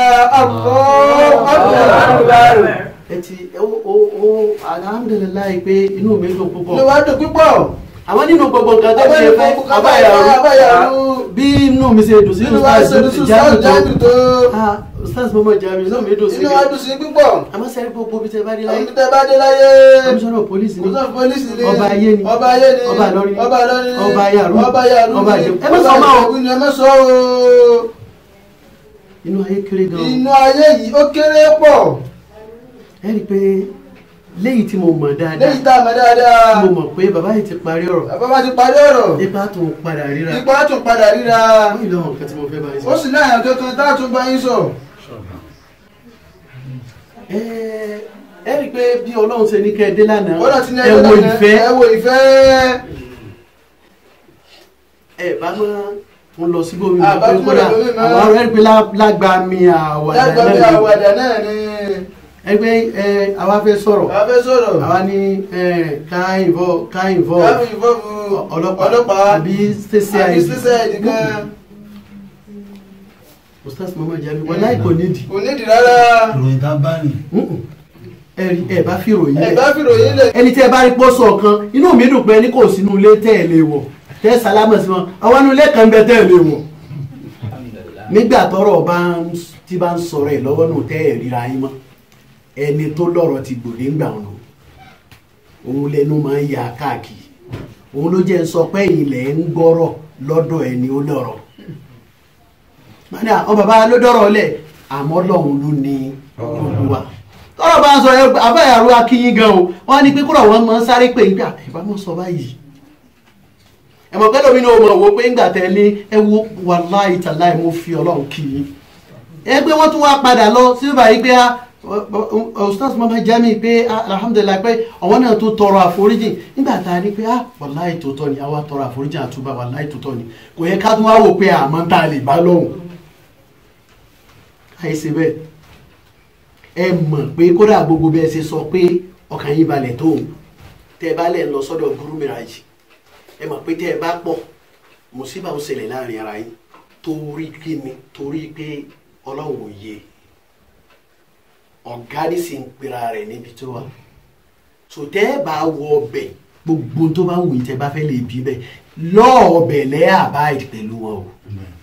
àlọ́ ẹ ti o o alhamdulilayi pé inú mi dùn púpọ̀. inú wa dùn púpọ̀. àwọn nínú gbogbo nǹkan tó ṣe fẹ́ abáyàrú bí inú mi ṣe dùn sí inú jáde tó stars mọ́mọ́ jami inú mi dùn sí inú wa dùn sí púpọ̀. àmọ́ sẹ́rí gbogbo bí tẹ bá dé láyé bí tẹ bá dé láyé komisanna polisi ni ọba ayé ni ọba ayé ni ọba lọrin ọba lọrin ọba ayàrú ọba ayàrú ọba àjẹmú ẹ má sọ máa o ẹ má sọ o. inú ayé kéré gan. inú ayé yìí ó kéré pọ̀. ẹ rí i pé léyìí tí mo mọ̀ dáadáa léyìí tá a mọ̀ dáadáa mo mọ̀ pé bàbá yìí ti parí ọ̀rọ̀ bàbá ti parí ọ̀rọ̀ ipa tún padà ríra ipa tún padà ríra ó ìlú ọ̀hún kan tí mo fẹ́ bá yín sọ. ó sì láyà kankan tá a tún bá yín sọ. ẹ ẹ rí i pé bí Ọlọ́run ṣe ní kẹ́ ẹ dé lánàá ẹ wo ìfẹ́ ẹ wo ìfẹ́ ẹ bá máa ń lọ sí gómìnà pé kódà àwọn ará ẹ rí i pé lágbàmì àwàdà náà ni ẹgbẹ́ ẹ àwa fẹ́ sọ̀rọ̀ àwa fẹ́ sọ̀rọ̀ àwa ní ẹ ká ìvọ ká ìvọ ọlọ́pàá àbí stacey àìdí kan. ustaz mama jami wọn láì kò nídìí. kò nídìí rárá. ìròyìn tá a bá rìn. ẹ rí ẹ bá fi ròyìn lẹ ẹ bá fi ròyìn lẹ. ẹni tí ẹ bá rí pọ́sọ̀ kan inú mi dùn pé ní kò sínú ilé tẹ́ ẹ lè wọ̀ tẹ́ ẹ sálámà sí wọn àwọn inú ilé kan bẹ tẹ́ ẹ lè wọ̀ nígbà tọ́rọ̀ bá ti bá ń sọ̀rọ̀ ẹ lọ́wọ́ nù tẹ́ ẹ ríra yín mọ́ ẹni tó lọ́rọ̀ ti gbòde ńgbà ọ̀nà òun lẹnu máa ń ya káàkiri òun ló jẹ́ ń sọ pé ilẹ̀ ń gbọ́rọ̀ lọ́dọ̀ ẹni ó lọ́rọ̀ mani àwọn bàbá ló dọ́rọ̀ lẹ̀ àmọ́ lọ́hùn ló ní olúwa. tó ọ̀rọ̀ bá ń sọ abáyàrú akínyín gan o wọ́n á ní pé kúrò wọn máa ń sáré pé ìgbà ìbámu sọ báyìí ẹ̀mọ̀ pẹ́ lómi ní o mọ̀ wò pé ńgbà tẹ́lẹ̀ ẹ wo wàláhì tàláhì mo fi ọlọ́run kì í ẹ pé wọ́n tún wá padà lọ sí báyìí pé Ustaz Muhammad Jamiu pé alhamdulilayi pé àwọn náà tó tọrọ àforíjì nígbà tá a ní pé wàláhì tó tọ́ ni àwa tọrọ àforíjì àtúbà wàláhì tó tọ́ ni kò yẹ ká tún wá wò pé àmọ́ tá a lè bá lọ́hùn àìsè bẹ́ẹ̀ ẹ mọ̀ pé kódà gbogbo bẹ́ẹ̀ ṣe sọ pé ọkàn yín balẹ̀ tó tẹ́ ẹ bá lẹ̀ ń lọ sọ́dọ̀ Guru Miraji ẹ mọ̀ pé tẹ́ ẹ bá pọ̀ mùsíbà ó ṣẹlẹ̀ láàrin ara yín torí kí ni torí pé ọlọ́run ò yé ọ̀gá ní sì ń pera rẹ̀ níbi tó wà so tẹ́ ẹ bá wọ ọbẹ̀ gbogbo tó bá wù yín tẹ́ ẹ bá fẹ́ lè bí bẹ́ẹ̀ lọ́ọ̀ ọbẹ̀ lẹ́yà àbáyé pẹ̀lú wọn o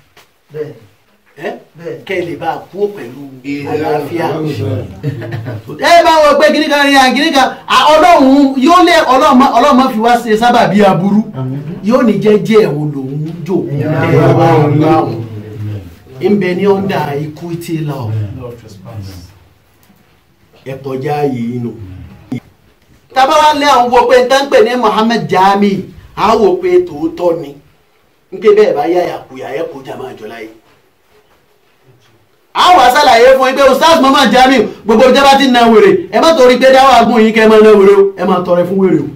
kẹ́ ẹ lè bá a kú pẹ̀lú àlàáfíà ẹ bá wọ pé kíníkà rí à kíníkà ọlọ́run yóò lé ọlọ́run má fi wá ṣe sábà bí aburú yóò ní jẹ́jẹ́ ẹ̀wọ̀n lòun jò ń bẹ ní ọ̀ndà equity law ẹ̀kọ́já yìí nù. tábà wá lé àwọn wo pé nǹkan pè ní Muhammad Jamiu àwọn wo pé tòótọ́ ni ń ké bẹ́ẹ̀ bá yáyà kúyà ẹ̀ kó jà máa jọ láyé. àwọn àṣàlàyé fún yín pé Ustaz Muhammad Jamiu gbogbo ìjọba ti na wèrè ẹ má torí pé dáwọ́ agún yín kẹ́ ẹ máa na wèrè o ẹ máa tọrẹ fún wèrè o.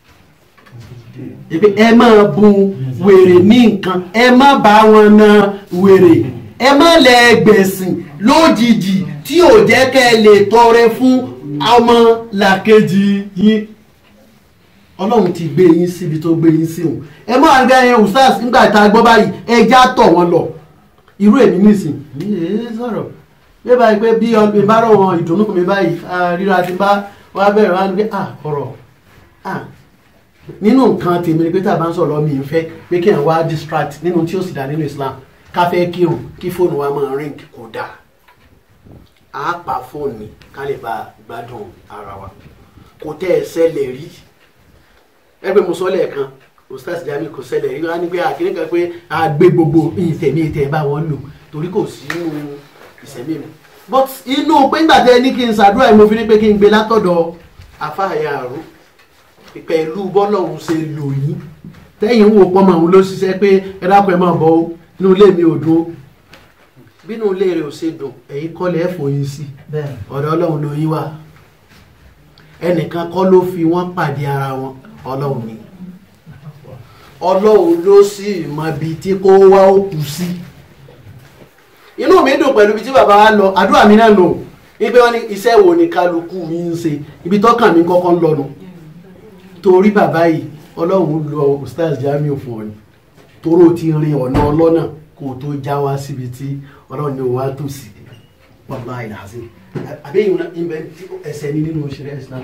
ẹ máa bùn wèrè ní nǹkan ẹ má bá wọn na wèrè ẹ má lẹ gbẹ̀sìn lójijì tí ò jẹ́ kẹ́ ẹ lè tọrẹ fún ọmọ làkejì yín ọlọ́run ti gbé yín síbi tó gbé yín sí òun ẹ má gbé ẹyin Ustaz nígbà tá a gbọ́ báyìí ẹ já tọ̀ wọn lọ irú èmi nísìn ní èé sọ̀rọ̀ bí báyìí pé bí ọdún bá rọ̀ wọn ìdùnnú fún mi báyìí ríra ti bá wá bẹ̀rẹ̀ wá ní pé à ọ̀rọ̀ à nínú nǹkan tèmi ni pé tá a bá ń sọ̀rọ̀ mi ń fẹ́ pé kí ẹ̀ wá distract nínú tí ó sì dá nínú Islam ká fẹ́ kírun kí fóònù wa máa ring kò dáa á pa fóònù ká lè bá gbádùn ara wa kò tẹ́ ẹ ṣẹlẹ̀ rí ẹgbẹ́ mo sọ lẹ́ẹ̀kan Ustaz Jamiu kò ṣẹlẹ̀ rí wá ní pé àkíní kan pé a gbé gbogbo ìtẹ̀mí ìtẹ̀ bá wọn lò torí kò sí inú ìṣẹ̀mí mi but inú pé nígbà tẹ́ ní kí n ṣàdúrà mo fi ní pé kí n gbé látọ̀dọ̀ afáàyà àrùn pẹ̀lú bọ́lọ́hún ṣe lò yín tẹ́yìn wò pọ́nmọ́ òun ló ṣiṣẹ́ pé ẹ dákun ẹ máa bọ̀ ó inú ilé mi ò dùn bínú ilé rẹ̀ ò ṣe dùn ẹ̀yin kọ́lẹ̀ ẹ̀ fòyín sí ọ̀dọ̀ ọlọ́run ló yín wà ẹnìkan kọ́ ló fi wọ́n pàdé ara wọn ọlọ́run ni ọlọ́run ló sì mọ ibi tí kó wá òkú sí inú mi dùn pẹ̀lú ibi tí bàbá wa lọ àdúrà mi náà lò wípé wọ́n ní iṣẹ́ wo ni kálukú mi ń ṣe ibi tọ́kàn mi kọ́kọ́ ń lọ́nu torí bàbá yìí ọlọ́run lọ Ustaz Jamiu fún ọ ni toró ti rin ọ̀nà ọlọ́nà kó tó já wá síbi tí ọlọ́run ní wàá tò sí wàlá ìlàsí àbẹ́yìn ìbẹ̀ ẹsẹ̀ ní nínú òṣèré Islam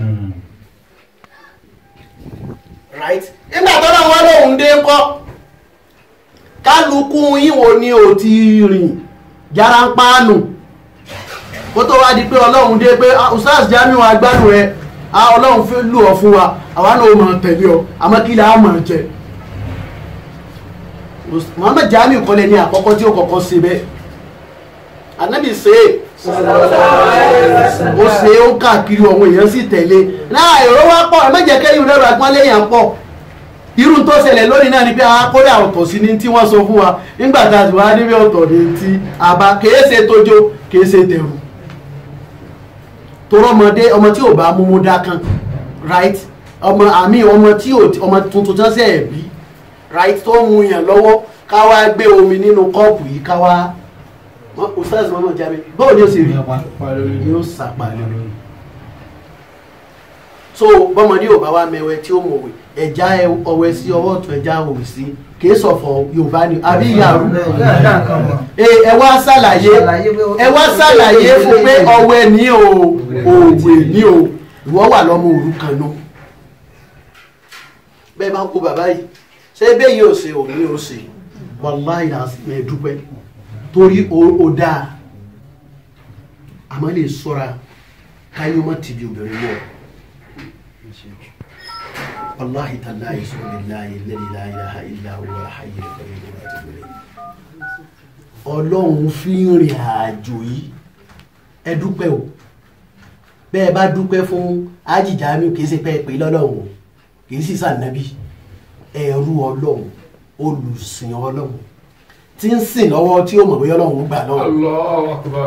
right nígbà tó náà wọ́n lóun dé ńkọ́ kálukú yíwo ni ò ti rìn jára ń páànù kó tó wá di pé ọlọ́run dé pé Ustaz Jamiu agbádùn rẹ ọlọ́run fi lù ọ fún wa àwa náà ó máa tẹ̀lé ọ àmọ́ kí là á máa jẹ Muhammad Jamiu kọ́lẹ̀ ní àkọ́kọ́ tí ó kọ́kọ́ ṣe bẹ́ẹ̀ Ànábì ṣe é ó ṣe ó káàkiri ọ̀hún èèyàn sì tẹ̀lé náà èrò wá pọ̀ ẹ méje kẹ́yìn lẹ́rọ àgbọ́n léèyàn pọ̀ irú tó ṣẹlẹ̀ lónìí náà ni pé akódà ọ̀tọ̀ sí ní tí wọ́n sọ fún wa nígbà tá a ti wá níbi ọ̀tọ̀ ní ti àbá kèé ṣe tójó kèé ṣe tẹ̀rù torọ́ ọmọdé ọmọ tí ò bá múmú dákan right ọmọ àmì ọmọ tí ò ọmọ tuntun tán sẹ̀ bí right tó mú yàn lọ́wọ́ ká wá gbé omi nínú kọ́ọ̀pù yìí ká wá Ustaz Muhammad Jamiu báwo ni ó sì rí yóò sàpà lórí so bọ́mọdé ò bá wá mẹ́wẹ́ tí ó mọ̀wé ẹ̀já ọwẹ́ sí ọwọ́ ọ̀tún ẹ̀já òwì sí kìí sọ̀fọ̀ Yorùbá ni àbí ìyàrú ẹ wá ṣàlàyé ẹ wá ṣàlàyé fún pé ọwẹ́ ní o òwe ní o ìwọ wà lọ́mọ òrukàn náà bẹ́ẹ̀ bá kó bàbá yìí ṣé bẹ́ẹ̀ yóò ṣe òní yóò ṣe wàláhì ẹ̀dúpẹ́ torí ó dáa àmọ́ lè sọ́ra káyọ́ mọ́ tìbí obìnrin náà wàláhì tàláhì sọ́lélàhì lẹ́lẹ́láhì ìlàwọ̀ àyè ọlọ́run fi ń rìn àjò yìí ẹ dúpẹ́ o bẹ́ẹ̀ bá dúpẹ́ fún Haji Jamiu kì í ṣe pé ẹ pè lọ́lọ́run kì í sì sànàbí ẹrú ọlọ́run olùsìn ọlọ́run tí ń sìn lọ́wọ́ tí ó mọ̀ bóyá ọlọ́run gbà lọ́wọ́. Allahu Akbar.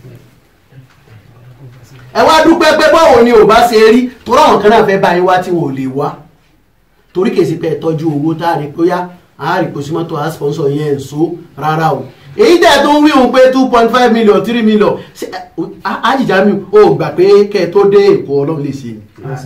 ẹ wá dúpẹ́ pé báwo ni ò bá ṣe rí torí àwọn kan náà fẹ́ bá yín wá tí wọn ò lè wá torí kì í ṣe pé ẹ tọ́jú owó tá a rí pé yá a rí pé símọ́tò a sponsor yẹn ń so rárá o èyí tẹ̀ tó ń wí òun pé two point five million three million Haji Jamiu ó gbà pé kẹ́ ẹ tó dé Èkó ọlọ́run lè ṣe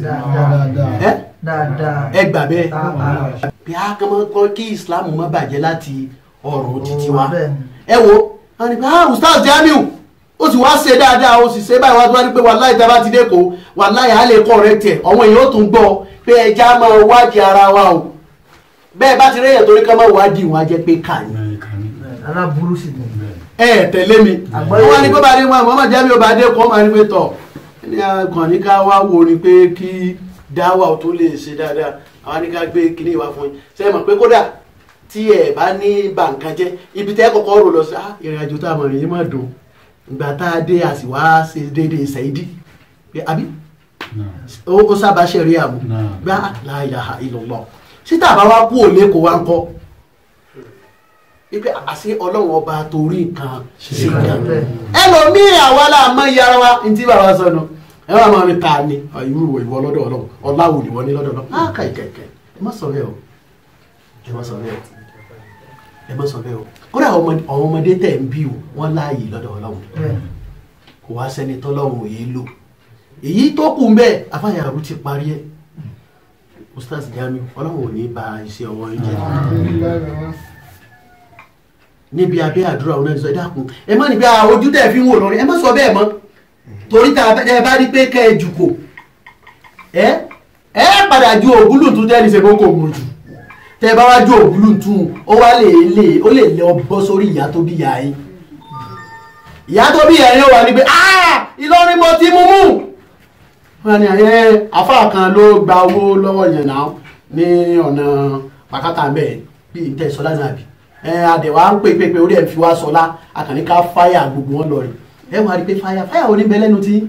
ẹ gbà bẹ́ẹ̀ bí a kàn máa kọ́ kí Islam má bàjẹ́ láti ọ̀run títí wa ẹ wo wọn ni pé ah Ustaz Jamiu ó sì wá ṣe dáadáa ó sì ṣe báyìí wá tó wá ní pé wàláì tá a bá ti dé kó wàláì á lè correct ẹ̀ àwọn èèyàn ó tún gbọ́ pé ẹja máa wádìí ara wa o bẹ́ẹ̀ bá ti réyàn torí ká máa wádìí wọn á jẹ́ pé kà ní. aláburú sì ni. ẹ tẹ̀lé mi wọ́n wá ní pé bá dé wọn Muhammad Jamiu bá dé kó máa ní pé tọ̀ ní akàn ní ká wá wo ni pé kí dáwà tó lè ṣe dáadáa àwọn ní ká gbé kíní ìwà fún yín ṣe mọ̀ pé kódà tí ẹ bá ní bàǹkan jẹ́ ibi tẹ́ kọ́kọ́ rò lọ sí ìrìn àjò tá a mọ̀ nìyí má dùn ìgbà tá a dé a sì wá ṣe déédéé Saidi àbí ó sábà ṣe rí àmú bá la ilaha illallah síta bá wá kú òlé kó wá ń kọ́ ipe àṣẹ ọlọ́run ọba torí nǹkan ṣe nǹkan ẹlòmíì àwa la mọ iye ara wa ní tí bàbá sọnù ẹ wà máa ń ta ni irú ìwọ lọ́dọ̀ ọlọ́run ọláwò ni wọ́n ní lọ́dọ̀ ọlọ́run á kà ìkẹ̀kẹ̀ ẹ má sọ bẹ́ẹ̀ o ẹ má sọ bẹ́ẹ̀ o ẹ má sọ bẹ́ẹ̀ o kódà àwọn ọmọdé tẹ̀ ń bí o wọ́n láàyè lọ́dọ̀ ọlọ́run kò wá sẹ́ni tọ́lọ́run òye lò èyí tó kù ń bẹ́ẹ̀ afáyàrú ti parí ẹ̀ Ustaz Jamiu ọlọ́run ò ní ba iṣẹ́ ọwọ́ yín jẹ́ níbi abẹ́ àdúrà ọ̀nà ìsọ ìdákun ẹ má níbi ojú tẹ̀ fi ń wò lọ́rin ẹ má sọ bẹ́ẹ̀ mọ́ torí tá ẹ bá rí pé kẹ́ ẹ jùkò ẹ ẹ padà ju ògúlùntún tẹ́ ní ṣe kókò mọ̀ jù tẹ́ bá wá ju ògúlùntún ó wá lè lè ó lè lọ bọ́ sórí ìyá tó bí ìyá yín ìyá tó bí ìyá yín ó wà ní pé ah Ìlọrin mo ti mú mú wọn ni ẹ àfáà kan ló gba owó lọ́wọ́ yẹn náà ní ọ̀nà pàkátà bẹ́ẹ̀ bí n tẹ́ sọlá náà bì ẹ àdẹ̀wà ń pè pé pé orí ẹ̀ fi wá sọlá àkànní ká fáyà gbogbo wọn lọ rí ẹ wọ́n á rí pé fáyà fáyà ò ní bẹ lẹ́nu tí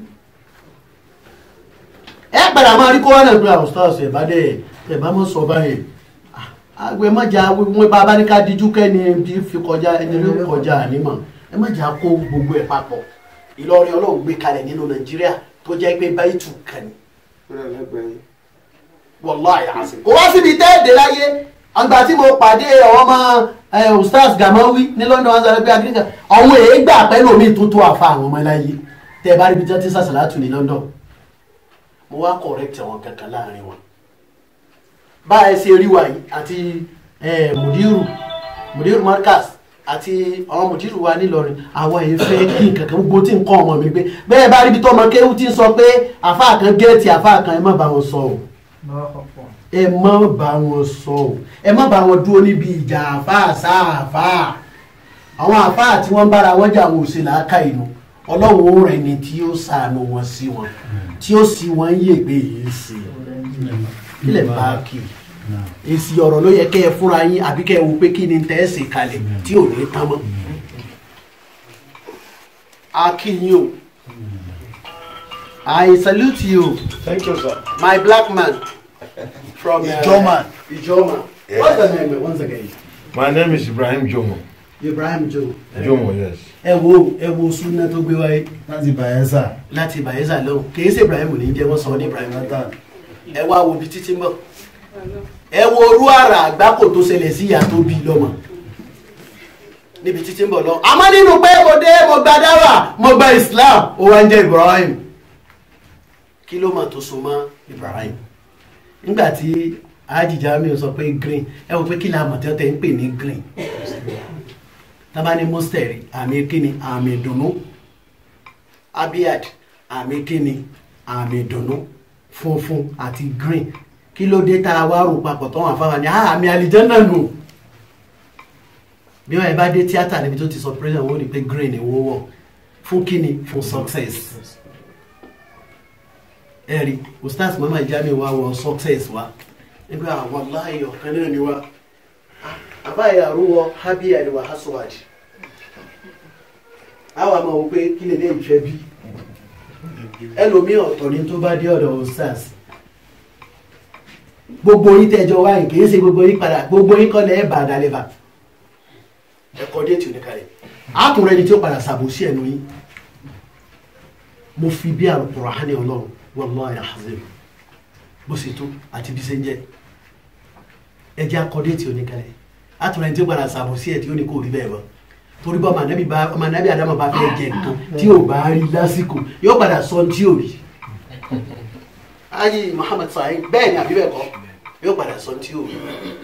ẹ padà máa rí kó wá náà pé àwọn stars ẹ̀ bá dẹ̀ ẹ̀ bá mọ̀ sọ báyìí àgbẹ̀ mọ̀jà wọn bá bá ní ká díjú kẹ́ni bí fi kọjá ẹni ló kọjá ànímọ̀ ẹ mọ̀jà kó gbogbo ẹ̀ papọ̀ Ìlọrin Ọlọ́run gbé kalẹ̀ nínú Nàìjíríà tó jẹ́ pé báyìí tù kàn ní. Wallahi àṣẹ kò wá síbi tẹ́ẹ̀dẹ̀ láyé àgbà tí mo pàdé ọmọ Ustaz Gamawi ní London wọn sọ pé agíríkà àwọn èégbà pẹ̀lú omi tó tó àfa àwọn ọmọ láyé tẹ́ bá rí ibi tí wọ́n ti sàṣàlátù ní London mo wá correct àwọn kankan láàrin wọn bá ẹ ṣe rí wa yìí àti mudiru mudiru Markaz àti àwọn mùdírù wa nílọrin àwọn èyí fẹ́ kí nǹkan kan gbogbo tí ń kọ́ ọmọ mi gbé bẹ́ẹ̀ bá ríbi tó ọmọ kéwú tí ń sọ pé àfáà kan géètì àfáà kan ẹ má bá wọn sọ o ẹ má bá wọn sọ o ẹ má bá wọn dúró níbi ìjà àfáà sáàfáà àwọn àfáà tí wọ́n bára wọn jà wọn ò ṣe làákà inú ọlọ́run rẹ̀ ni tí ó sànù wọn sí wọn tí ó sì wọ́n yé gbé yìí sí kílẹ̀ bá kiri èsì ọ̀rọ̀ ló yẹ kẹ́ ẹ fúnra yín àbí kẹ́ ẹ wo pé kí ni tẹ́ ẹ ṣe kalẹ̀ tí ò ní tán mọ́. Akin o, I salute you. Thank you, sir. My black man from uh, Ijoma. Ijoma. Yeah. What's the name once again? My name is Ibrahim Jomo. Ibrahim Jomo. Jomo, yes. Ẹ wo ẹ wo súnà tó gbé wáyé. Láti Bayelsa. Láti Bayelsa lọ. Kì í ṣe Ibrahim ní jẹ́ wọ́n sọ ní Ibrahim. Ẹ wá wo bí títí mọ́. Ẹ wo orú àrà àgbákò tó ṣẹlẹ̀ sí ìyá tó bí lọ́mọ níbi títí ń bọ̀ lọ. Àmọ́ nínú pé mo dé mo gba dáwà mo gba Islam ó wá ń jẹ́ Ibrahim. Kí ló mọ̀ tó so mọ́ Ibrahim? Nígbà tí Haji Jamiu sọ pé green ẹ wò pé kí la mọ̀ tí wọ́n tẹ̀ ń pè ní green. Tábà ní mustard àmì kíni àmì ìdùnnú. Abiyad àmì kíni àmì ìdùnnú funfun àti green. Kí ló dé tá a wá rò papọ̀ tó wọn fáwọn ni àmì àlìjẹ́nà nù bí wọn bá dé tíátà níbi tó ti sọ president wọn ò ní pé green ni wọ́n wọ̀ fún kíni fún success ẹ̀rí Ustaz Muhammad Jamiu wa wọ success wa nígbà wallahi ọ̀kan náà ni wa àbáyé àrùwọ̀ habiyad wa haswad àwọn àmọ́ wò pé kí lè dé ìfẹ́ bí ẹlòmíì ọ̀tọ̀ ni tó bá dé ọ̀dọ̀ stars gbogbo yín tẹ́jọ wáyé kì í ṣe gbogbo yín padà gbogbo yín kọ́ lẹ́ ẹ̀ bá a dalẹ̀ bá ẹ̀kọ́ déètì oníkàlẹ̀ àtúnrẹ́ ni tí ó padà ṣàbòsí ẹnu yín mo fi bí Al-Qur'ani Ọlọ́run wallahi alazim bó ṣe tó àti bí ṣe ń jẹ́ ẹ jẹ́ akọ́ déètì oníkàlẹ̀ àtúnrẹ́ ni tí ó padà ṣàbòsí ẹ̀ tí ó ní kó rí bẹ́ẹ̀ bọ́ torí bá ọmọ anábì Ádámù bá fẹ́ jẹ nǹkan tí ò bá rí lásìkò yóò padà sọ tí ò rí ayé Muhammad Sa'id bẹ́ẹ̀ ni àbí bẹ́ẹ̀ kọ́ yóò padà sọ tí ò rí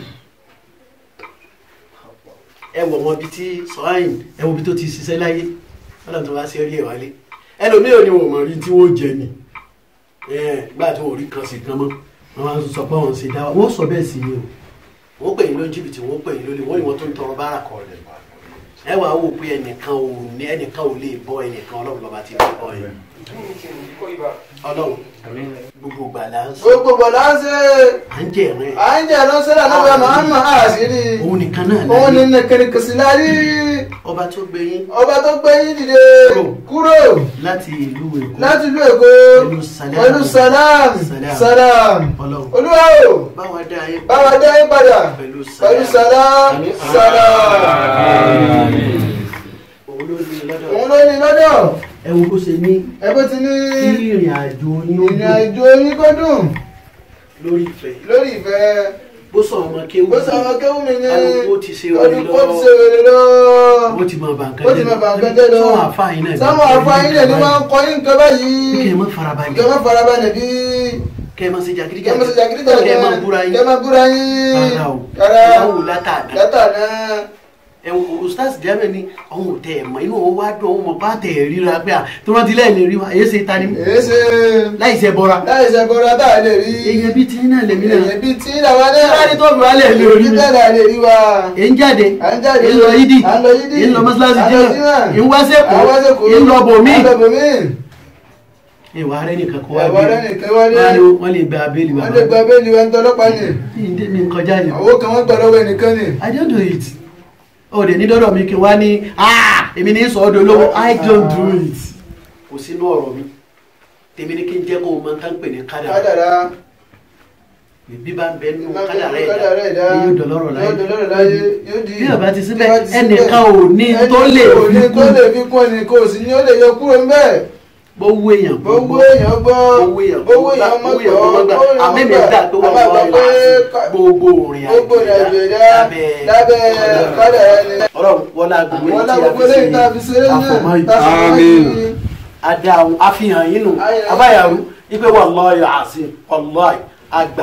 ẹ wọ̀ wọn bí tí sọ́hìn ẹ wọ bí tó ti ṣiṣẹ́ láyé ọlọ́run tó wá sí orí ẹ̀ wálé ẹlòmíì ò ní wọ́n mọ̀ rí tí wọ́n jẹ ni gbà tí wọ́n rí kan sí kan mọ́ wọ́n máa ń sọ pé wọ́n ṣe dá wọ́n sọ bẹ́ẹ̀ sí ni o wọ́n pè yín ló ń jìbìtì wọ́n pè yín lólè wọ́n ní wọ́n tó ń tọrọ bára kọ́ ọ̀rẹ́ ẹ wàá wò pé ẹnìkan ò ní ẹnìkan ò lè bọ́ ẹnìkan ọlọ́run lọ́ba ti lè bọ́ ẹ ọlọ́run gbogbo gbàlá ń sè gbogbo gbàlá ń sè à ń jẹ ẹ̀rín à ń jẹ ẹ̀rín sẹ́lá lọ́wọ́ Muhammad àṣírí òun nìkan náà láyé òun ní nìkan kìsì láyé ọba tó gbé yín ọba tó gbé yín dìde kúrò láti ìlú Èkó láti ìlú Èkó pẹ̀lú salam salam olúwa o báwa dá yín báwa dá yín padà pẹ̀lú salam salam òun ló ní lọ́dọ̀ ẹ wo bó ṣe ní ẹ bó ti ní kí ìrìn àjò yín ìrìn àjò yín kó dùn lórí ìfẹ́ lórí ìfẹ́ bó sọ ọmọ kéwù bó sọ ọmọ kéwù mi ní ó ti ṣe wọlé lọ ó ti ṣe wọlé lọ ó ti mọ bàǹkà ó ti mọ bàǹkà jẹ lọ sáwọn àfáàyín náà sáwọn àfáàyín náà ni wọn kọ yín nǹkan báyìí kẹ ẹ má farabalẹ̀ kẹ ẹ má farabalẹ̀ bí kẹ ẹ má ṣe jàgídí kẹ ẹ má ṣe jàgídí jàgídí kẹ ẹ má búra yín kẹ ẹ má búra yín rárá o rárá ẹ wò látàná látàná ẹ wò ustaz Jamiu ni àwọn ò tẹ ẹ mọ inú wọn wá dùn àwọn ọmọ bá tẹ ẹ ríra pé à tó rántí lẹ́yìn lè rí wa èyí ṣe ta ni. èyí ṣe láì ṣe bọra. láì ṣe bọra tá a lè rí. èyàn bíi tí náà lèmi náà. èyàn bíi tí náà wá náà. láti tó fi wá lè lè rí mi. títẹ̀ lè rí wa. èyí ń jáde. à ń jáde. èyí ń lọ yídì. à ń lọ yídì. èyí ń lọ mọ́ṣáláṣí jìnnà. èyí ń wá sẹ́kọ̀ọ́. àwọn sẹ́kọ̀ọ́. èyí ń lọ bòmí. à ń lọ bòmí. ìwà rẹ nìkan kọ́ wá ìwà rẹ nìkan wá dé. wọ́n lè gba abéèlì wa. wọ́n lè gba abéèlì wa ń tọ́lọ́pàá ni. mi ń kọjá yìí. àwọn kan wọ́n gbà lọ́wọ́ ẹnìkan ni. I don't do it. ó dẹ̀ ní dọ́dọ̀ mi kí n wá ní èmi ní sọ ọdọ olówó I don't do it. kò sínú ọ̀rọ̀ mi tèmi ní kí n jẹ́ kó o máa ń tán pè ní kádàrá. bí bá ń bẹ nínú kádàrá ẹ̀dá yóò dọ̀lọ́rọ̀ láyé bí ọba ti síbẹ̀ ẹnìkan ò ní tó lè fi kún fi kún ẹnì kò sí ní ó lè yọ kúrò ńbẹ̀. bó wú èèyàn bó wú èèyàn gbọ́ bó wú èèyàn bó wú èèyàn mọ́ gbọ́ àmẹ́mi dà tó wà lọ́wọ́ gbogbo òrìn gbogbo àjò ẹ̀dá lábẹ́ kádàrá ni. ọlọ́run wọlé agbègbè tí a fi ṣe àfọmọ́ ìtàn adá àfihàn yín nù abáyàrú ipe wallahi àṣì wallahi àgbà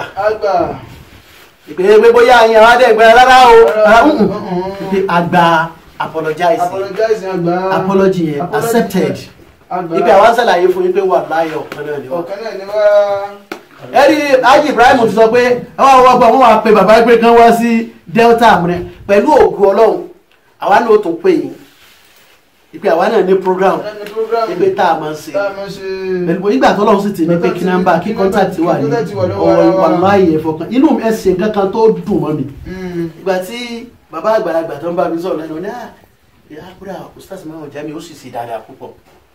ìpè é bóyá àyàn adẹ́gbẹ́ rárá o ìpè àgbà apologize apology yẹn accepted ibi àwọn sàlàyé fún yín pé wà láyọ̀ ọ̀kan náà ni wá. ọ̀kan náà ni wá. ẹ̀rí Haji Ibrahim ti sọ pé àwọn àwọn ọgbà wọn wà pé bàbá pé kán wá sí Delta amúnẹ pẹ̀lú ògùn Ọlọ́run àwa náà ó tún pè yín ìpè àwa náà ní program ìpè tá a máa ń ṣe pẹ̀lú ìgbà tó lọ́run sì ti ní pé kí nọ́mbà kí kọ́ńtàtì wà ní ọ̀rọ̀ wàláyé ẹ̀fọ́ kan inú ẹ̀ ṣe nǹkan kan tó dùn mọ́ mi ìgbà tí bàbá àgbàlagbà tó ń bá mi sọ̀rọ̀ lẹ́nu ní àkúrà ustaz Jamiu Jamiu ó sì ṣe dáadáa púpọ̀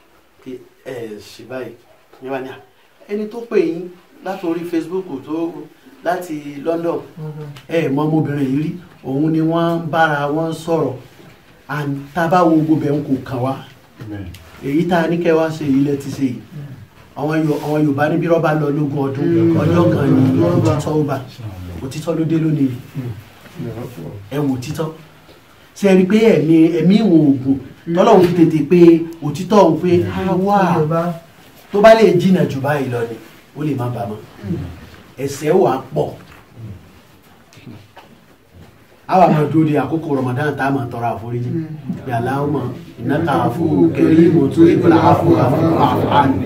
ẹ ṣe báyìí ní wàá ní ẹni tó pè yín láti orí Facebook tó láti London ẹ mọ ọmọbìnrin yìí rí òun ni wọ́n bára wọn sọ̀rọ̀ tábà wo gbogbo ẹ̀ ń kò kàn wá èyí tá a ní kẹ́ wá ṣe yìí lẹ ti ṣe yìí àwọn Yorùbá níbi rọ́bà lọ lógún ọdún ọjọ́ kan ní òtítọ́ ó bà òtítọ́ ló dé lónìí ẹ wò òtítọ́ ṣe é rí pé ẹ̀mí ẹ̀mí ìwọ̀n ògùn tọ́lọ́hún fi tètè pé òtítọ́ òun pé àwa tó bá lè jìnnà jù báyìí lọ ni ó lè má bà mọ́ ẹ̀ṣẹ̀ wà pọ̀ àwa máa dúró de àkókò Ramadan tá a máa tọrọ àforíjì yàrá ọmọ ìnáka àfọ kẹrí mọtò ìbúra àfọ àfọ àfọ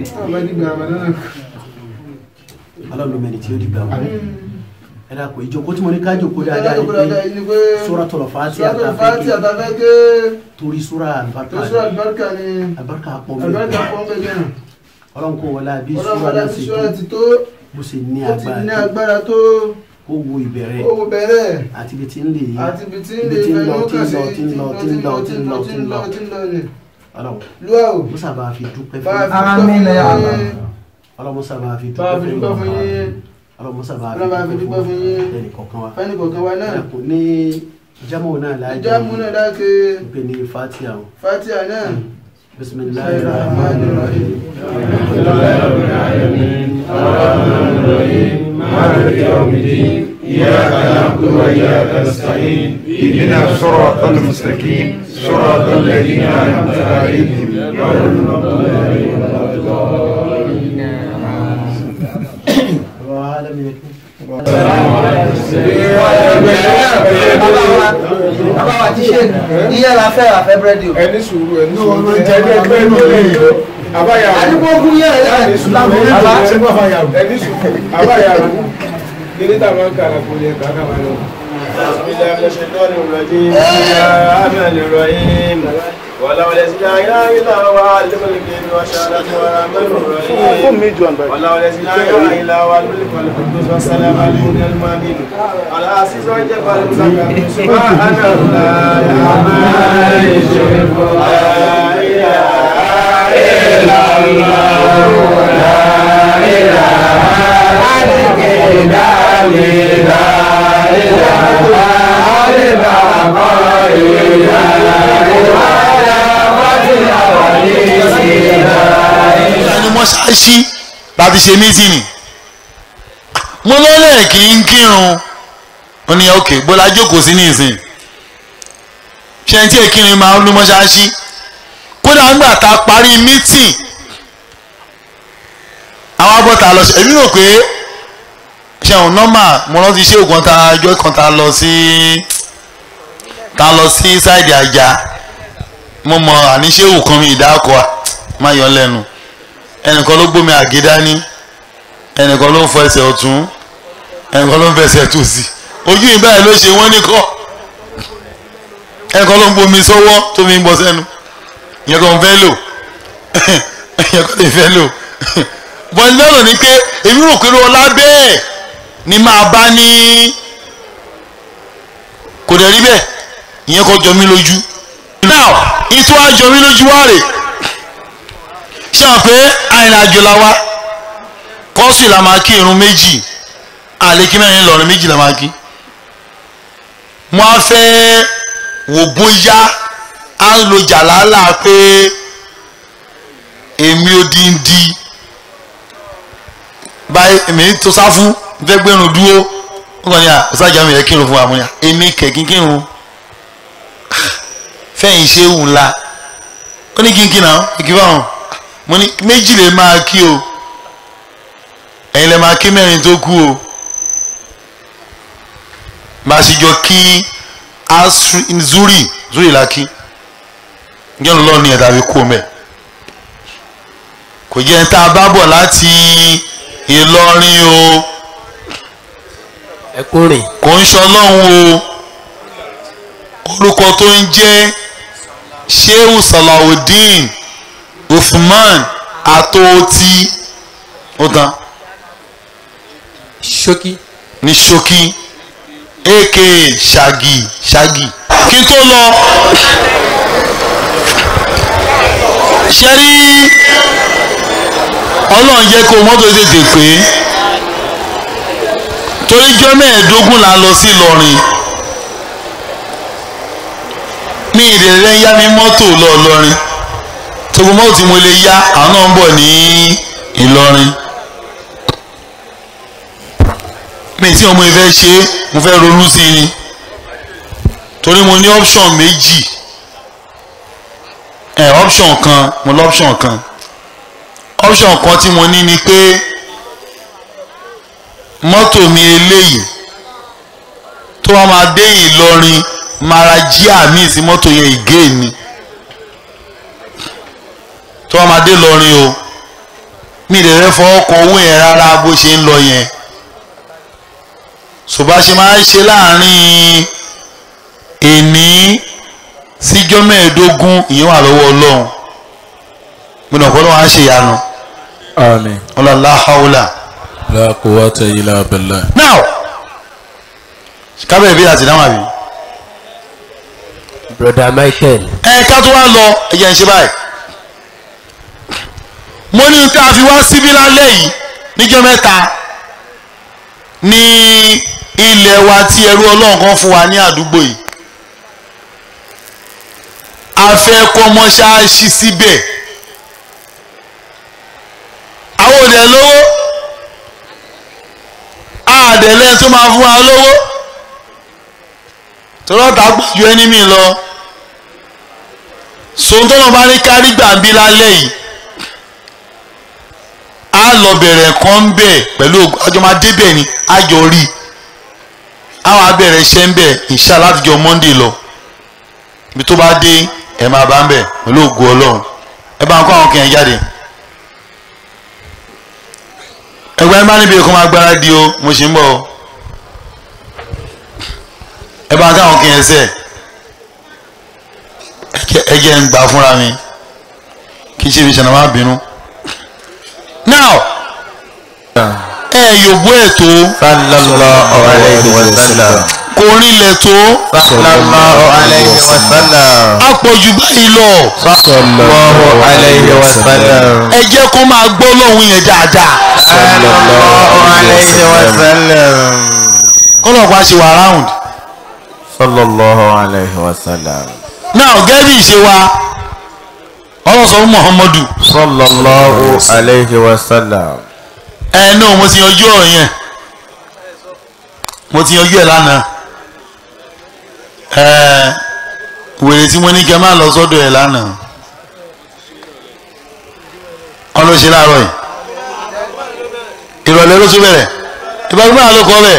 ọlọ́run mẹ́rin tí ó di gbà wọ́n ẹ dà kó ìjókòó tí mo ní ká jókòó dáadáa ni pé Suratul Fatiha àtàfẹ́ ké torí sura àlùbáríkà ni àlùbáríkà pọ̀ mẹ́rin ọlọ́run kò wọlé àbí sura náà ti tó bó ṣe ní agbára tó kó wo ìbẹ̀rẹ̀ owó bẹ̀rẹ̀ àti ibi tí ń lè àti ibi tí ń lè fẹ́ lọ tí ń lọ tí ń lọ tí ń lọ tí ń lọ tí ń lọ ọlọ́run musa bá fi dúpẹ́ fún yín. Àmín ya Allah. ọlọ́run musa bá fi dúpẹ́ fún yín. ọlọ́run musa bá fi dúpẹ́ fún yín. ẹnì kọ̀ọ̀kan wa. Fẹ́ni kọ̀ọ̀kan wa náà. kò ní jamu náà láàyè. Jamu náà láàkè. pé ní fatiha o. Fatiha náà. bismillahir rahmanir rahim. alhamdulillahi rabbil alamin arrahmanir rahim maliki yawmiddin iyyaka na'budu wa iyyaka nasta'in ihdinas siratal mustaqim siratal ladzina an'amta alaihim ghayril maghdubi alaihim waladdallin. Bàbá wa ti ṣe iye la fẹ́ la fẹ́ búrẹ́dì o. Ẹni sùúrù ẹni sùúrù jẹ́ ní ẹgbẹ́ ní olóyìn lọ. Àbáyà àdúgbò ogun yẹn ẹ̀ ẹ̀ ìsúlámù bàbá ẹni sùúrù àbáyà kíní táwọn ń kàrà kò lè kàkà wọn lọ. Bismillah ṣe lọ́ọ̀nù rọ̀jí àmì rọ̀yìn wàlá wàlẹ̀ sí láyé ilá wa lẹ́kọ̀ọ́lẹ́kẹ́ ní wàṣà láti wàrà mẹ́rin rọ̀yìn wàlá wàlẹ̀ sí láyé ilá wa lẹ́kọ̀ọ́lẹ́kẹ́ ní wàṣà láti wàrà mẹ́rin rọ̀yìn wàlá àṣìṣọ́ jẹ́ pàlú sàkà ṣùgbọ́n àná láyé àmà ìṣòro láyé ilá láyé ni mọ́ṣáláṣí láti ṣe mítìnì mo lọ́lẹ̀ kí n kírun ó ní òkè bọ́lá jókòó sí ní ìsìn ṣe ń tí èkìrin máa ń lú mọ́ṣáláṣí kódà ń gbà tá a parí mítìn àwọn abọ́ta lọ ṣe èmi rò pé ṣẹ̀wọ̀n nọ́mà mo rántí ṣé ògùn ta ọjọ́ kan ta lọ sí ta lọ sí sáìdì àjà mo mọ àníṣe òkan mi ìdákọ̀ má yọ lẹ́nu ẹnìkan ló gbómi àgédá ní ẹnìkan ló ń fọ ẹsẹ̀ ọ̀tún ẹnìkan ló ń fẹsẹ̀ tòsì ojú ìgbà yẹn ló ṣe wọ́n ní kọ́ ẹnìkan ló ń bomi sọ́wọ́ tó mi ń bọ́ sẹ́nu ìyẹn kan fẹ́ lò ìyẹn kan lè fẹ́ lò bọ́n ní lọ́nà ni pé èmi rò pé ọlá bẹ́ẹ̀ ni máa bá ní kò dẹ̀ rí bẹ́ẹ̀ ìyẹn kan jọ mí lójú now ìtú àjọ mí lójú wá rè ṣé wọn pé àìrìnàjò la wá kọ́sì la máa kí irun méjì àlékí mẹ́rin lọ́rin méjì la máa kí wọ́n á fẹ́ wò bóyá á ń lo jàlálà pé èmi ò díndín báyìí èmi tó sá fún fẹ́ gbẹ́rùn dúró wọ́n kàn ní à ọ̀sájà mi yẹ kírun fún àmúyà èmi kẹ̀kín kírun fẹ́yìn ṣé wù ńlá ó ní kínkín náà ìkí fáwọn mo ní méjì lè máa kí o ẹ̀yin lè máa kí mẹ́rin tó kú o bá a sì jọ kí zuri zuri la kí yẹn lọ́ọ́ ní ẹ̀dá fi kú o mẹ́ kò jẹ́ tá a bá bọ̀ láti Ìlọrin o ẹkùnrin kò ń ṣọlọ́run o orúkọ tó ń jẹ́ Shehu Salawudeen Uthman Atoti ó tán ṣókí ní ṣókí aka Shaggy Shaggy kí n tó lọ ṣe rí ọlọ́run jẹ́ kó mọ́tò tètè pé torí jọ́ mẹ́ẹ̀ẹ́dógún là ń lọ sí Ìlọrin ní ìrẹ̀lẹ̀ yá mi mọ́tò lọ Ìlọrin tóbi mọ́tò tí mo lè yá àwọn náà ń bọ̀ ní Ìlọrin mi tí ọmọ ìfẹ́ ṣe mo fẹ́ ronú sí ni torí mo ní option méjì ẹ̀ option kan mo lọ option kan option kan tí mo ní ni pé mọ́tò mi eléyìí tó wá máa dé Ìlọrin mara jí àmì sí mọ́tò yẹn ìgé ni tó wá máa dé Ìlọrin o mi lè rẹ́ fọwọ́ kan owó yẹn rárá bó ṣe ń lọ yẹn ṣùgbọ́n ṣe máa ń ṣe láàrin èní síjọ́ mẹ́ẹ̀ẹ́dógún ìyẹn wà lọ́wọ́ Ọlọ́run mo nà kọ́ ló wá ń ṣe ìyanu. Amen. La hawla. La quwwata illa billah. Now, kábẹ̀ bí àti dáhùn àbí. Brother Michael. Ẹ ká tó wá lọ, ẹ jẹ́ ń ṣe báyìí. mo ní tá a fi wá síbí lálẹ́ yìí níjọ́ mẹ́ta ní ilẹ̀ wa tí ẹrú ọlọ́run kan fún wa ní àdúgbò yìí a fẹ́ kọ́ mọ́ṣáláṣí síbẹ̀ àwọn òde lówó àdẹ̀lẹ́ tó máa fún wa lówó tọ́lọ́ta gbàjú ẹni mi lọ sọ́ńtọ́nà bá ní kárí gbàǹbí lálẹ́ yìí a lọ bẹ̀rẹ̀ kan ń bẹ̀ pẹ̀lú ọjọ́ máa débẹ̀ ni a jọ rí àwọn abẹ̀rẹ̀ iṣẹ́ ń bẹ̀ insha Allah látijọ́ Monday lọ ibi tó bá dé ẹ̀ máa bá ń bẹ̀ pẹ̀lú ògo Ọlọ́run ẹ bá ń kọ́ àwọn kìnyẹn jáde ẹgbẹ́ ẹ bá níbi èkó máa gbára di o mo ṣe ń bọ̀ ẹ bá ń kọ́ àwọn kìnyẹn sẹ́ẹ̀ ẹ jẹ́ ń gbà fúnra mi kì í ṣe ibi ìṣẹ̀nà máa bínú. now ẹ yògbó ẹ̀ tó sallallahu alayhi wa sallam kò rinlẹ̀ tó sallallahu alayhi wa sallam àpọ̀jù báyìí lọ sallallahu alayhi wa sallam ẹ jẹ́ kó máa gbọ́ lọ́hùn yẹn dáadáa sallallahu alayhi wa sallam kọ́lọ̀ pa ṣe wà round sallallahu alayhi wa sallam. now gẹ́gẹ́ bí ìṣe wa ọlọ́run sọ fún Muhammadu sallallahu alayhi wa sallam. ẹ náà mo ti yanjú ọ̀rọ̀ yẹn mo ti yanjú ẹ̀ lánàá ẹ wèrè tí mo ní kẹ́ máa lọ sọ́dọ̀ ẹ̀ lánàá ọlọ́ṣẹ́ láàárọ̀ yìí ìrọ̀lẹ́ ló tún bẹ̀rẹ̀ ìbáraẹni máa ló kọ́ bẹ̀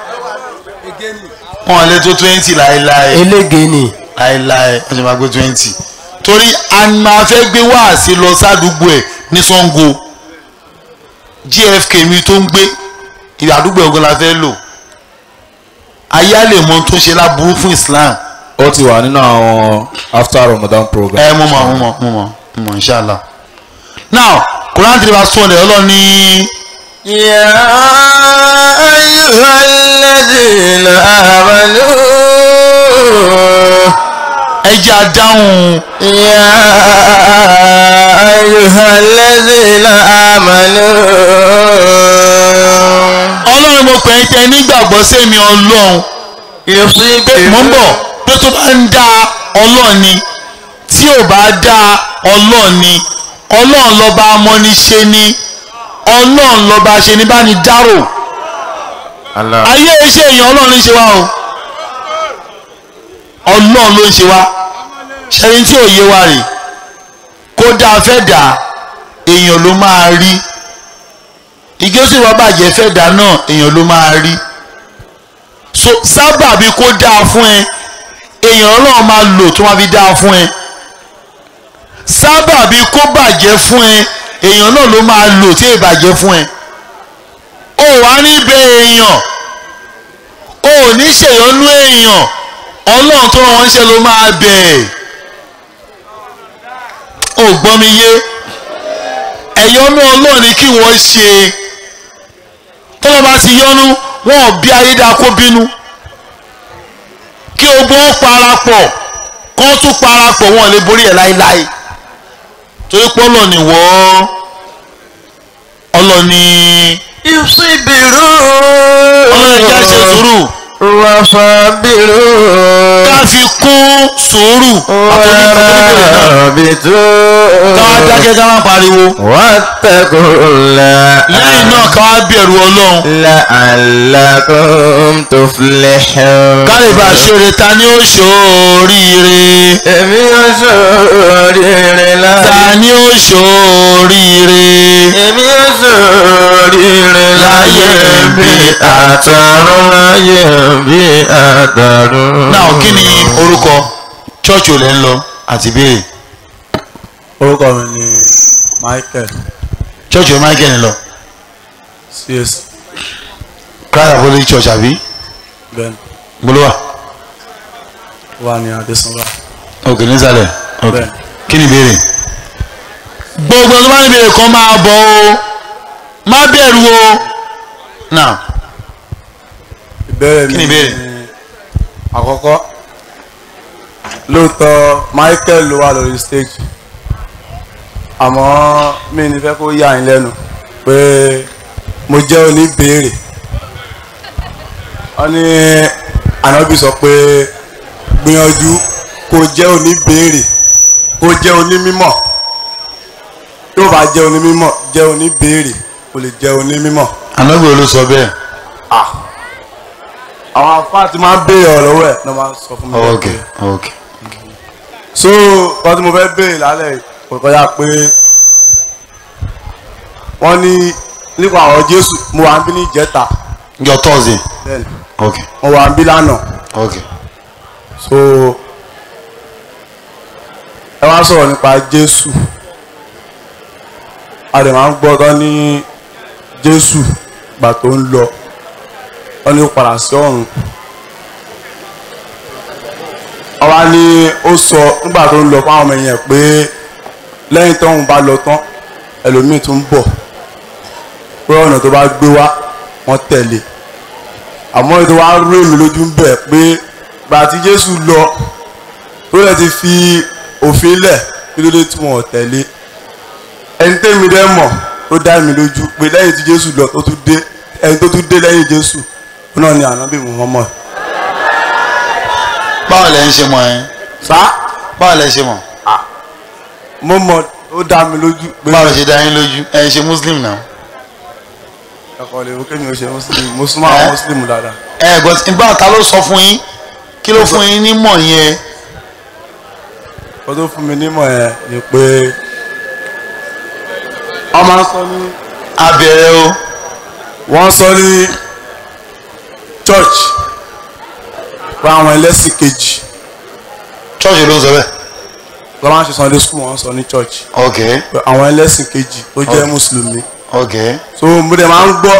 wọn lè tó twenty láéláé elége ni láéláé wọ́n ti máa gbé twenty torí a máa fẹ́ gbé wáàsí lọ sádùúgbò ẹ̀ ní Ṣàngó G F K mi tó ń gbé ìyàdúgbò ogun la fẹ́ lò ayé lè mọ tó ṣe láburú fún Islam. ó ti wà nínú àwọn after Ramadan program. ẹ mo mọ mo mọ mo mọ mo mọ inshallah. now Quran three verse two hundred ọlọ́run ní. ya ayyuhal ladhina amanu. ẹ jẹ́ àdáhùn. ya ayyuhal ladhina amanu. ọlọ́run mo pè é tẹ nígbàgbọ́ sẹ́mi ọlọ́run. mo ń bọ̀ pé tó bá ń dá ọlọ́run ni tí ò bá dá ọlọ́run ni ọlọ́run lọ́ba amọ́niṣe ni ọlọ́run lọ́ba ṣe ní bá ní dárò. ayé iṣẹ́ èèyàn ọlọ́run ló ń ṣe wá o ọlọ́run ló ń ṣe wá ṣẹ́ni tí ò yé wa rè kó dáa fẹ́ dà èèyàn ló máa rí ìgbésí wa bàjẹ́ fẹ́ dà náà èèyàn ló máa rí so sábàbí kó dáa fún ẹ èèyàn ọlọ́run máa lò tó máa fi dáa fún ẹ sábàbí kó bàjẹ́ fún ẹ èèyàn náà ló máa lò tí èè bàjẹ́ fún ẹ o wá níbẹ̀ èèyàn o ò ní ṣèyọnú èèyàn ọlọ́run tó rán wọn ṣe ló máa bẹ̀ ò gbọ́ mi yé ẹ̀yọ́nú ọlọ́run ni kí wọ́n ṣe tọ́lọ́ bá ti yọ́nú wọn ò bí ayédá kó bínú kí ogun ó parapọ̀ kó tún parapọ̀ wọn lè borí ẹ̀ láéláé torí pé ọlọ́run ni wọ́n ọlọ́run ni. yusibiru. ọlọ́run ìjà ṣe sùúrù. wasabiru. ká fi kún sùúrù. warabitu. ká wá dákẹ́ ká má pariwo. wattaqullah. lẹ́yìn náà ká wá bẹ̀rù ọlọ́run. la'allakum tuflihun. ká lè bá a ṣoore ta ni ó ṣoríire. èmi ó ṣoríire láyé. ta ni ó ṣoríire. èmi ó ṣoríire láyé bí àtàrún láyé bí àtàrún. náà kí ni orúkọ church ò lẹ́ ń lọ àti béèrè. orúkọ mi ni Michael. church ò Michael ń lọ. C S. Christ Apostolic Church àbí. bẹ́ẹ̀ni. gbólóhà. wà ní Adésànbà. ok nísàlẹ̀ ok bẹ́ẹ̀ni. kí ni ìbéèrè. gbogbo tó bá ní ìbéèrè kan máa bọ̀ o má bẹ̀rù o náà. ìbéèrè mi kí ni ìbéèrè. àkọ́kọ́ lóòótọ́ Michael ló wà lórí stage àmọ́ mi ní fẹ́ kó yà yín lẹ́nu pé mo jẹ́ oníbèrè wọ́n ní ànábì sọ pé gbìyànjú kó jẹ́ oníbèrè kó jẹ́ onímímọ̀ tó bá jẹ́ onímímọ̀ jẹ́ oníbèrè kó lè jẹ́ onímímọ̀. ànábì ló sọ bẹ́ẹ̀. àwọn afá ti máa ń béèrè ọ̀rọ̀ lọ́wọ́ ẹ̀ ló máa ń sọ fún mi. ok ok. so wọ́n ti mo fẹ́ béèrè lálẹ́ kò kọjá pé wọ́n ní nípa ọ̀rọ̀ Jésù mo wà ń bí ní ìjẹta. jọ tọ́sí. bẹ́ẹ̀ni ok. mo wà ń bí lánàá. ok. so ẹ wá sọ̀rọ̀ nípa Jésù a dẹ̀ máa ń gbọ́ tán ní Jésù gbà tó ń lọ wọ́n ní ó padà sí ọ̀run ọba ni ó sọ nígbà tó ń lọ fáwọn ọmọ yẹn pé lẹ́yìn tóun bá lọ tán ẹlòmíì tún ń bọ̀ pé ọ̀nà tó bá gbé wá wọ́n tẹ̀lé àmọ́ ètò wa rú èmi lójú ń bẹ̀ pé gbà tí Jésù lọ tó lè ti fi òfin lẹ̀ kí ló dé tí wọ́n tẹ̀lé ẹni tẹ́mi dẹ́ mọ̀ tó dá mi lójú pé lẹ́yìn tí Jésù lọ tó tún dé ẹni tó tún dé lẹ́yìn Jésù náà ni ànábì Muhammad. báwo lẹ ń ṣe mọ̀ ẹ́. sá. báwo lẹ ṣe mọ̀. mo mọ̀ ó dá mi lójú. báwo ṣe dá yín lójú ẹ ń ṣe muslim náà. ẹ̀kọ́ lè wọ́n kémi ò ṣe muslim mo súnmọ́ àwọn muslim dáadáa. ẹ gbọ́n ìgbà ta ló sọ fún yín kí ló fún yín nímọ̀ yẹn. kó tó fún mi nímọ̀ yẹn ni pé wọ́n máa ń sọ ní. abẹ́rẹ́ o. wọ́n sọ ní church fún àwọn ẹlẹ́sìn kejì. church ló ń sọ bẹ́ẹ̀. wọ́n máa ń ṣe Sunday school wọ́n sọ ní church. ok. àwọn ẹlẹ́sìn kejì tó jẹ́ mùsùlùmí. ok. so mo dẹ̀ máa ń gbọ́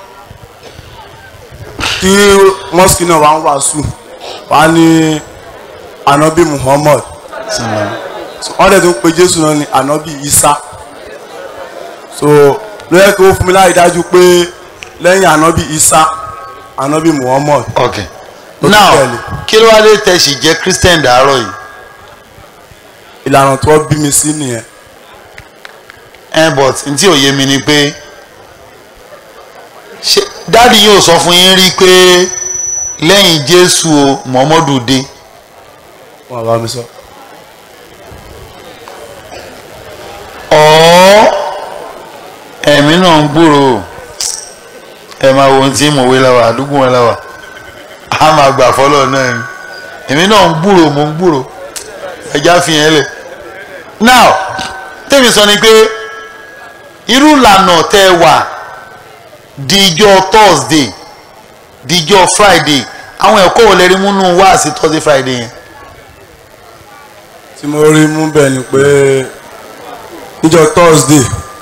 tí mosque náà wà ń wàásù wà ní anabi Muhammad wọ́n dẹ̀ tó ń pe Jésù náà ní anabi Isa so ló yẹ kí ó fún mi láì dájú pé lẹ́yìn anabi Isa anabi Muhammad. ok now kí ló wá lè tẹ̀sí jẹ́ Christian dàárọ̀ yìí. ìlànà tí wọ́n bí mi sí nìyẹn. ẹ but n tí ò yé mi ni pé ṣé dáàdi yóò sọ fún yín rí pé lẹ́yìn Jésù o Muhammadu dé. wọ́n bá mi sọ. ọ̀ọ́ ẹ̀mí náà ń gbòòrò ẹ máa wo ohun tí mòwe láwà àdúgbò wọn láwà á máa gbà fọlọ́ náà ni èmi náà ń gbòòrò mo ń gbòòrò ẹja fi yẹn lẹ̀. now tèmi sọ ni pé irú ìlànà tẹ wà díjọ́ Thursday díjọ́ Friday àwọn ẹ̀kọ́ wo lè rí múnú wá sí Thursday Friday yẹn. tí mo rí mú bẹ́ẹ̀ ni pé níjọ́ Thursday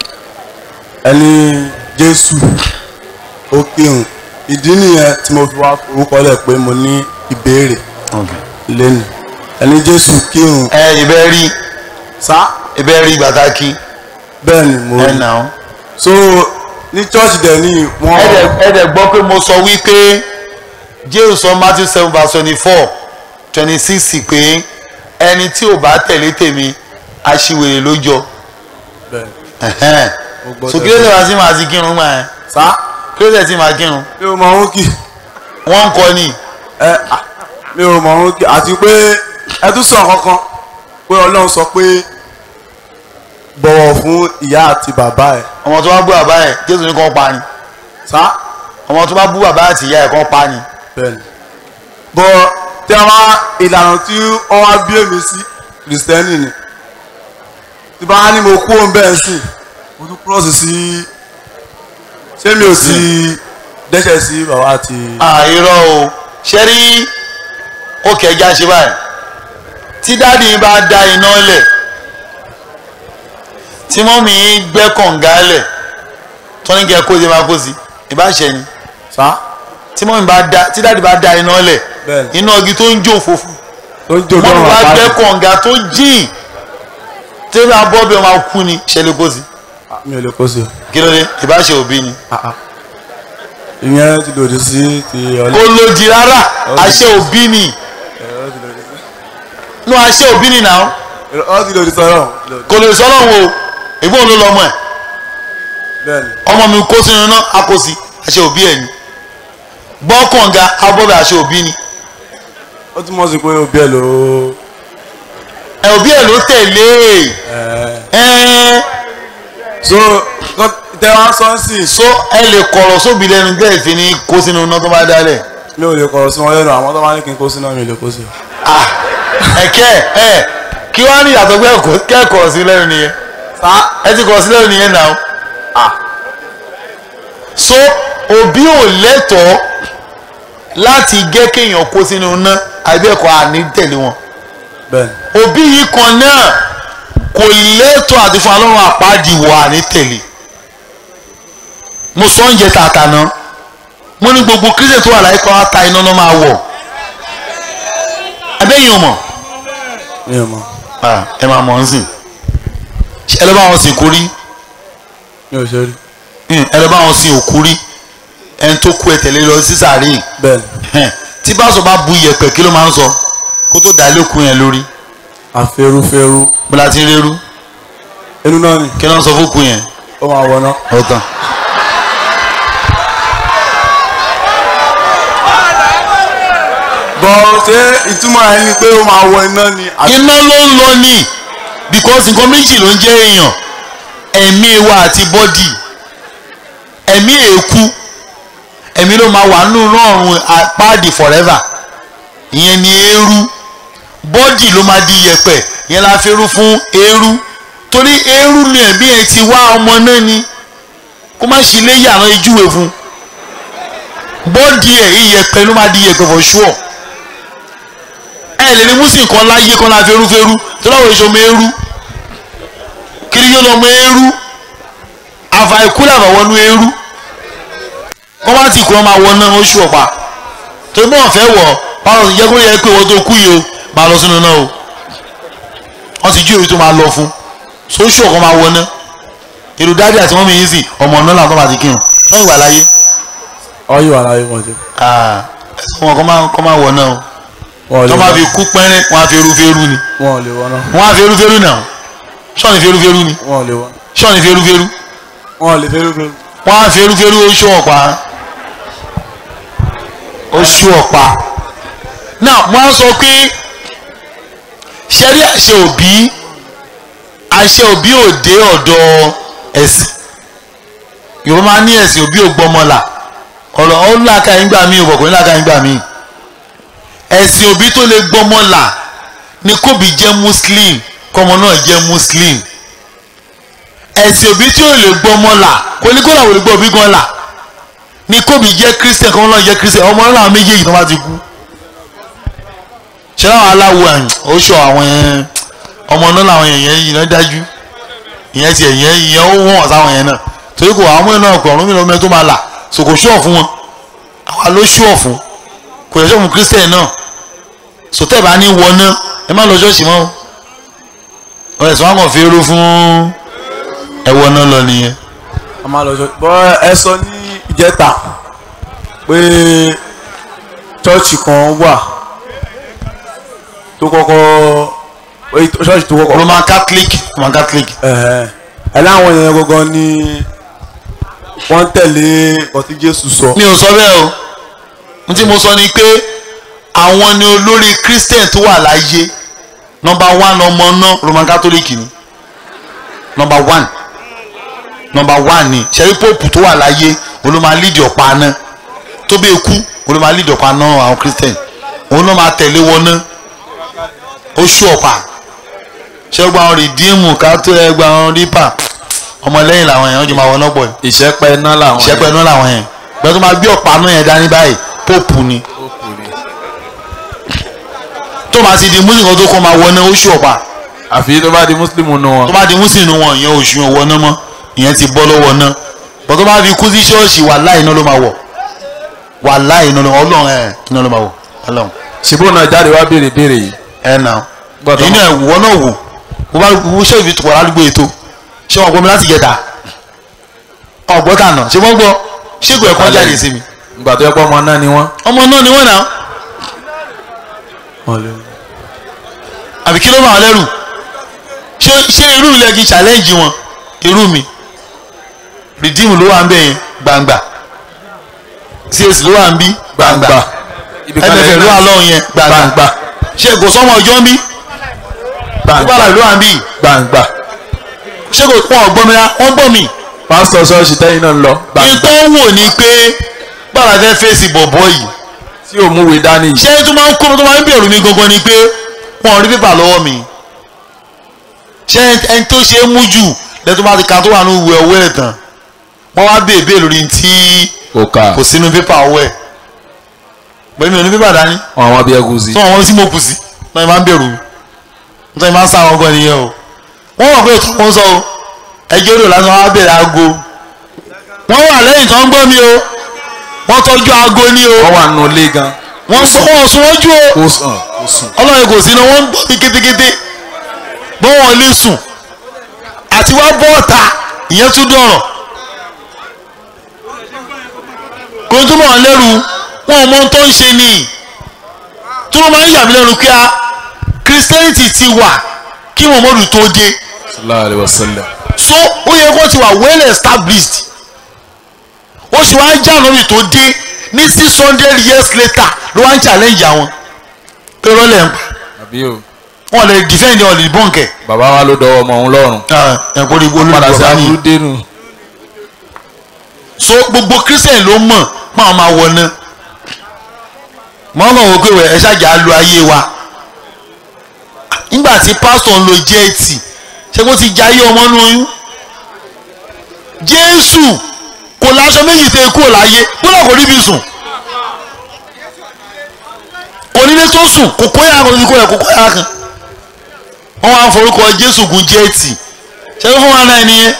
ẹni Jésù ó kírun ìdí nìyẹn tí mo fi wá orúkọ lẹ̀ pé mo ní ìbéèrè lẹ́nu ẹni Jésù kírun. ẹ ìbẹ́ rí sá ìbẹ́ rí gbàtàkì. bẹ́ẹ̀ ni mo rí ẹ nà ó. so ní church dẹ̀ ni wọ́n. ẹ dẹ̀ gbọ́ pé mo sọ wípé Jésù sọ Matthew seven verse twenty four twenty six pé ẹni tí ò bá tẹ̀lé tèmi aṣiwèrè ló jọ. bẹ́ẹ̀ so kí ló dé wá sí màá ti kírun gbà yẹn. sá kí ló dé tí màá kírun. mi ò mọ ohun kì. wọ́n ń kọ́ ni. ẹ mi ò mọ ohun kì àti pé ẹ tún sọ kankan pé Ọlọ́run sọ pé bọ̀wọ̀ fún ìyá àti bàbá ẹ̀. ọmọ tó bá bú bàbá ẹ̀ Jésù ní kàn pa ni. sá ọmọ tó bá bú bàbá àti ìyá ẹ̀ kàn pa ni. bẹ́ẹ̀ni bọ́ tí a máa ìlànà tí wọ́n wá bí èmi sí kìrìsìtẹ́nì ni tí bá ní mo kú òun bẹ́ẹ̀ sìn mo tún kúrọ́ọ̀sì sí ṣé mi ò sí dẹ́ṣẹ̀ sí bàbá àti. àìrọ̀ o ṣe rí òkè ẹja ṣe báyìí tí dáàdi bá da iná lẹ̀ tí mọ́mí gbẹ́ kànga lẹ̀ tó ní kẹ́ kó ṣe máa kó sí ìbáṣẹ ni. sá. tí mọ́mí bá da tí dáàdi bá da iná lẹ̀ iná igi tó ń jó fòfò mọ́mí bá gbẹ́ kànga tó jìn tí ó bá bọ́ bí wọ́n máa kú ni ṣe lè kó sí. mi ò lè kó sí o. kí ló dé ìbáṣẹ òbí ni. ìyẹn ti lòdì sí ti ọlẹ́. kò lòdì rárá àṣẹ òbí ni. no àṣẹ òbí ni náà. ọ ti lòdì sọ́rọ̀. kò lè sọ́rọ̀ wo ìgbọ́n ló lọ́mọ ẹ̀ bẹ́ẹ̀ni ọmọ mi kó sínú iná akósi àṣẹ òbí ẹ̀ ni bọ́kànga abọ́bẹ̀ àṣẹ òbí ni ó túmọ̀ sí pé òbí ẹ̀ ló. ẹ̀ òbí ẹ̀ ló tẹ̀lé ẹ̀ so tẹ wá sọ sí. so ẹ lè kọ̀rọ̀ sóbì lẹ́nu bẹ́ẹ̀ fi ní kó sínú iná tó bá dálẹ̀. mi ò lè kọ̀rọ̀ sí wọn lẹ́nu àwọn tó bá ní kí n kó sínú mi ò lè kó sí. ẹ̀kẹ́ ẹ̀ kí wọ́n á ní ìyàtọ̀ pé kẹ́kọ̀ọ́ sí lẹ́nu nìyẹn ẹ ti kọ̀ sí lẹ́nu nìyẹn náà. so òbí ò lẹ́tọ̀ọ́ láti gẹ́ kéèyàn kó sínú iná àbí ẹ̀kọ́ àní tẹ̀lé wọn. òbí yìí kan náà kò lẹ́tọ̀ọ́ àti fún alọ́run àpáàdì wọ àní tẹ̀lé. mo sọ oúnjẹ tààtà náà mo ní gbogbo kírísẹ̀ tó wà láyé kan á ta iná náà máa wọ̀ abẹ́yìn ò mọ̀ mi ò mọ̀ ẹ máa mọ̀ ń sìn ẹ lọ́ bá wọn sìn kú rí mi ò ṣe rí ẹ lọ́ bá wọn sìn òkú rí ẹni tó kú ẹ tẹ̀lé lọ sí sàárè bẹ́ẹ̀ tí bá sọ bá bu iyẹ̀pẹ̀ kí ló máa ń sọ kó tó dá lókun yẹn lórí. àferúferú. mo la ti ń rérú. inú náà ni. kí ló ń sọ fún kun yẹn. ó máa wọ náà. ó tán. bọ̀ ṣé ìtumọ̀ ẹ̀ ni pé ó máa wọ iná ni. iná ló ń lọ ní because nǹkan méjì ló ń jẹ́ èèyàn ẹ̀mí wa àti bọ́dì ẹ̀mí èkú ẹ̀mí ló máa wà nínú ọ̀run apáàdì forever ìyẹn ni eérú bọ́dì ló máa di yẹ̀pẹ̀ ìyẹn la fi rú fún eérú torí eérú ni ẹ̀mí ẹ̀ ti wá ọmọ náà ni kó má ṣe lé yàrá ijúwe fún bọ́dì ẹ̀ ìyẹ̀pẹ̀ ló máa di yẹ̀pẹ̀ for sure ẹ lè ní muslim kan láyé kan láfi erúfẹ́rú tó láwọn èso ọmọ eérú kiri yóò lọ ọmọ eérú àfà ikú làbà wọnú eérú wọ́n bá ti kú wọn máa wọ náà oṣù ọ̀pá torí bọ́ọ̀ fẹ́ wọ̀ báwọn ti jẹ́ kó yẹ pé wọ́n tó kú yìí o máa lọ sínú náà o wọ́n ti jú èyí tó máa lọ fún sóṣù ọ̀kan máa wọ náà èrò dáadé àti wọ́n mi yín sí ọmọ náà làwọn tó máa ti kírun wọ́n ìwà láyé. ọyọ wà láyé wọn jẹ. ẹsùn wọn kọ́ máa wọ náà o tó máa fi kú pẹ́rín wọn á fi erúfẹ́rú ni. wọn ò lè wọ náà. wọn á fi erúfẹ́rú náà sọ́ọ̀nì fi erúfẹ́rú ni. wọn ò lè wọ. sọ́ọ̀nì fi erúfẹ́rú. wọn ò lè fi erúfẹ́rú. wọn á fi erúfẹ́rú oṣù ọ̀pá oṣù ọ̀pá náà wọ́n á sọ pé ṣẹ́rí àṣẹ òbí àṣẹ òbí ò dé ọ̀dọ̀ ẹ̀sìn yorùbá máa ní ẹ̀sìn òbí ò gbọ́mọlà ọ̀rọ̀ ó láka yín gbà mí òkòkò ní láka yín gbà mí ẹ̀sìn òbí tó lè gbọ́mọlà ni kóbi jẹ́ muslim kọ́mọ náà jẹ́ muslim ẹ̀sìn òbí tí ò lè gbọ́mọlà kò ní kó làwọn olùgbọ́ òbí gan là ni kóbi jẹ́ christian kọ́mọ náà jẹ́ christian ọmọ náà méjèèjì tó bá ti kú ṣé àwọn aláwo ẹ̀ ó ṣọ àwọn ẹ̀ ọmọ náà làwọn èèyàn yìí náà dájú ìyẹn ti ẹ̀yìn ìyẹn ó wọ̀n sáwọn yẹn náà torí kò àwọn ọmọ náà ọ̀run mi lọ́mọ tó máa là so kò ṣúọ̀ fún wọn àwa ló ṣúọ̀ fún kò yẹ sọ́mu christian náà so tẹ́ ẹ̀ bá ní wọ náà ẹ má lọ ṣọ́ọ̀ṣì mọ́ ọ ẹ̀sùn àwọn fi rú fún ẹ̀wọ̀ náà lọ nìyẹn. a máa lọ ṣọ́ọ̀ṣì bọ́ ẹ sọ ní ìjẹta pé ṣọ́ọ̀ṣì kan wà tó kọ́kọ́ ṣọ́ọ̀ṣì tó kọ́kọ́. roman catholic roman catholic. ẹ láwọn yẹn gangan ni wọ́n tẹ̀lé ọtí jésù sọ. mi ò sọ bẹ́ẹ̀ o n tí mo sọ ni pé àwọn ni olórí christian tó wà láyé nọmba one ọmọ náà roman catholic ni nọmba one nọmba one ni ṣẹ́rí pope tó wà láyé òun ló máa lead ọ̀pá náà tó bẹ́ẹ̀ kú òun ló máa lead ọ̀pá náà àwọn christian òun náà máa tẹ̀lé wọn náà oṣù ọ̀pá ṣé gba àwọn rìdíìmù ká tó ẹ gba àwọn rípà ọmọlẹ́yìn làwọn yẹn wọ́n jọ máa wọ náà pọ̀ yìí. ìṣẹ́pẹ́ iná làwọn yẹn ìṣẹ́pẹ́ iná làwọn yẹn gbẹ́tọ́ máa gbé ọ̀pá náà yẹn dání báyìí póòpù ni tó máa ti di muslim kan tó kọ́ máa wọ náà oṣù ọ̀pá. àfi tó bá di muslim nu wọn. tó bá di muslim nu wọn ìyẹn oṣù yẹn wọ náà mọ́ ìyẹn ti bọ́ lọ́wọ́ náà bọ́ tó bá fi kú sí ṣọ́ọ̀ṣì wàláhì iná ló máa wọ̀ wàláhì iná ló máa ọlọ́run ẹ̀ iná ló máa wọ̀ ọlọ́run. ṣìbó náà jáde wá béèrè béèrè yìí. ẹ nà èyí náà wọ náà wò wọ́n bá wọ́n ṣe ìfi tukọ̀ ládùúgbò ètò ṣé wọ́n gbọ́ mi láti jẹta ọ̀gbọ́n tà nà ṣé wọ́n gbọ́ ṣé kò ẹ̀kọ́ jáde sí mi. ìgbà tó yẹ kó ọmọ náà ni wọ́n. ọmọ náà ni wọ́n náà. àbí kí ló máa lẹ́rù ṣé ṣé irú ilẹ̀ kí challenge wọn irú mi redeem ló wà ń bẹ̀ yẹn gbangba C S ló wà ń bí gbangba N F L ló wà lọ́hùn yẹn gbangba ṣé kò sọ́mọ ọjọ́ ń bí gbangba ló wà ń bí gbangba ṣé kò pọ̀ ọgbọ́n mi wọ́n gbọ́ mi. pásítọ̀ ṣọ́ọ̀ṣì tẹ́yìn náà ń lọ. ìtọ́ wò ni pé bàbá fẹ́ fèsì bọ̀bọ̀ yìí tí ò múwe dání yìí. ṣé tó máa ń kó tó máa ń bẹ̀rù mi gangan ni pé wọn ò rí pépà lọ́wọ́ mi ṣé ẹni tó ṣe é mú jù lẹ́tọ́ bá ti ka tó wà ní ìwé ọwọ́ ẹ̀ tán wọ́n wá bèbè lórí tí kò sínú pépà ọwọ́ ẹ̀ pẹ̀lú mi ò ní pépà dání. àwọn bí ẹkùn sí. tí wọ́n tí mo kù sí náà máa ń bẹ̀rù mi nítorí máa ń sá àwọn gan nìyẹn o wọ́n wọ̀ pé òtún wọn sọ o ẹjọ́ rò lásán wá bẹ̀rẹ̀ aago wọ́n wà lẹ́yìn tó ń gbọ́ mi o wọ́n tọ́jú aago ní o. wọ́n wà nù lé gan. wọ́n sọ wọ́n sún wọ́n jú o. kò sùn kò sùn. ọlọ́run kò sí náà wọ́n ń gbọ́ mi kétékété bọ́n wọn lè sùn àti wá bọ́ ọ̀tá ìyẹn tún dọ̀rọ̀ kò tún bọ̀ wọ́n lẹ́rù wọn ò mọ ohun tó ń ṣe nìyí tí wọ́n máa ń yà mí lẹ́nu pé a Christianity ti wà kí Muhammadu tó dé. sallallahu alaihi wasallam. so ó yẹ kó ti wà well established ó sì wá ń jà lórí tó dé ní six hundred years later ló wá ń challenge àwọn irọ́ lẹ̀ ń pa àbí o. wọn lè defend wọn lè bọ́ǹkẹ̀. bàbá wa ló dọwọ́ ọmọ òun lọ́rùn. ẹ̀kọ́ ní olórí padà sí bàbá àbúrú mi. dénú. so gbogbo christian ló mọ̀ máa máa wọ̀ ná mọ́ mọ̀ wò pé ẹ ṣàjà lu ayé wa nígbà tí pásítọ̀ ń lo jẹ́ẹ̀tì ṣé kó ti jayé ọmọ nù oyún jésù kò láṣọ méjì tẹ kúrò láyé gbọ́dọ̀ kò níbi sùn kò nílé tó sùn kò kó yàrá kan kò kó yàrá kan wọ́n wá ń forúkọ jésù gun jẹ́ẹ̀tì ṣé fún wa náà nìyẹn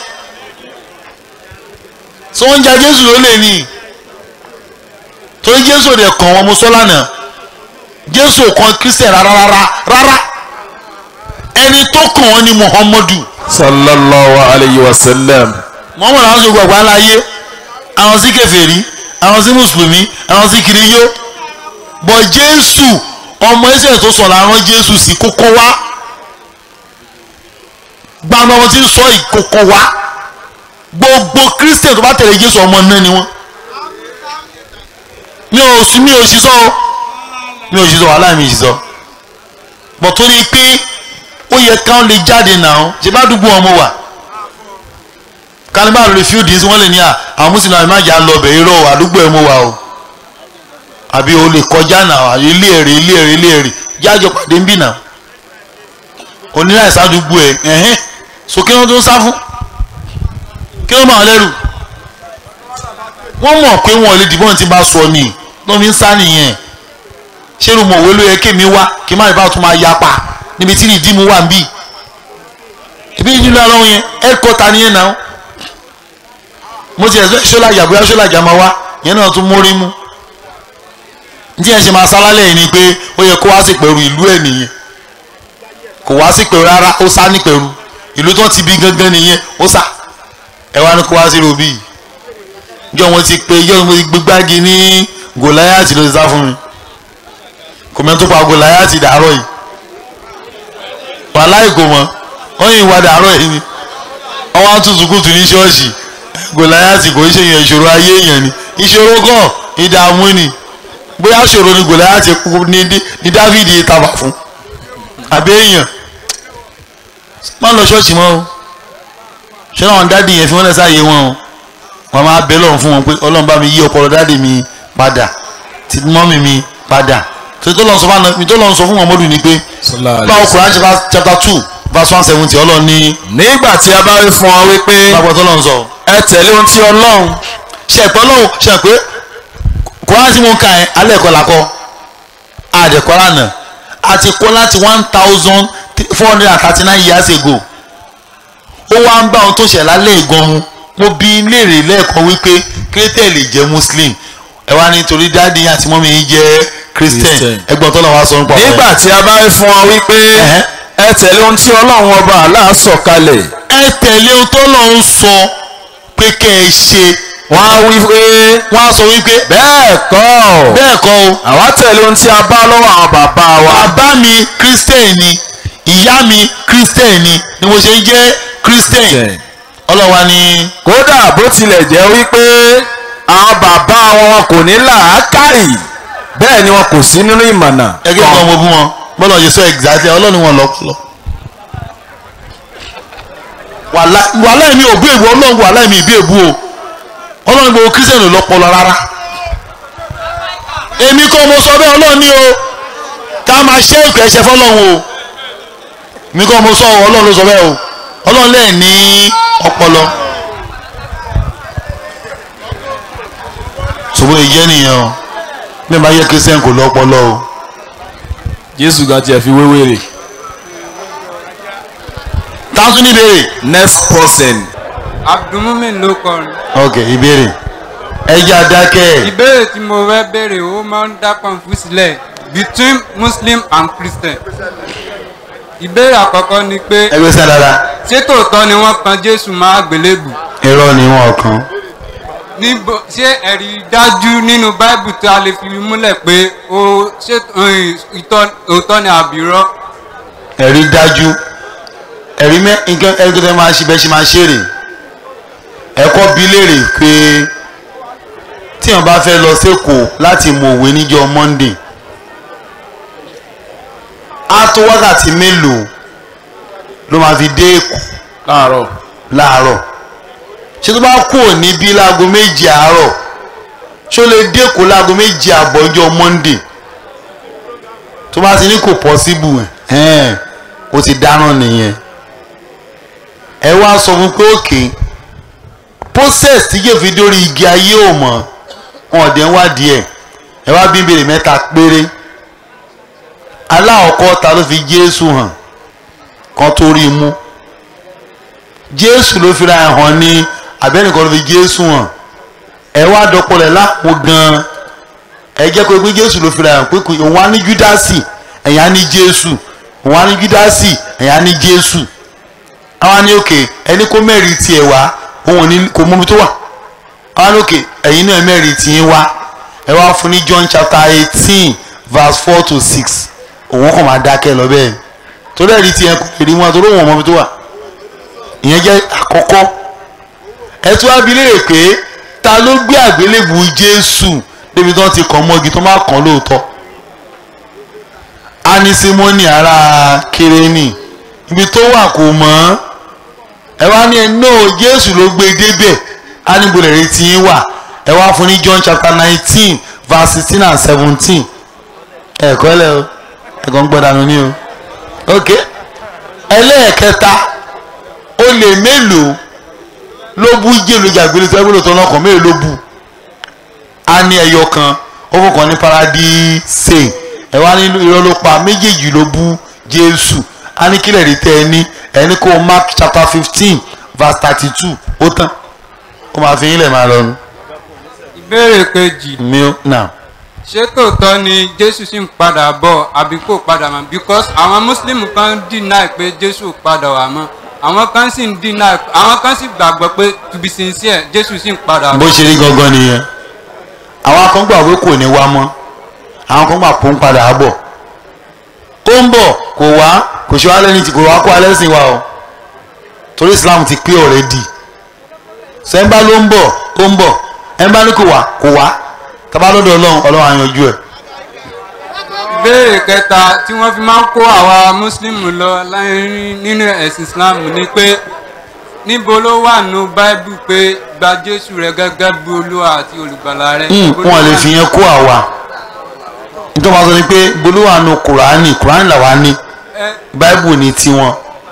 sọ wọ́n ń ja jésù ló lè ní torí jésù ò dẹ̀ kàn wọ́n mo sọ lánàá jésù ò kàn kristian rárá rárá rárá ẹni tó kàn wọ́n ni muhammadu. sallallahu alayhi wa sallam. muhammadu àwọn sọ̀rọ̀ gbàgbà láyé àwọn sí kèfèrí àwọn sí mùsùlùmí àwọn sí kiriyó bọ̀ jésù ọmọ ẹsẹ̀ tó sọ̀rọ̀ àwọn jésù sí kókó wá gbàgbọ́ wọn ti ń sọ ìkókó wá gbogbo christian tó bá tẹ̀lé jésù ọmọ náà ni wọ́n mi ò sí mi ò sí sọ o mi ò sí sọ wàhálà mi ò sí sọ bọ̀ torí pé ó yẹ káwọn lè jáde náà ṣe bá dùgbò ọmọ wa kálíbà lórí fíldì tí wọ́n lè ní à àwọn mùsùlùmí àmì májà lọ bẹ̀ irọ́ àdúgbò ẹ̀ mọ́ wa o àbí o lè kọjá náà ilé èrè ilé èrè ilé èrè jájọ pàdé ń bì náà onílà ìsádùúgbò ẹ̀ ẹ̀hẹ́n so kí wọ́n tó ń sá fún kí wọ́n máa lẹ́rù wọ́n mọ̀ pé wọn ò lè dìbò tí bá sọ ni ló fi ń sá nìyẹn ṣé irú mọ̀ òwe ló yẹ kémi wá kí má ìbá tún máa yapa níbi tí ìdí mu wà ń bì ìbí ìdílé ọlọ́run yẹn headquarter nìyẹn náà mo ti ẹ̀sọ́ ṣọ́lájà bóyá ṣọ́lájà máa wá yẹn náà tún mórí mú ní ẹ̀ ṣe máa sálálẹ̀ yìí ni pé ó yẹ kó wá sí pẹ̀rù ìlú ẹ̀ nìyẹn kò wá sí pẹ̀rù rárá ó sá ní pẹ̀rù ìlú tó ti bí gangan nìyẹn ó sá ẹ wá ní kó wá sí robí jọ wọn ti pe jọ wọn ti gbégbági ní gòláyàtì ló ti sá fún mi kò mẹ́rin tó pa gòláyàtì dàárọ̀ yìí wàhálà ìkò mọ́ wọ́n yìí wá dàárọ̀ yìí ni wọ́n wá tún sùkúùtù ní ṣọ́ọ̀ṣì gòláyàtì kò ń ṣe yẹn ìṣòro ayé èèyàn ni ìṣòro kan ìdààmú ni bóyá ṣòro ni gòláyàtì ní dávìdì tàbà fún àbí èèyàn má lọ ṣọ́ọ̀ṣì mọ́ o ṣé àwọn dáàdì yẹn fi wọ́n lẹ̀ sáàyè wọn o wọ́n máa bẹ́ lọ́run fún wọn pé ọlọ́run bá mi yí ọpọlọ dáàdì mi padà tí mọ́mì mi padà tó lọ́n sọ fún tó lọ́n sọ fún Muhammadu ni pé báwo Quran chapter two verse one seventy ọlọ́run ní. nígbà tí a bá rí fún ọ wípé báwo tó lọ́n sọ. ẹ tẹ̀lé ohun tí ọlọ́run. ṣe pé ọlọ́run ṣe pé Quran tí mo ń ka ẹ alẹ́ ẹ̀kọ́ làkọ́ àdẹ̀kọ́ lánàá àti kọ́ láti one thousand four hundred and thirty nine years ago ó wá ń bá ohun tó ṣẹ̀ lálẹ́ ìgan mu mo bi léèrè lẹ́ẹ̀kan wípé kírétẹ̀ lè jẹ́ muslim ẹ wá nítorí dáàdi àti mọ́mí yín jẹ́ christian ẹgbọ́n tó lọ́wọ́ sọ ń pọ̀. nígbà tí a bá rí fún ọ wípé ẹ tẹ̀lé ohun tí ọlọ́run ọba Allah sọ kalẹ̀. ẹ tẹ̀lé ohun tó lọ́run sọ pé kẹ́ ẹ ṣe. wọ́n á wí pé wọ́n á sọ wípé. bẹ́ẹ̀ kọ́ bẹ́ẹ̀ kọ́ o. àwa tẹ̀lé ohun tí a bá lọ́wọ́ àwọn bàbá wa. bàbá mi christian ni ìyá mi christian ni ni mo ṣe ń jẹ́ christian ọlọ́wà ni. kódà bó tilẹ̀ jẹ́ wípé àwọn bàbá wọn kò ní làákàyè bẹ́ẹ̀ ni wọn kò sí nínú ìmọ̀nà. ẹgbẹ́ kan mo bú wọn bọ́lá yìí sọ exactly ọlọ́run wọn lọ́pọ̀lọ́. wàhálà mi ò bí èbú ọlọ́run wàhálà mi ìbí èbú o ọlọ́run gbogbo kírísítẹ̀nì lọ́pọ̀lọ́ rárá. èmi kọ́ mo sọ bẹ́ẹ̀ ọlọ́run ní o ká máa ṣe ìkọ̀ ẹ̀ṣẹ̀ fọlọ́run o mi kọ́ mo sọ ọlọ́run ló sọ bẹ́ẹ̀ o ọlọ́run lẹ́ẹ̀ ní ọpọlọ. ṣùgbọ́n ìjẹ́ nìyẹn o bí ẹ bá yẹ kírísítẹ̀nì kò lọ́pọlọ o. jésù gan tiẹ̀ fi wéwèrè. táwọn ní ìbéèrè. next person. abdulmumin ló kọrin. ok ìbéèrè ẹja dákẹ́. ìbéèrè tí mo fẹ́ béèrè ó máa ń dá pọ̀nfù sílẹ̀ between muslim and christian. ìbéèrè àkọ́kọ́ ni pé. ẹgbẹ́ sẹ́ dáadáa. ṣé tòótọ́ ni wọ́n kan jésù máa gbélébù. irọ́ ni wọ́n kan. níbo ṣé ẹ̀rí dájú nínú báìbù tí a lè fi múlẹ̀ pé ó ṣé òótọ́ ni àbírọ́. ẹ̀rí dájú ẹ̀rí mẹ́ nǹkan ẹ̀rí tó fẹ́ máa ṣe bẹ́ẹ̀ ṣe máa ṣe rè ẹ̀kọ́ bí léèrè pé tí wọ́n bá fẹ́ lọ sẹ́kọ̀ọ́ láti mọ òwe níjọ́ monday á tó wákàtí mélòó ló máa fi dé èkó láàárọ̀ láàárọ̀ ṣé tó bá kú níbí láago méjì àárọ̀ ṣé ó lè dé èkó láago méjì àbọ̀ ọjọ́ monday tó bá ti ní kò pọ́síbù ẹ̀ ó ti dáná nìyẹn ẹ wá sọ fún pé òkè process tí yóò fi dórí igi ayé ò mọ̀ wọn ò dé ń wádìí ẹ̀ ẹ wá bí béèrè mẹ́ta péré aláwọ̀kọ́ ta ló fi jésù hàn kan tó rí i mú jésù ló fi ra ẹ̀ hàn ní abẹ́nìkan ló fi jésù hàn ẹ wá dọ́pọ̀lẹ̀ lápò gan-an ẹ jẹ́ pé pé jésù ló fi ra ẹ̀ hàn pé òun á ní júdásì ẹ̀yìn á ní jésù òun á ní júdásì ẹ̀yìn á ní jésù àwọn ní òkè ẹni kó mẹ́rin tiẹ̀ wá òun ní kò mú mi tó wà àwọn ní òkè ẹ̀yin náà mẹ́rin tiẹ̀ wá ẹ wá fún ní john chapter eighteen verse four to six òun kàn máa dákẹ́ lọ bẹ́ẹ̀ torí ẹ̀rí tiẹ̀ kò lè rí wọn torí òun mọ̀ mi tó wà ìyẹn jẹ́ àkọ́kọ́ ẹ tún wá bi léèrè pé ta ló gbé àgbélébù jésù débi tí wọ́n ti kàn mọ́gi tó má kàn lóòótọ́ a ní símọ́nì ará kérénì ibi tó wà kò mọ́ ẹ wá ní ẹ náà jésù ló gbé débẹ̀ á ní gbọdọ̀ retí yín wà ẹ wá fún ní john chapter nineteen verse sixteen and seventeen ẹ̀kọ́ ẹlẹ́ o ẹ̀kọ́ ń gbọ́dọ̀ àná ní o ok ẹlẹ́ẹ̀kẹta ó lè mélòó ló bú jèlò jàgbélé tó ẹgbẹ́ lóòótọ́ lọ́kàn mélòó ló bú á ní ẹyọ kan ó fọkàn ní paradíṣe ẹ wá ní irọ́ ló pa méjèèjì ló bú jésù a ní kílẹ̀ rí tẹ́ ẹ ní ẹni kó mark chapter fifteen verse thirty two ó tán ó máa fi yín lẹ̀ máa lọ́nu. ìbéèrè kejì. mi ò nà. ṣé tòótọ́ ni jésù sì ń padà bọ̀ àbí kò padà mọ́ because àwọn muslim kan deny pé jésù padà wá mọ́ àwọn kan sì ń deny àwọn kan sì gbàgbọ́ pé to be sincere jésù sì ń padà bọ̀. bó ṣe rí gangan nìyẹn àwọn kan gbà pé kò ní wá mọ́ àwọn kan gbà pé ó ń padà bọ̀ ó ń bọ̀ kò wá kò ṣe wá lẹ́ni tí kò wá kó alẹ́ sìn wa o torí islam ti pé already sẹ́ńbà ló ń bọ̀ ó ń bọ̀ ẹ̀ńbà ní kò wá kò wá tábà lọ́dọ̀ ọlọ́run ọlọ́run àyànjú ẹ̀. ìbéèrè kẹta tí wọ́n fi máa ń kó àwa mùsùlùmí lọ nínú ẹ̀sìn islam ni pé níbo ló wà nù báíbù pé gba jésù rẹ gẹ́gẹ́ bí olúwa àti olùgbàlà rẹ. wọn lè fi yẹn kó àwa nítorí wọn sọ ni pé bolúwa nu kùránì kùránì làwa ní báíbù ní tiwọn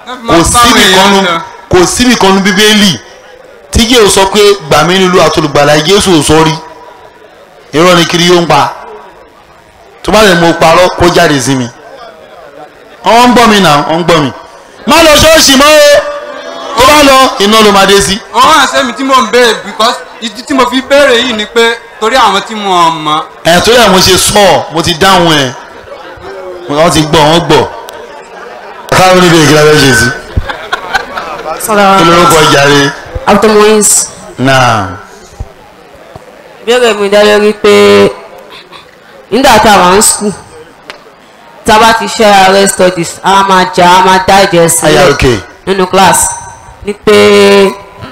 kò síbi kan nu bíbélì tí jésù sọ pé gbàmí nílùú àtolùgbàlà jésù ò sọ rí irọ́ ni kiri yóò ń pa tó bá lè mo parọ́ kó jáde sí mi wọ́n ń gbọ́ mi náà wọ́n ń gbọ́ mi má lọ ṣọ́ọ̀ṣì mọ́ o tó bá lọ iná ló máa dé sí. wọ́n hàn sẹ́mi tí mò ń béèrè because ìdí tí mo fi béèrè yìí ni pé torí àwọn tí mo mọ̀. ẹ̀ torí ẹ̀ mo ṣe sọ ọ́ mo ti dáhùn ẹ̀ wọ́n ti gbọ́ wọ́n gbọ́ káwọn níbi ìgbìlá bẹ́ẹ̀ ṣe sí. kí lórúkọ jàre. Abdulmuiz. náà. ìbéèrè mi dá lórí pé nígbà tá a wà ní skul tá a bá ti ṣe ààrẹ studies a máa jà a máa dá ìjẹ sílẹ̀ nínú class ní pé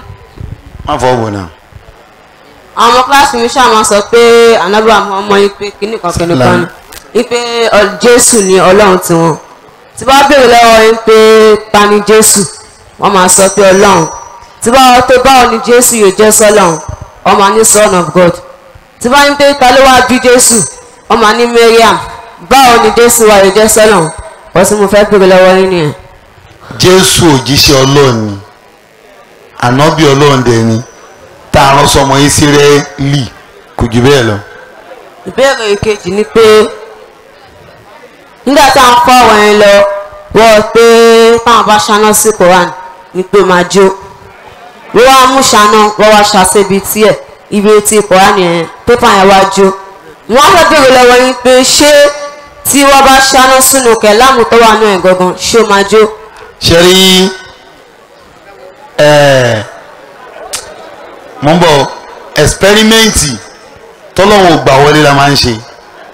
má fọwọ́ bò náà. àwọn ọmọ kíláàsì mi ṣáà máa sọ pé anábìrì àwọn ọmọ yìí pé kíní kan kíní kan ní pé jésù ni ọlọ́run tiwọn tí bá béèrè lọ́wọ́ yín pé ta ni jésù wọ́n máa sọ pé ọlọ́run tí bá tó báwo ni jésù yóò jẹ́ sọ́lọ́run wọ́n máa ní son of god tí bá ní pé ta ló wá bí jésù wọ́n máa ní mariam báwo ni jésù wa yóò jẹ́ sọ́lọ́run wọ́n sì mo fẹ́ béèrè lọ́wọ́ yín nìyẹn. jésù òjíṣẹ́ ọlọ́run ni ànábì ọlọ́run dẹ̀ ni tá a rán sọmọ Ísírẹ́lì kò jù bẹ́ẹ̀ lọ. ìbéèrè kejì ni pé nígbà táwọn kọ́ àwọn yẹn lọ wọ́n pé táwọn bá ṣáná sí koran ni pé máa jó wọ́n wá mú ṣáná wọ́n wá ṣàṣebi tiẹ̀ ibi tí koran yẹn pépà yẹn wá jó wọ́n á fẹ́ béèrè lọ́wọ́ yín pé ṣé tí wọ́n bá ṣáná sínú kẹ̀láàmù tó wà náà gangan ṣé ó máa jó. ṣe rí ẹ̀ẹ́ mo ń bọ̀ ẹ̀sipẹ́rímẹ́ǹtì tọ́lọ́wọ́ gbà wọlé la máa ń ṣe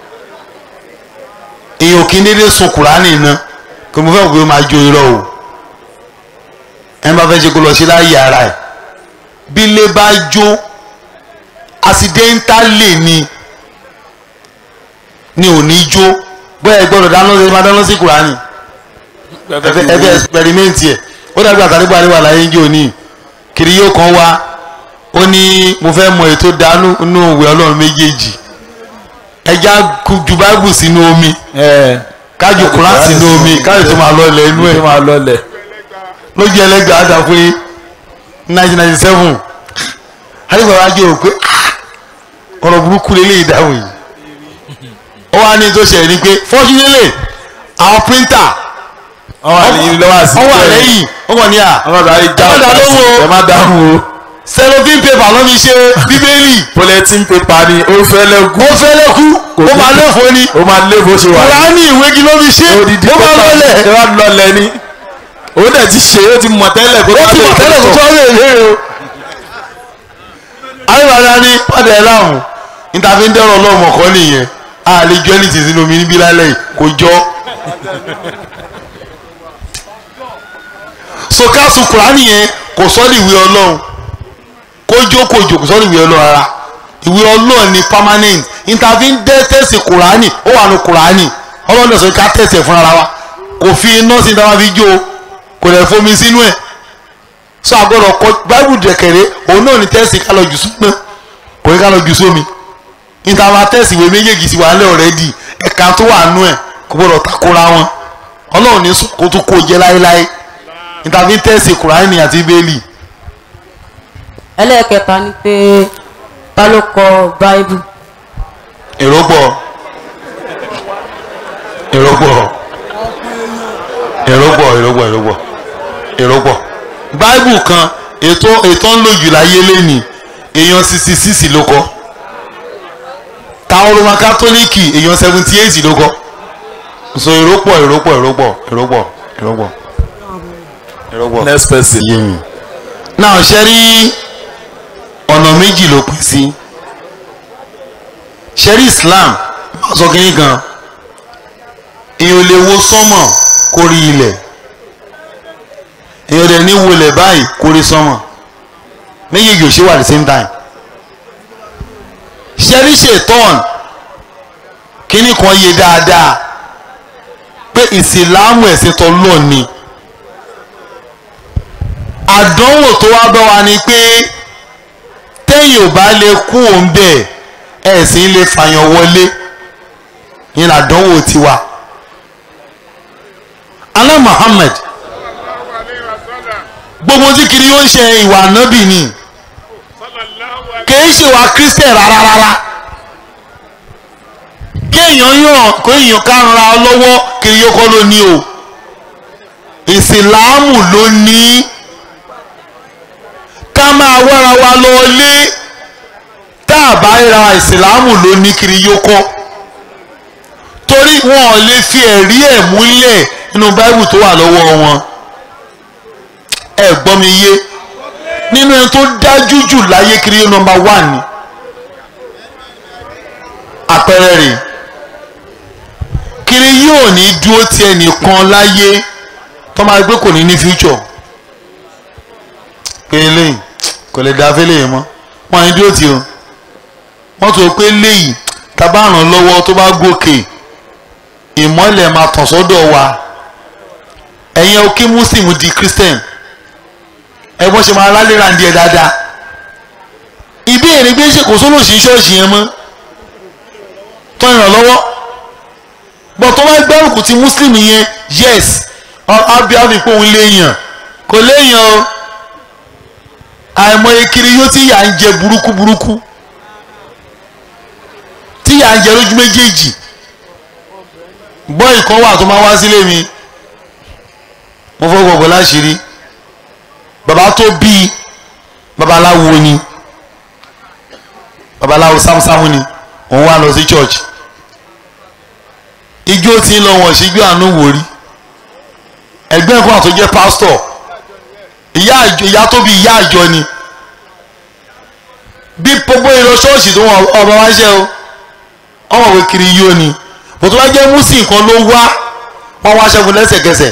èèyàn kì í dédé sun kùránì iná kí mo fẹ́ pé ó máa jó irọ́ o ẹni bá fẹ́ ṣe kó lọ ṣe láàyè ara ẹ̀ bí ilé bá jó accidentally ni ni ò ní jó bóyá ẹ gbọ́dọ̀ dáná ṣe máa dáná sí kùránì ẹ fẹ́ ẹ̀sipẹ́rímẹ́ǹtì ẹ̀ ó dàgbà àtàrígbà níwà láyé ń jò ní kiri yóò kàn wá ó ní mo fẹ́ mọ ètò dánú nínú ìwé ọlọ́run méjèèjì ẹja ju báìbù sínú omi kájú kúrán sínú omi kájú tó máa lọlẹ̀ inú ẹ̀ lójú ẹlẹ́gbẹ̀ẹ́ àdá pé nineteen ninety seven àdìgbàwá jẹ́ òpé ọ̀rọ̀ burúkú lélẹ̀ ìdáhùn yìí ó wá ní tó ṣẹlẹ̀ ní pé fortunately àwọn printer ọwọ́ lẹ́yìn ọwọ́ ní à ẹ má dáhùn o cellophane paper ló fi ṣe bíbélì. bulletin paper ni ó fẹ́ lẹ́kú. ó fẹ́ lẹ́kú ó máa léfo ni. ó máa léfo ṣe wà. kùránì ìwé kí ló fi ṣe. odidi ó máa lọlẹ̀. ó máa lọlẹ̀ ni. ó dẹ̀ ti ṣe ó ti mọ̀ tẹ́lẹ̀ kó tó ó ti mọ̀ tẹ́lẹ̀ kó tó wá lè lé o. ayélujára ni pàdé ẹ̀ láwùn níta fi ń dẹ́rọ̀ ọlọ́mọ kan nìyẹn a lè jọ ẹni tì sínú omi níbí lálẹ́ yìí kò jọ. so káàsù kùránì yẹn kò sọ́ ní ìwé ọlọ́run kójó kójó kò sọ́ọ́ ìwé ọlọ́run rárá ìwé ọlọ́run ni permanent intervene dẹ́ tẹ̀sí kùránì ó wà ní kùránì ọlọ́run náà sọ ká tẹ̀sí ẹ̀ fúnra wa kò fi iná sí ìdáwà fi jó kò lè fomi sínú ẹ̀ sọ àgọ́dọ̀ kọ báìbù dẹ̀kẹ̀rẹ́ òun náà ní tẹ̀sí ká lọ jù sínú kò ní ká lọ jù sómi intervene tẹ̀sí ìwé méjèèjì sí wà lẹ́ ọ̀rẹ́dì ẹ̀ka tó wà nú ẹ̀ kò gbọ́dọ̀ takora wọn ọlọ́run ní kó tó kó jẹ láéláé intervene tẹ̀sí kùránì àti bẹ́ẹ̀lì ẹlẹ́ẹ̀kẹta ni pé ta ló kọ báíbù. èrò pọ̀ èrò pọ̀ èrò pọ̀ èrò pọ̀ èrò pọ̀ èrò pọ̀ báíbù kan ètò ètò ń lò jù láyé lẹ́nìí èèyàn sixty six ló kọ táwọn roman catholic èèyàn seventy eight ló kọ so èrò pọ̀ èrò pọ̀ èrò pọ̀ èrò pọ̀ èrò pọ̀ èrò pọ̀. next person. yé mi náà ṣe rí ọ̀nà méjì ló pín sí ṣẹ́rí Islam máa sọ kínní kan èèyàn lè wo sánmọ̀ kó rí ilẹ̀ èèyàn lè ní wọlé báyìí kó rí sánmọ̀ méjèèjì ò ṣe wà at the same time ṣẹ́rí ṣètọ́n kínní kan yé dáadáa pé ìsìlámù ẹ̀sìn tó lọ ni àdánwò tó wá bá wa ni pé téèyàn ò bá lè kú òun bẹ́ẹ̀ ẹ̀sìn lè fàyàn wọlé yẹn làdánwò tiwa. alá Muhammad gbogbo tí kiri yóò ń ṣe ìwà nábì ni kìí ṣe ìwà Christian rárá rárá kéèyàn yàn kéèyàn ká ra ọ lọ́wọ́ kiri yóò kọ́ ló ní o ìsìláàmù ló ní ká máa wára wa lọ lé tá a bá ra ìsìláàmù ló ní kiri yókọ́ torí wọn ò lè fi ẹ̀rí ẹ̀ múlẹ̀ nínú báíbù tó wà lọ́wọ́ wọn ẹ gbọ́ mi yé nínú ẹni tó dájú jù láyé kiri yóò nọ́mbà wà ní àpẹẹrẹ rẹ̀ kiri yóò ní dúró ti ẹnìkan láyé tó máa gbé kò ní ní future pé eléyìí kò lè dá fẹ́lẹ̀ yẹn mọ́ wọn ní dúró tì o wọ́n tó pé léyìí tábà ràn lọ́wọ́ tó bá gòkè ìmọ́lẹ̀ máa tàn sọ́dọ̀ wa ẹ̀yin o kí muslim di christian ẹ̀gbọ́n ṣe máa rálé ra ń di ẹ̀ dáadáa ìbéèrè gbé ṣe kò sólò sí ṣọ́ọ̀ṣì yẹn mọ́ tọ́ ìrànlọ́wọ́ bọ̀ tó bá gbárùkù ti muslim yẹn yes abiyabi pé òun léèyàn kò léèyàn o àìmọye kiri yóò tí yà ń jẹ burúkú burúkú tí yà ń jẹ lójú méjèèjì bọ́ọ̀ì kan wà tó máa wá sílé mi mo fọ́ gbọ̀gbọ̀ láṣìírí bàbá tó bí babaláwo ni babaláwo sámúsámú ni òun wà lọ sí church ijó tí ń lọ wọ̀n síjú àánú wòrí ẹgbẹ́ kan àtọ́ jẹ́ pásítọ̀ ìyá tó bí ìyá àjọ ni bí gbogbo ìlọ ṣọ́ọ̀ṣì tó wọn ọba wá ṣe o ọmọ òwe kiri yóò ni bó tó bá jẹ́ músìn kan ló wá wọ́n wá ṣẹ́gun lẹ́sẹ̀kẹsẹ̀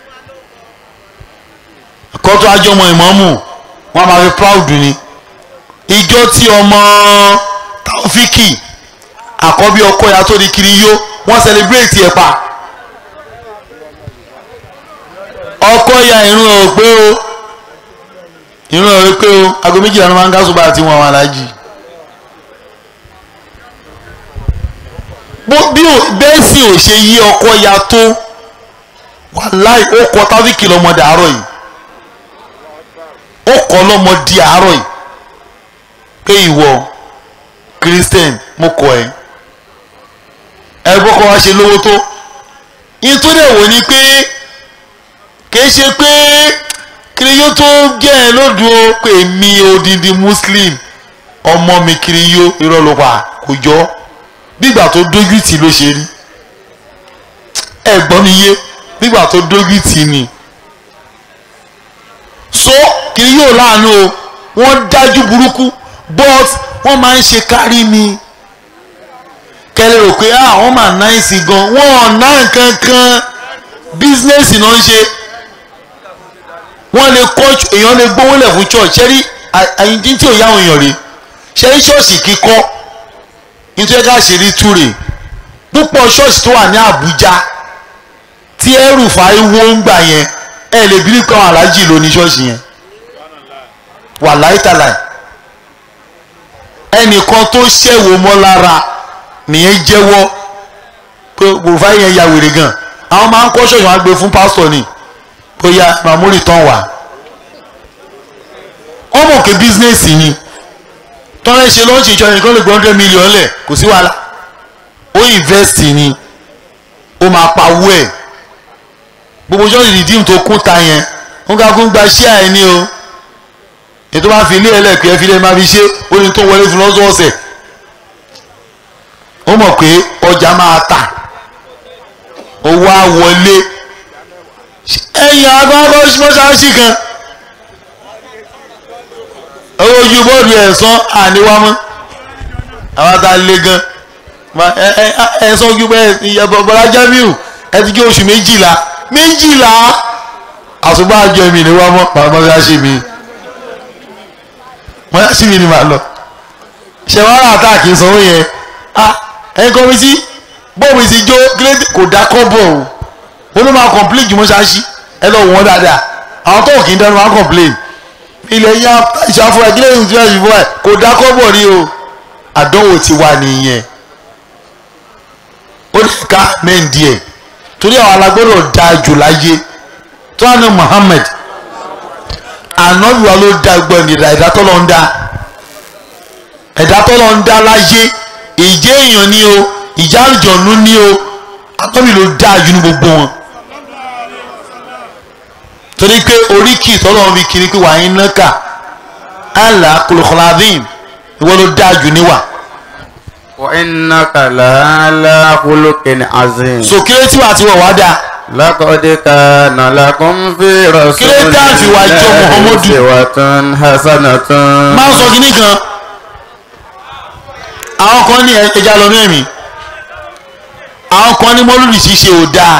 kọ́tọ́ ajọ́mọ ìmọ̀ọ́mù wọ́n máa fi proud ni ìjọ tí ọmọ Taofiki àkọ́bí ọkọ ya tó di kiri yó wọ́n celebrate ẹ̀ pa ọkọ ya irun ọ̀ pé o irun ọ̀ pé o aago méjìlá ló máa ń gásùbà àti wọn àwọn aláàjì bí bẹ́ẹ̀ sì ò ṣe yí ọkọ ya tó wàláì ó kọ Taofiki lọ́mọdé àárọ̀ yìí ó kọ́ lọ́mọdé àárọ̀ yìí pé ìwọ Christian mo kọ ẹ ẹ gbọ́kọ̀ wá ṣe lówó tó yín tó dẹ̀ wò ni pé kìí ṣe pé kiriyó tó jẹ́ ẹ lódò pé mi odindi muslim ọmọ mi kiriyó irọ́ ló pa kò jọ bígbà tó dójú tì ló ṣe rí ẹ gbọ́ mi yé bígbà tó dójú tì ni so kiriyó láàánú o wọ́n dájú burúkú but wọ́n máa ń ṣe kárí mi kẹlẹ́ rò pé àwọn máa náìsì gan wọ́n ọ̀nà kankan bísínẹ́sì náà ń ṣe wọ́n lè kọ́ èèyàn lè gbówó lẹ̀ fún church ṣẹ́rí àyíjí tí ò yá àwọn èèyàn rè ṣẹ́rí ṣọ́ọ̀ṣì kíkọ́ nítorí ká ṣe rí túrè púpọ̀ ṣọ́ọ̀ṣì tó wà ní Àbújá tí ẹrù fàáyé wó ń gbà yẹn ẹ lè bí kan aláàjì ló ní ṣọ́ọ̀ṣì yẹn wà láìtàláì ẹnìkan tó ṣẹ̀wò mọ́ lára nìyẹn jẹ́wọ́ pé bòfá yẹn ya wèrè gan àwọn máa ń kọ́ ṣọ́ọ̀ṣì wọn á gbé fún pásítọ̀ ni bóyá mamuri tán wà ọmọ òkè bísínẹ́sì ni tọ́lá ṣe lọ́ọ̀ṣì ìjọ nìkan lè gbé hundred million lẹ̀ kò sí wàhálà ó invest ni ó máa pa owó ẹ̀ gbogbo ṣọ́ọ̀ṣì rìdíìmù tó kún ta yẹn wọ́n ká kún gba ṣíà ẹ̀ ní o ètò máa fi ilé ẹlẹ́kùn ẹ̀ fi lè máa fi ṣe ó ní tó wọlé fún lọ́sọ̀ọ̀sẹ̀ ó mọ̀ pé ọjà máa tà owó á wọlé ẹ̀yìn agbábọ́ mọ́ṣáláṣí kan owó ojú bọ́ọ̀lù ẹ̀sán àníwámọ́ àwọn tá a lé gan ẹ̀sán ojú bẹ́ẹ̀ bọ́lá Jamiu ẹ ti gé oṣù méjìlá méjìlá àṣùgbà àjọ mi níwámọ́ mọ́ṣáláṣí mi mọ́ṣáláṣí mi ni màá lọ ṣẹ̀wárà àtàkì sanwó yẹn ẹ̀yin kọ́mítì bọ́ọ̀mù ti jó kò dá kọ́bọ̀ o wọ́n ló máa complain jùmọ̀ ṣáṣí ẹ lọ wọ́n dáadáa àwọn tó kì í dánú máa complain ilẹ̀ ya ìṣàfùrà ìdílé ìṣúná ìṣúná ẹ̀ kò dá kọ́bọ̀ rí o àdánwò ti wà nìyẹn ó lè ká mẹ́ǹdì ẹ̀ torí àwọn alágbọ́dọ̀ da jù láyé tó wà ní Muhammad ànábìwá ló da gbọ́n ìdá ẹ̀dá tó lọ ń dá ẹ̀dá tó lọ ń dá láyé ìjẹ́ èèyàn ni o ìjà àjọ̀nú ni o ànábì ló dáa jù ní gbogbo wọn torí pé oríkì tọ́lọ́run fi kiri pé wàá iná kà àlà kòlòkòlàdín ìwọ ló dáa jù níwà. wa innaka la'ala khuluqin azim. sòkèrè tí wàá ti wọ̀ wá dáa. laqad kana lakum fi rasulillahi uswatun hasanatun. máa ń sọ kínní kan àwọn kan ní ẹja lọ ní ẹ̀mí àwọn kan ní mọ́lúdì ṣíṣe ò dáa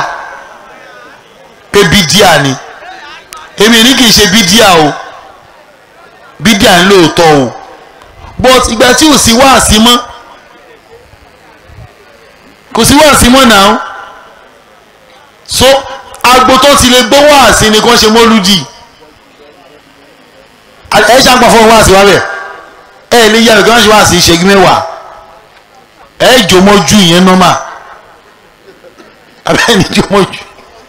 pé bídíà ni èmi ní kì í ṣe bídíà o bídíà ń lóòótọ́ o but ìgbà tí ò sí wáàsí mọ́ kò sí wáàsí mọ́ náà so agbo tó ti lè gbọ́ wáàsí ni kò ṣe mọ́lúdì ẹ ṣàǹpà fún wáàsí wa bẹ̀ ẹ lè yára kí wọ́n ṣe wáàsí ìṣẹ́jú mẹ́wàá ẹ jòmọ́jú ìyẹn nọ́mà abẹ́ni jòmọ́jú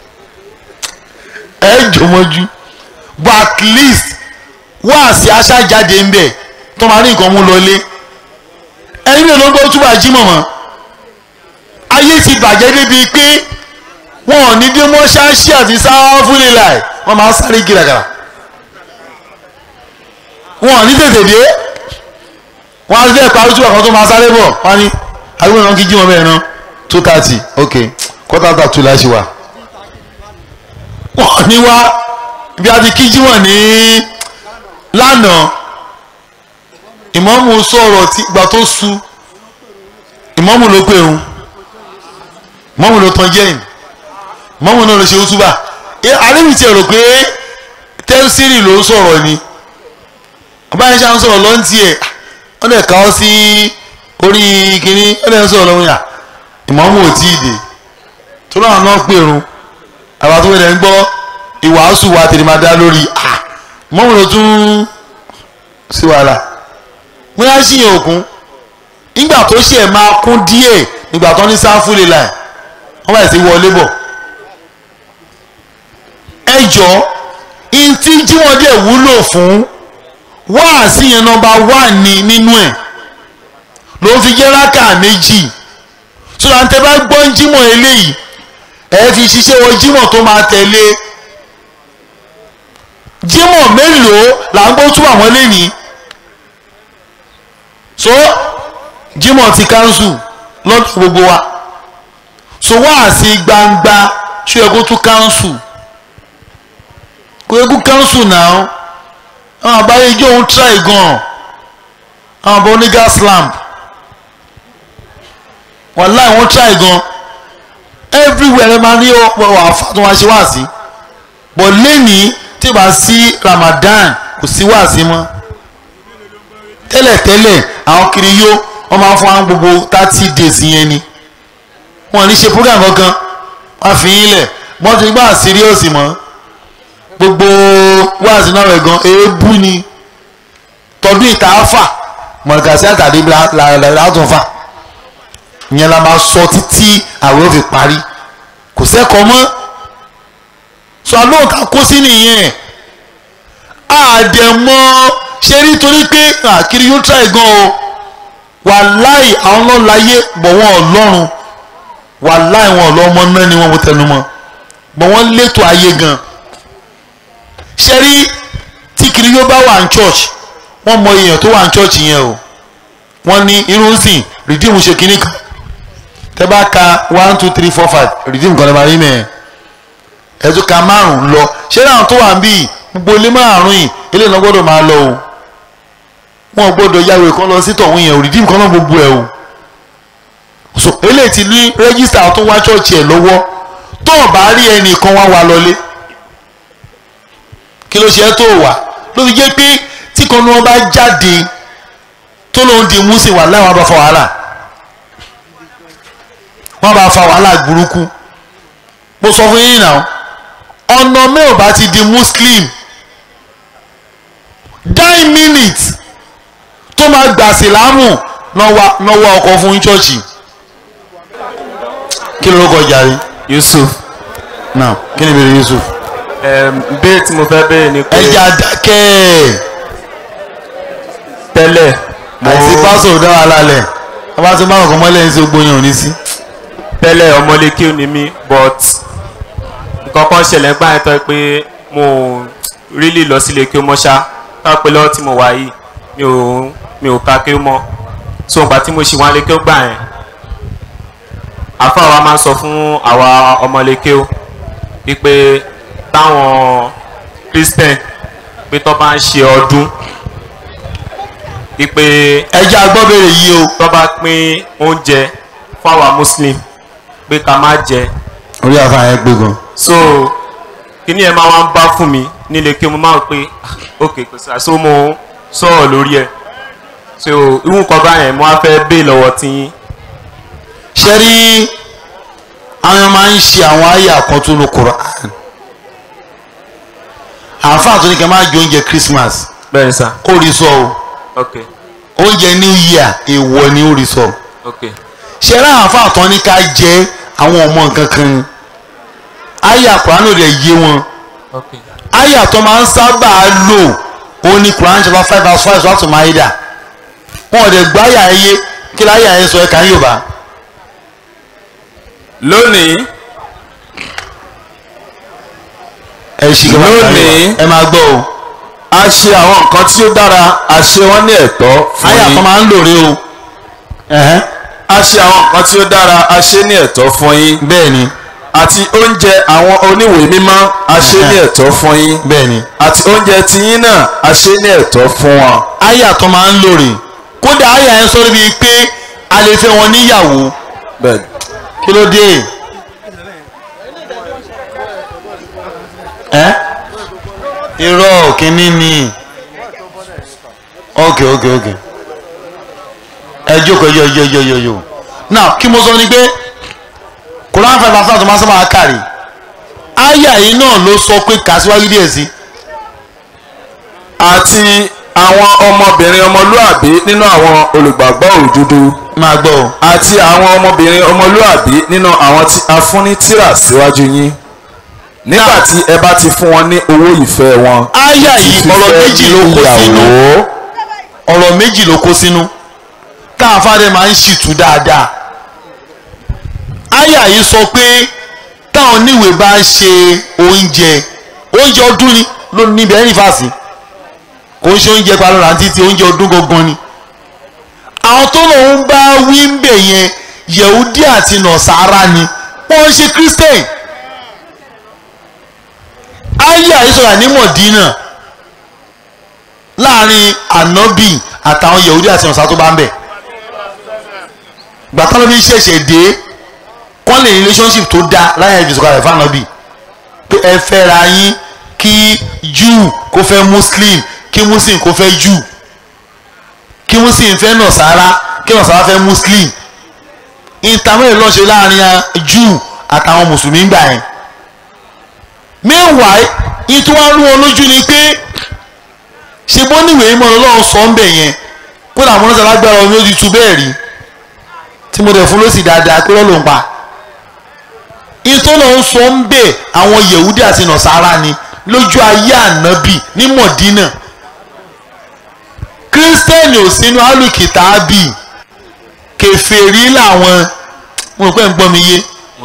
ẹ jòmọ́jú but at least wáàsí aṣájáde ń bẹ̀ tó máa ní nǹkan mú lọlé ẹni lè ló ń gbọ́ túbà jí mọ̀mọ́ ayé ti bàjẹ́ débi pé wọn ò ní dé mọ́ṣáláṣí àti sáwá fúnlẹ̀ láì wọ́n máa ń sáré gíragàrà wọn ò ní tètè dé wọn á fẹ́ parí túbà kan tó máa sáré bọ̀ wọ́n á ní agbóhùn náà kí jí wọn bẹ́ẹ̀ ná two thirty ok quarter to two láṣì wà wọn ò ní wá ibi àti kí jí wọn ní lánàá ìmọ̀mù sọ̀rọ̀ tí ìgbà tó su ìmọ̀mù ló pé òun ìmọ̀mù ló tán jẹ́yìn ìmọ̀mù náà ló ṣe útúbà àríwí ti rò pé tẹ́sírì ló ń sọ̀rọ̀ ni báyìí ṣá ń sọ̀rọ̀ lọ́n tiẹ̀ wọ́n lè káwọ́ sí orí kínní wọ́n lè ń sọ̀rọ̀ lọ́wọ́ yà ìmọ̀mù ò tí ì dé tó náà náà pè òun àbá tó wẹ̀rẹ̀ ń gbọ́ ìwàásù wa tèmi máa dá lórí ìmọ̀mù ló tún sí wàhálà wọ́n á ṣìyàn òkun nígbà tó ṣe máa kún díẹ̀ nígbà tó ní sáfù lè láì wọ́n bá sì wọlé bọ̀ ẹ jọ ntí tí wọ́n dẹ̀ wúlò fún wáàsí yẹn nọ́mbà wà ní nínú ẹ̀ ló fi jẹ́ rákà méjì sọ̀rọ̀ àǹtẹ̀ bá gbọ́ ń jímọ̀ eléyìí ẹ fi ṣiṣẹ́ wọ jímọ̀ tó máa tẹ̀lé jímọ̀ mélòó là ń gbọ́ tún àwọn lẹ́yìn so jímọ̀ ti kánṣu lọ́dọ̀ gbogbo wa so wáàsí gbangba ṣó yẹ kó tún kánṣu kó yẹ kó kánṣu náà àwọn àbáyé ijó ń try gan àwọn àbọ̀ ní gas lamp wàláì wọ́n try gan everywhere ẹ máa ní wà fàtún wá ṣe wáàsí but lẹ́nìí tí bá sí Ramadan kò sí wáàsí mọ́ tẹ́lẹ̀tẹ́lẹ̀ àwọn kiri yó wọ́n máa ń fún àwọn gbogbo thirty days yẹn ni wọ́n ní ṣe program kankan wọ́n fi yín lẹ̀ wọ́n ti gbà serious mọ́ gbogbo wáàsí náà rẹ̀ gan èébú ni tọdún ìta fà mọ̀lẹ́kàsí àtàdé látún fà ìyẹn la máa sọ títí àwọn ò fi parí kò sẹ́kọ̀ọ́ mọ́ sọ àlóòkà kó sí nìyẹn àdẹ̀mọ́ ṣe rí torí pé àkiri yóò try gan o wàláì àwọn náà láyé bọ̀ wọ́n ọlọ́run wàláì wọn ọlọ́mọ náà ni wọ́n mú tẹnu mọ́ bọ̀ wọ́n létò ayé gan ṣe rí tí kiri yóò bá wà ní church wọ́n mọ èèyàn tó wà ní church yẹn o wọ́n ní irú sìn redeem ṣe kínní kan tẹ́ bá ka one two three four five redeem kan lè máa rí mẹ́ẹ̀ ẹ̀ tó ka márùn-ún lọ ṣé láwọn tó wà ń bí gbogbo ilé márùn-ún yìí eléyìí náà gbọ́dọ̀ máa lọ o wọn gbọ́dọ̀ yàwé kan lọ sí tọ̀hún yẹn o redeem kan náà gbogbo ẹ̀ o so eléyìí ti ní rẹ́gísítà tó wá church ẹ̀ lọ́wọ́ tó o bá rí ẹnìkan wá wa lọlé kí ló ṣe é tó o wà ló fi jẹ́ pé tí kan ní wọ́n bá jáde tó lóun di músìn wà láwọn bá fa wàhálà wọ́n bá fa wàhálà burúkú mo sọ fún yín náà ọ̀nà mẹ́ọ̀ bá ti di muslim nine minutes tó máa gbà sílámù náwó ọkọ̀ fún chọ́ọ̀chì kí ló lóko jàre. Yusuf. náà kí ni ìbéèrè Yusuf. béèrè tí mo fẹ́ béèrè ni pé. ẹja dákẹ́. tẹ́lẹ̀. àìsí pásọ̀ dá wa lálẹ́ wọ́n bá ti máa kọ́ mọ́lẹ̀ ní sí gbóyàn òní sí. tẹ́lẹ̀ ọmọlé kí ó ní mí but nǹkan kan ṣẹlẹ̀ gbà yẹn tó pé mo really lọ sílé kí ó mọ́ ṣá tá pé lọ́wọ́ tí mo wà yìí mi ò mi ò ka kí ó mọ́ so ìgbà tí mo ṣì wá lé kí ó gbà yẹn àfa wa máa ń sọ fún àwa ọmọlé kí ó wípé táwọn Christian pé tó bá ń ṣe ọdún wípé ẹja gbọ́bẹ̀rẹ̀ yìí o tó bá pín oúnjẹ fún àwa Muslim pé ká má jẹ. orí àfa yẹn gbé gan. so kíní ẹ máa wá ń bá fún mi nílé kí mo máa ń pé ok kò sí àṣọ mo sọ̀rọ̀ lórí ẹ̀ so irú nǹkan báyẹn mo á fẹ́ bẹ́ẹ̀ lọ́wọ́ tí yín. ṣe rí àwọn máa ń ṣe àwọn àyà kan tó nu Quran àǹfààní tó ní kẹ́ máa jẹ oúnjẹ Christmas bẹ́ẹ̀ sà ó rí sọ o ok oúnjẹ New Year èèwọ̀ ni ó rí sọ ok ṣe rí àǹfààní tó ní ká jẹ àwọn ọmọ nǹkan kan ni àyà Quran ò lè yé wọn ok àyà tó máa ń sábà lò ó ní Quran chapter five verse five sọ́tò tó máa yé dà wọn ò lè gbọ́ àyà ẹyẹ kí láyà ẹ sọ ẹ̀ka Yorùbá. lónìí ẹ ṣì gbọ́ lónìí ẹ máa gbọ́ o. a ṣe àwọn nǹkan tí ó dára a ṣe wọ́n ní ẹ̀tọ́ fún àyà yín. kan máa ń lò rí o. a ṣe àwọn nǹkan tí ó dára a ṣe ní ẹ̀tọ́ fún yín. bẹ́ẹ̀ni. àti oúnjẹ àwọn oníwèé mímọ́ a ṣe ní ẹ̀tọ́ fún yín. bẹ́ẹ̀ni. àti oúnjẹ tiyín náà a ṣe ní ẹ̀tọ́ fún wọn. àyà kan máa ń lò rí kódà àyà yẹn sọ níbi pé a lè fẹ́ wọn níyàwó. bẹ́ẹ̀ni. kí ló dé. ẹ irọ́ kínní ni ok ok ok ẹ jókòó ẹjọ ẹjọ ẹjọ ẹjọ now kí mo sọ ni pé Quran five verse tó máa sábà kárì àyà yìí náà ló sọ pé kà síwájú díẹ̀ sí. àti àwọn ọmọbìnrin ọmọlúàbí nínú àwọn olùgbàgbọ́ òdodo. máa gbọ́ o. àti àwọn ọmọbìnrin ọmọlúàbí nínú àwọn tí a fún ní tírà síwájú yín nígbà tí ẹ bá ti fún wọn ní owó ìfẹ́ wọn. àyà yìí ọ̀rọ̀ méjì ló kó sínú ọ̀rọ̀ méjì ló kó sínú táwọn afárẹ́ máa ń ṣìtú dáadáa. àyà yìí sọ pé táwọn oníwèé bá ń ṣe oúnjẹ oúnjẹ ọdún ni ló níbi ẹni fàásì kò ń ṣe oúnjẹ palọ́ rántí tí oúnjẹ ọdún gangan ni. àwọn tó lòun bá wí ń bẹ̀ yẹn yẹ̀húdí àti nọ̀sára ni wọ́n ń ṣe Christian. ayé àyíṣọ́ra ní Mọ̀dínà láàrin ànábì àtàwọn yẹ̀húdí àti nọ̀sára tó bá ń bẹ̀. gbàtà lóbi ṣẹ̀ṣẹ̀ dé kọ́ lè relationship tó dáa láyé ìfisọ̀kọ̀ rẹ̀ fáànàbì pé ẹ fẹ́ ra yín kí Jew kó fẹ́ Muslim kí Muslim kó fẹ́ Jew kí Muslim fẹ́ nọ̀sára kí nọ̀sára fẹ́ Muslim intermarriage ló ṣe láàrin Jew àtàwọn mùsùlùmí gbà yẹn. meanwhile ìtú wa rú wọn lójú ni pé ṣe bó níwèé mọ́ Ọlọ́run sọ ń bẹ̀ yẹn kó làwọn ọ̀sán lágbára omi ó ti tu bẹ́ẹ̀ rí tí mo dẹ̀ fún ló sì dáadáa pé lọ́lọ́ ń pa ìtọ́lọ̀ ń sọ ń bẹ̀ àwọn yehudi àti nọ̀sára ni lójú ayé ànábì ní Mọ̀dínà kírísítẹ́nì ò sínú alùkìtàbì kèfèrí làwọn mo rò pé ń gbọ́ mi yé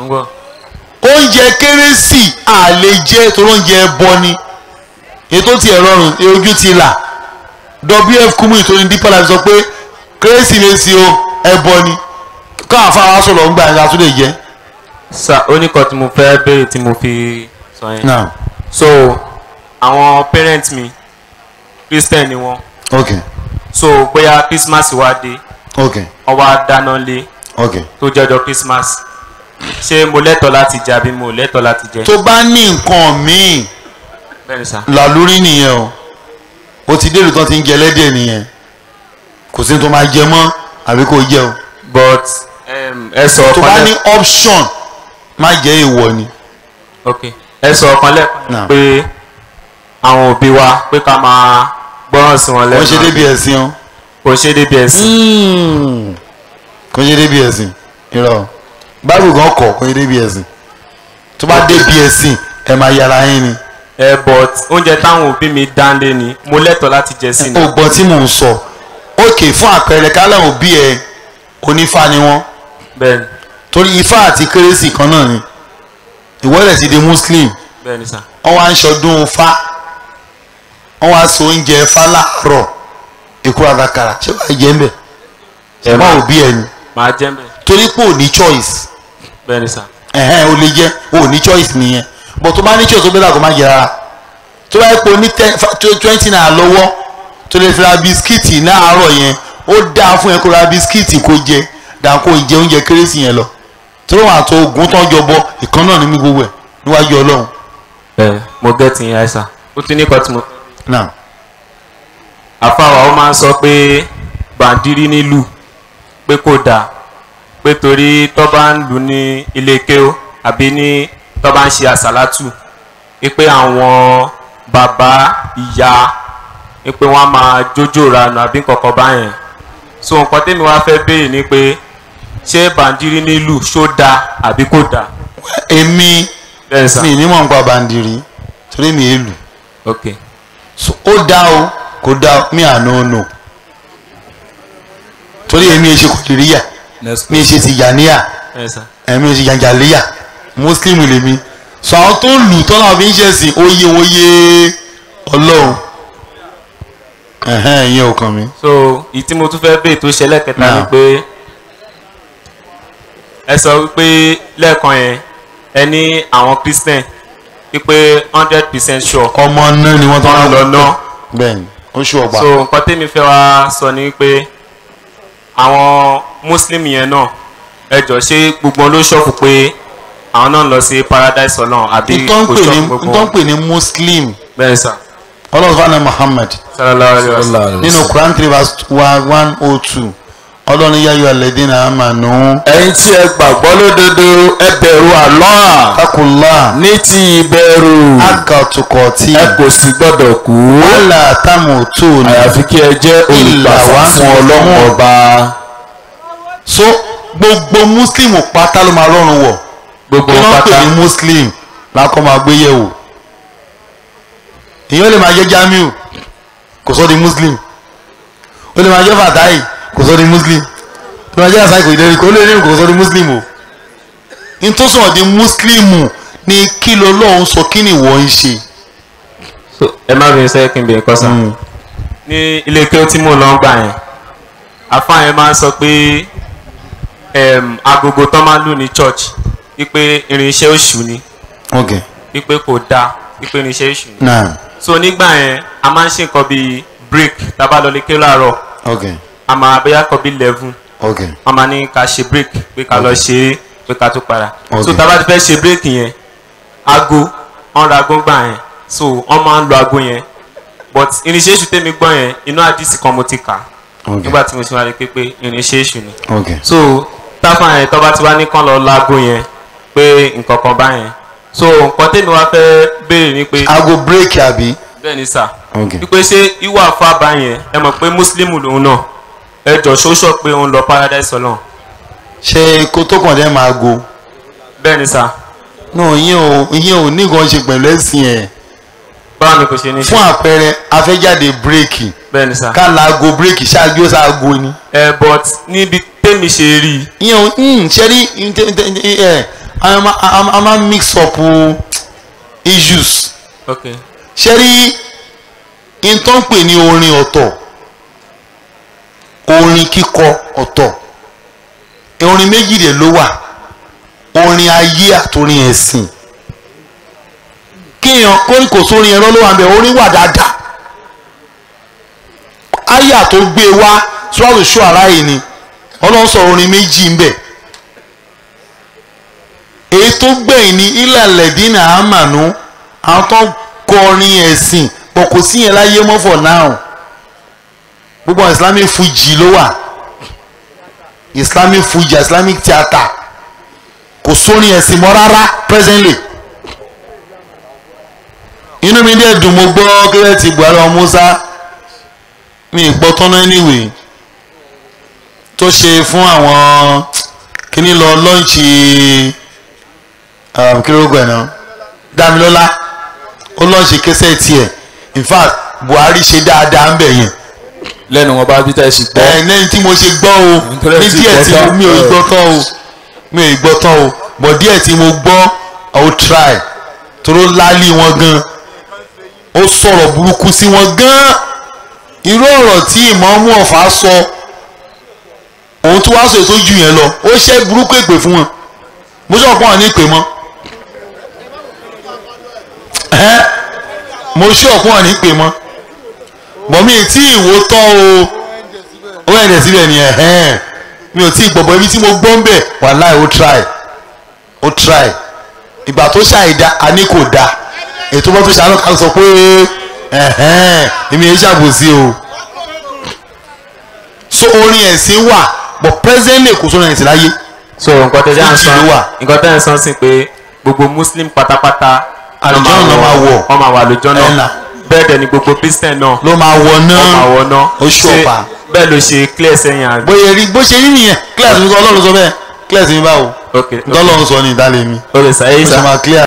oúnjẹ kérésì àlè jẹ́ torí oúnjẹ ẹbọ ni ètò tí ẹ rọrùn ojú ti là W F Kumuyi tó ní Deeper Life sọ pé kérésìmesì o ẹbọ ni káwọn afárá sọ̀rọ̀ ń gbà ẹ̀ka tó lè jẹ́. sa oníkan tí mo fẹ́ béèrè tí mo fi sọ yẹn. Now. so àwọn parent mi Christian ni wọ́n. okay. so bóyá Christmas wá dé. okay. wọ́n wá dáná lé. okay. tó jọjọ Christmas ṣé mo lẹ́tọ̀ọ́ láti jẹ àbí mo lẹ́tọ̀ọ́ láti jẹ. tó bá ní nǹkan míì bẹ́ẹ̀ni sá. làlórí nìyẹn o o ti délùú tán ti ń jẹ ẹlẹ́dẹ̀ nìyẹn kò sí ní tó máa jẹ mọ́ àbí kò jẹ o. but ẹ sọ ọ̀kan lẹ́kọ̀ọ́. tó bá ní option má jẹ́ èèwọ̀ ni. ok ẹ sọ ọ̀kan lẹ́kọ̀ọ́ pé àwọn òbí wa pé ká máa gbọ́ràn sí wọn lẹ́nu. kò ṣe débi ẹ̀sìn o. kò ṣe débi ẹ̀sìn. kò ṣe débi ẹ̀sìn irọ́ báàbù gan kọ̀ kò ṣe débi ẹ̀sìn tó bá débi ẹ̀sìn ẹ máa yára yín ni. ẹ but oúnjẹ táwọn òbí mi dánlé ni mo lẹ́tọ̀ọ́ láti jẹ sí ni. o gbọ́ tí mò ń sọ òkè fún àpẹẹrẹ kálẹ̀ òbí ẹ onífá ni wọ́n. bẹ́ẹ̀ni. torí ifá àti kérésì kan náà ni ìwọ́lẹ̀ ti di muslim. bẹ́ẹ̀ni sà. wọ́n wá ń ṣọdún fá wọ́n wá so oúnjẹ fá láàárọ̀ èkó àdàkàrà ṣé wàá jẹ́ ń bẹ̀ ẹ̀ má òbí ẹ ni. màá jẹ́ ń bẹ̀. torí pé ò ní choice. bẹ́ẹ̀ni sà. ẹ̀hẹ́n o lè jẹ́ o ní choice nìyẹn but tó bá ní choice ó bẹ́ẹ̀ kó má jẹ rárá tó bá yẹ kó ní twenty naira lọ́wọ́ tó lè fi ra bisikíìtì láàárọ̀ yẹn ó dáa fún ẹ kó ra bisikíìtì kó jẹ dáa kó jẹ oúnjẹ kérésì yẹn lọ tó wọn àtọ ogun tó ń jọbọ ìkan náà ní mi gbogbo ẹ níwájú Ọlọ́run. ẹ mo gẹ́ ti yẹn àìsàn ó ti ní kọ́ tí mo. náà. àfàwà ó máa ń sọ pé bàǹdírí nílùú pé kò dáa pé torí tó bá ń lù ní ilé kéwú àbí ní tó bá ń ṣe àsálátù pé àwọn bàbá ìyá pé wọ́n á máa jójó ranù àbí nǹkankan báyẹn so nǹkan tẹ́mi wá fẹ́ béèrè ni pé ṣé bàǹdírí nílùú ṣó dáa àbí kò dáa. èmi mi ní mọ̀ nípa bàǹdírí torí mi èlù ok so ó dá o kò dá mi àná nù torí èmi ẹ ṣe kòtìríyà mi ẹ ṣe tìjàníyà èmi ẹ ṣe jàǹjàlíyà muslim lèmi so àwọn tó lù tọ́lá fi ń ṣẹ̀sìn oyè oyè ọlọ́run ẹ̀hẹ́n ìyẹn ò kàn mí. so ìtí mo tún fẹ́ bèè tó ṣẹlẹ̀ kẹta ni pé ẹ sọ wípé lẹ́ẹ̀kan yẹn ẹ ní àwọn christian wípé hundred percent sure. ọmọ náà ni wọ́n tọ́ wọ́n lọ ná. bẹ́ẹ̀ni ó ṣù ọgbà. so nǹkan tẹ́mi fẹ́ wá sọ ni wípé àwọn muslim yẹn náà ẹ jọ ṣé gbogbo ló ṣọ́ọ̀fù pé àwọn náà lọ sí paradise ọlọ́run àbí kò ṣọ́ọ̀fù gbogbo. n tó ń pè ní muslim. bẹ́ẹ̀ sà. ọlọ́run fana muhammad. sallallahu alayhi wa sallam. nínú quran three verse one oh two ọlọ́run yáyọ alẹ́dínà àmànú. ẹ̀yin tí ẹ gbàgbọ́ lódodo ẹ bẹ̀rù Allah. takullah. ní ti ìbẹ̀rù. akatukọ̀ tí. ẹ kò sì gbọ́dọ̀ kú. wàhálà táwọn tó ní. àyàfi kí ẹ jẹ́ olùgbàfà fún ọlọ́run ọba. so gbogbo muslim pátá ló máa rọrùn wọ̀. gbogbo pátá. kí wọ́n pè ní muslim lákọ́ máa gbé yẹ̀wò. èèyàn lè máa jẹ́ jamiu kò sọ di muslim. ó lè máa jẹ́ fatahi kò sọ di muslim. ó lè máa jẹ́ asai kò ìdẹ́rì kò lè ní kò sọ di muslim o. n tó sọ̀rọ̀ di muslim ni kí ló lọ́hún sọ kí ni wọ́n ń ṣe. ẹ má bẹ̀rẹ̀ sẹ́yìn kí n bẹ̀rẹ̀ kọ́sà. ní ilé kí ó tí mò ń lọ gbà yẹn àfáà yẹn máa ń sọ pé agogo tó máa ń lù ní church wípé irinṣẹ́ òṣù ni wípé kò dáa wípé irinṣẹ́ òṣù ni. so nígbà yẹn a máa ń ṣe nǹkan bíi break tá a bá lọ lè ké láàárọ̀ a máa bẹ́yà kọ́ bíi eleven a máa ní ká ṣe break pé ká lọ ṣe é pé ká tó padà so tá a bá ti fẹ́ ṣe break yẹn aago wọ́n ra aago gbà yẹn so wọ́n máa ń lo aago yẹn but irinṣẹ́ èṣù tèmi gbọ́ yẹn inú àdìsí kan mo ti kà nígbà tí mo ti wá rí pé pé irinṣẹ́ èṣù ni so táfà yẹn tó bá ti wá ní kán lọ láago yẹn pé nǹkan kan bá yẹn so nǹkan tèmi wá fẹ́ béèrè ni pé. aago break àbí. bẹ́ẹ̀ ni sà wípé ṣé ìwà fábà yẹn ẹ mọ̀ pé muslim lòun náà ẹ jọ ṣóṣọ pé òun lọ paradise ọlọ́run. ṣé kó tó kàn dé máa go. bẹ́ẹ̀ ni sà. no ìyẹn ò ìyẹn ò ní nǹkan ṣe pẹ̀lú ẹ̀sìn ẹ̀. báwo ni kò ṣe ní ṣe. fún àpẹẹrẹ afẹ́jáde bírèkì. bẹ́ẹ̀ ni sà. ká laago bírèkì ṣáájú ó ṣáago ni. ẹ but níbi tèmi ṣe rí i. ìyẹn ò ń ṣe rí ẹ a máa mix up issues. okay. ṣe rí n tó ń pè ní orin ọ̀tọ̀ orin kíkọ ọ̀tọ̀ orin méjì rẹ̀ ló wà orin ayé àtòrin ẹ̀sìn kéèyàn kórìí kò sórin ẹ̀rọ ló wà ń bẹ̀ orin wà dáadáa ayé tó gbé wá sọ́ọ̀rù ṣọ́ aráyè ni ọlọ́run sọ orin méjì ń bẹ̀ èyí tó gbẹ̀yìn ní ilẹ̀lẹ̀dínà àmànú àwọn tó kọrin ẹ̀sìn pọ̀ kò sí yẹn láyé mọ́ for now gbogbo islamic fuji ló wà islamic fuji islamic theatre kò sórin ẹ̀sìn mọ́ rárá presently inú mi dẹ̀ dùn mo gbọ́ kílẹ̀ ti buhari ọmọ musa mi gbọ́ tọ́nà anyway tó ṣe fún àwọn kíní lọ lọ́ọ̀nchì kílógún ẹ̀ náà Dámilọ́lá ó lọ́ọ̀nchì kẹsẹ̀ tiẹ̀ in fact buhari ṣe dáadáa ń bẹ̀ yẹn lẹ́nu wọn bá bí tá ẹ sì gbọ́. ẹ lẹ́yìn tí mo ṣe gbọ́ o ní díẹ̀ tí mi ò gbọ́ tán o mi ò gbọ́ tán o but díẹ̀ tí mo gbọ́ I will try toró lálé wọn gan ó sọ̀rọ̀ burúkú sí wọn gan irú ọ̀rọ̀ tí ìmọ̀ọ́mú ọ̀fà sọ òun tó wá sọ èso jù yẹn lọ ó ṣẹ́ burúkú èpè fún wọn mo sọ pé wọn ní ìpè mọ́ mo ṣe ọ̀pọ̀ wọn ní ìpè mọ́ bọ̀mí tí ìwò tọ́ o ó ẹ̀dẹ̀ síbẹ̀ ni ẹ̀hẹ́n mi ò tí ì gbọ̀bọ̀ ibi tí mo gbọ́ ń bẹ̀ wàláì ó try ó try ìgbà tó ṣàìdá a ní kò dáa ètò bọ́ tó ṣàánú ká sọ pé ẹ̀hẹ́n èmi yẹn ṣàbòsí o so orin ẹ̀sìn wà but presently kò sórin ẹ̀sìn láyé. so nǹkan tẹ́ ń sọ nǹkan tẹ́ ń sọ sí pé gbogbo muslim pátápátá àlùjọ́ náà máa wọ̀ wọ́n máa wọ àlùjọ́ náà bẹ́ẹ̀ dẹ̀ ni gbogbo christian náà ló máa wọ̀ náà wọ́n máa wọ̀ náà oṣù ọ̀pá bẹ́ẹ̀ ló ṣe clear sẹ́yìn àgbẹ̀. bóyá rí bó ṣe rí nìyẹn clear mi sọ ọlọ́run sọ bẹ́ẹ̀ clear sí mi báwo ọlọ́run sọ ní ìdálé mi ó lè sàyè ìsà máa clear.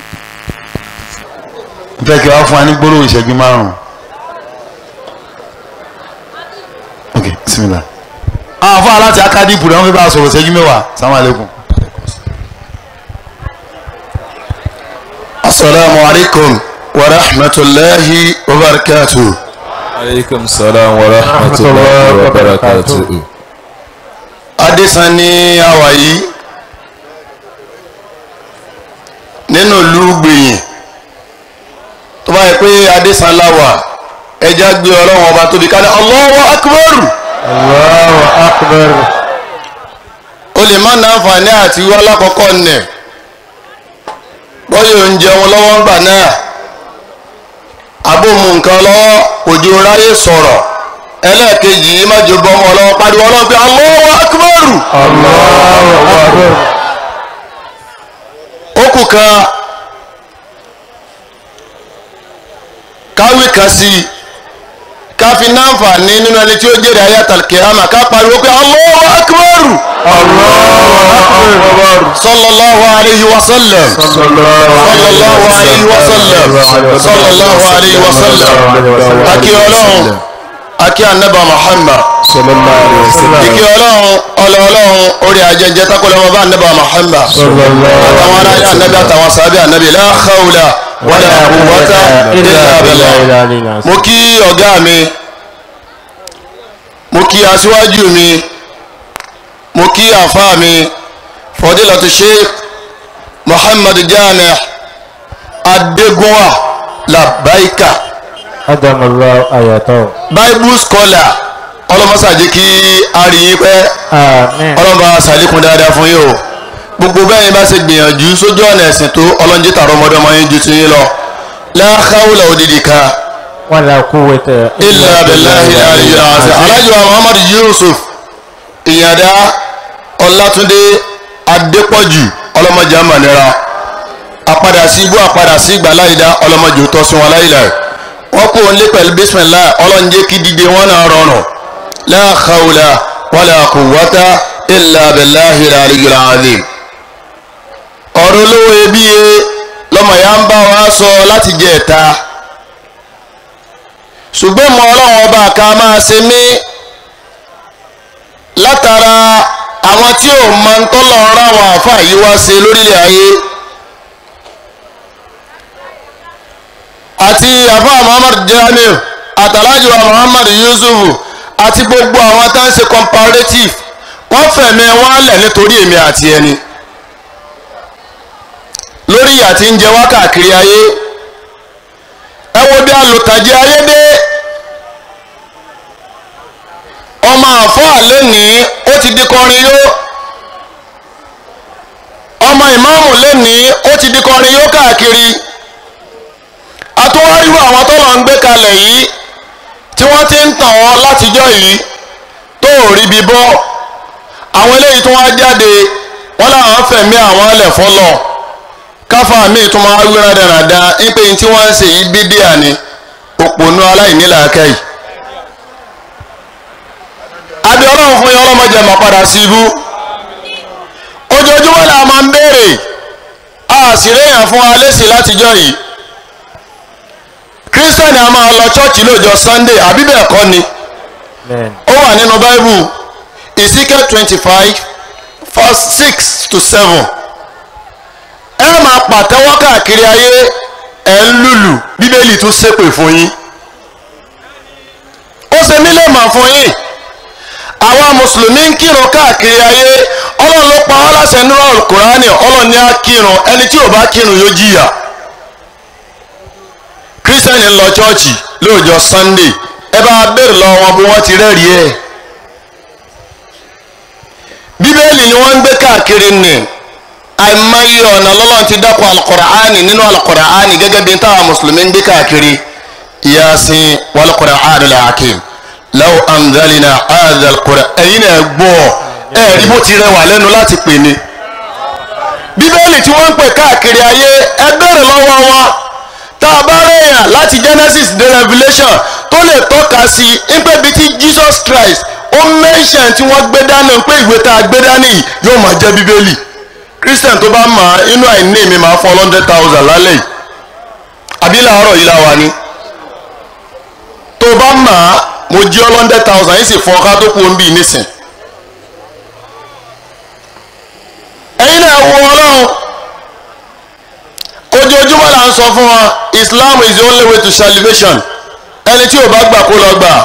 bẹ́ẹ̀ kí wàá fún wa ní gbólóhùn ìṣẹ́jú márùn-ún. ok bismillah. àwọn fún aláti akadipu rẹ̀ wọ́n fi bá a sọ̀rọ̀ ìṣẹ́jú mẹ́wàá salamu alaikum. asalaamu alaykum wa rahmatulahi wa barakatuh. aleykum salaam wa rahmatulahi wa barakatuh. Adésan ní àwa yìí nínú ìlú gbìyìn tó bá yẹ pé Adésan láwà ẹja gbé ọlọ́run ọba tóbi ká ní Allahu akbar. Allahu akbar. o lè má náǹfààní àti wá lákọ̀ọ́kọ́ nẹ̀ bọ́yọ̀ ń jẹun lọ́wọ́ ńgbà náà abóhùn nǹkan lọ́wọ́ òjò ráyè sọ̀rọ̀ ẹlẹ́ẹ̀kejì yìí má jò bọ́ ọmọ ọlọ́wọ́ pariwo ọlọ́run pé Allahu akbar. Allahu akbar. ó kù kan káwí kan sí i ká fi náǹfààní nínú ẹni tí ó jèrè ayatal kiyama ká pariwo pé Allahu akbar. Allahu akbar. sallallahu alayhi wa sallam. sallallahu alayhi wa sallam. sallallahu alayhi wa sallam. akí ọlọ́run akí anaba Muhammad. sallallahu alayhi wa sallam. ikí ọlọ́run ọlọ́ọ̀lọ́run orí ajẹjẹ takọlọmọ bá anaba Muhammad. àtàwọn aráyé anabi àtàwọn sàbí anabi la khawla wala quwwata illa billah. mo kí ọ̀gá mi mo kí aṣíwájú mi mo kí àfáà mi fadilatu sheikh Muhammad Jami' Adégúnwà Labaika adamallahu ayatahu. bible scholar ọlọmọsàjẹ kí ariyin pẹ́ ọlọmọ sàlékún dáadáa fún yín o gbogbo bẹ́ẹ̀ ni bá ṣe gbìyànjú sójú ọ̀nà ẹ̀sìn tó ọlọ́njẹ́ tààrọ̀ ọmọdé ọmọ yín ju ti yín lọ la khawla òdìdí kan wala quwwata illa billahi aliyyil azim. alájọ Muhammad Yusuf ìyàdá Ọlátúndé Adépọ̀jù ọlọ́mọdé àmàlẹ́ra àpadà sí ibú àpadà sí ìgbàláyìdá ọlọ́mọdé tó sún wọn láyìlá wọn kò ń lé pẹ̀lú bísímìlá ọlọ́njẹ́ kí dídé wọn náà rọrùn la khawla wala quwwata illa billahi aliyyil azim. ọ̀rọ̀ olówó ebíye lọ́mọ ya ń bá wa sọ láti jẹ ẹ̀ta ṣùgbọ́n mọ ọlọ́run ọba ká máa ṣe mí látara àwọn tí ò máa ń tọ́lọ̀ ọ̀rọ̀ àwọn àáfàá yìí wá ṣe lórílẹ̀ ayé àti àáfàá Muhammad Jamiu àtàlájọ Muhammad Yusufu àti gbogbo àwọn tá ń ṣe comparative wọ́n fẹ̀mí wọn lẹ̀ nítorí èmi àti ẹni lórí ìyà tí ń jẹ wá káàkiri ayé ẹ wo bí alùtàjẹ ayé dé ọmọ àfáà lónìí ó ti di kọrin yó ọmọ ìmáàmù lónìí ó ti di kọrin yó káàkiri àtúwáríwò àwọn tó lọ ń gbé kalẹ̀ yìí tí wọ́n ti ń tàn wọ́n látijọ́ yìí tó ò rí bí bọ́ àwọn eléyìí tó wá jáde wọ́n láwọn fẹ̀mí àwọn ẹlẹ̀ fọ́lọ̀ káfà míì tó máa wí rádaràda nípe tí wọ́n ń ṣe yìí bídíà ni òpònú aláìnílàákẹ́ yìí. àbí ọlọ́run fún yín ọlọ́mọdé máa padà sí ibú ojoojúmọ́ là máa ń béèrè a sì réyàn fún wa lésì látijọ́ yìí kírísítẹ́nì a máa lọ chọ́ọ̀chì lọ́jọ́ sunday àbí bẹ́ẹ̀ kọ́ ni ó wà nínú báíbù Ezekiel twenty five verse six to seven ẹ máa pàtẹ́wọ́ káàkiri ayé ẹ̀ ń lùlù bíbélì tún ṣépè fún yín ó ṣe nílé mà fún yín àwa mùsùlùmí ń kírun káàkiri ayé ọlọ́run ló pa wá láṣẹ nínú Al-Kùránì ọlọ́run ní á kírun ẹni tí ò bá kírun yóò jìyà kírísítẹ́nì ń lọ chọ́ọ̀chì lóòjọ́ sunday ẹ bá béèrè lọ wọn bí wọ́n ti rẹ́rìí ẹ̀ bíbélì ni wọ́n ń gbé káàkiri nì àìmọye ọ̀nà lọ́lọ́run ti dákọ̀ Al-Kùránì nínú Al-Kùránì gẹ́gẹ́ bí táwọn mùsùlùmí ń gbé káàkiri Yasin wal-Qur'anil Hakim law anzalna hadha al-Qur'an ẹ̀yin náà gbọ́ ẹ̀ rí bó ti rẹwà lẹ́nu láti pè ní. bíbélì tí wọ́n ń pè káàkiri ayé ẹ bẹ̀rẹ̀ lọ́wọ́ wọn tá a bá rẹ̀yàn láti Genesis dé Revelation tó lè tọ́ka sí i pé bí tí Jesus Christ ó mention tí wọ́n gbé dání pé ìwé tá a gbé dání yìí yóò máa jẹ́ bíbélì. Christian tó bá mọ̀ inú àìní mi máa fún one hundred thousand lálẹ́ yìí àbí làárọ̀ yìí làwà ni tó bá mọ̀ mo jí one hundred thousand yìí sì fún ọkà tó kú omi nísìn. ẹ̀yin náà wo ọlọ́run ojoojúmọ́ là ń sọ fún wa Islam is the only way to salvation ẹni tí ò bá gbà kó lọ gbà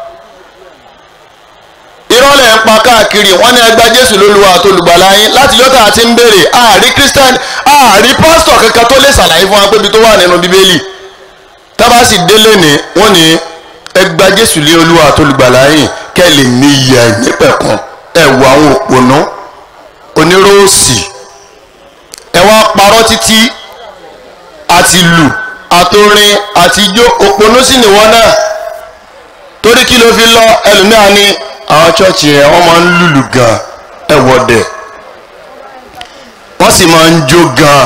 ìrọ̀lẹ́ ń pa káàkiri wọ́n ní ẹgbẹ́ Jésù lólúwa àtolùgbàlà yín láti yọ́tà àti ń béèrè ààrí Christian ààrí pásítọ̀ kankan tó lè ṣàlàyé fún wa pé ibi tó wà nínú Bíbélì tábà sì délé ní wọ́n ní ẹgbẹ́ Jésù lé olúwa àtolùgbàlà yín kẹ́ lè ní ìyà ìnípẹ̀kun ẹ wo àwọn òpònú oníròòsì ẹ wá parọ́ títí àti lù àtorin àti ijó òpònú sì nìwọ náà torí kí ló fi lọ ẹlòmíà ní àwọn chọ́ọ̀chì yẹn wọ́n máa ń lùlù gan ẹ wọ̀dẹ̀ wọ́n sì máa ń jó gan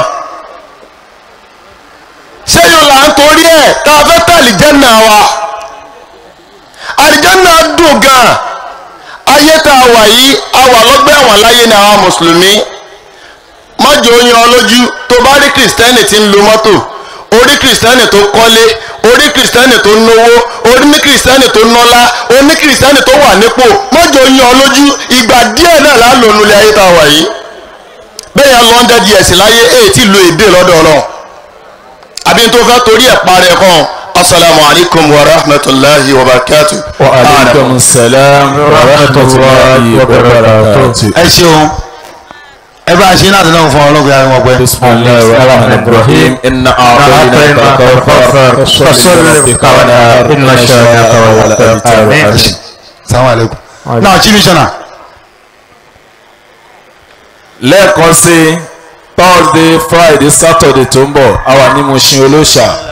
ṣé yóò là ń torí ẹ̀ tá a fẹ́ tà àlìjẹ́nà wa àlìjẹ́nà dùn gan ayé tá a wà yìí a wà lọ́gbẹ́ ẹ̀wọ̀n láyé ní àwọn mùsùlùmí mọ́jọ oyin ọlójú tó bá rí kìrìsìtẹ́nì tí ń lo mọ́tò orí kìrìsìtẹ́nì tó kọ́lé orí kìrìsìtẹ́nì tó náwó orí ní kìrìsìtẹ́nì tó nọ́lá oní kìrìsìtẹ́nì tó wà nípò mọ́jọ oyin ọlójú ìgbà díẹ̀ náà lálọ́ nulẹ̀ ayé tá a wà yìí bẹ́ẹ̀ yẹn lọ́ndẹ̀ díẹ̀ sí láyé èyí tí lo èdè lọ́dọ̀ ọ̀rọ̀ àbí tó fẹ́ torí ẹ̀ parẹ́ kan asalaamu alaykum wa rahmatulahi wa barakatu. wa aleykum salaam wa rahmatulahi wa barakatu. ẹ ṣeun ẹ bá a ṣe náà tẹ́lẹ̀ fún ọlọ́gbẹ́ àwọn ọgbẹ́. bisimilahi rahman rahim inna a'tayna al-kawthar fasalli li rabbika inna shani'aka huwal abtar. salamu aleykum. náà chief missioner. lẹ́ẹ̀kan sí Thursday Friday Saturday tó ń bọ̀ àwa ní Mushin Olóòṣà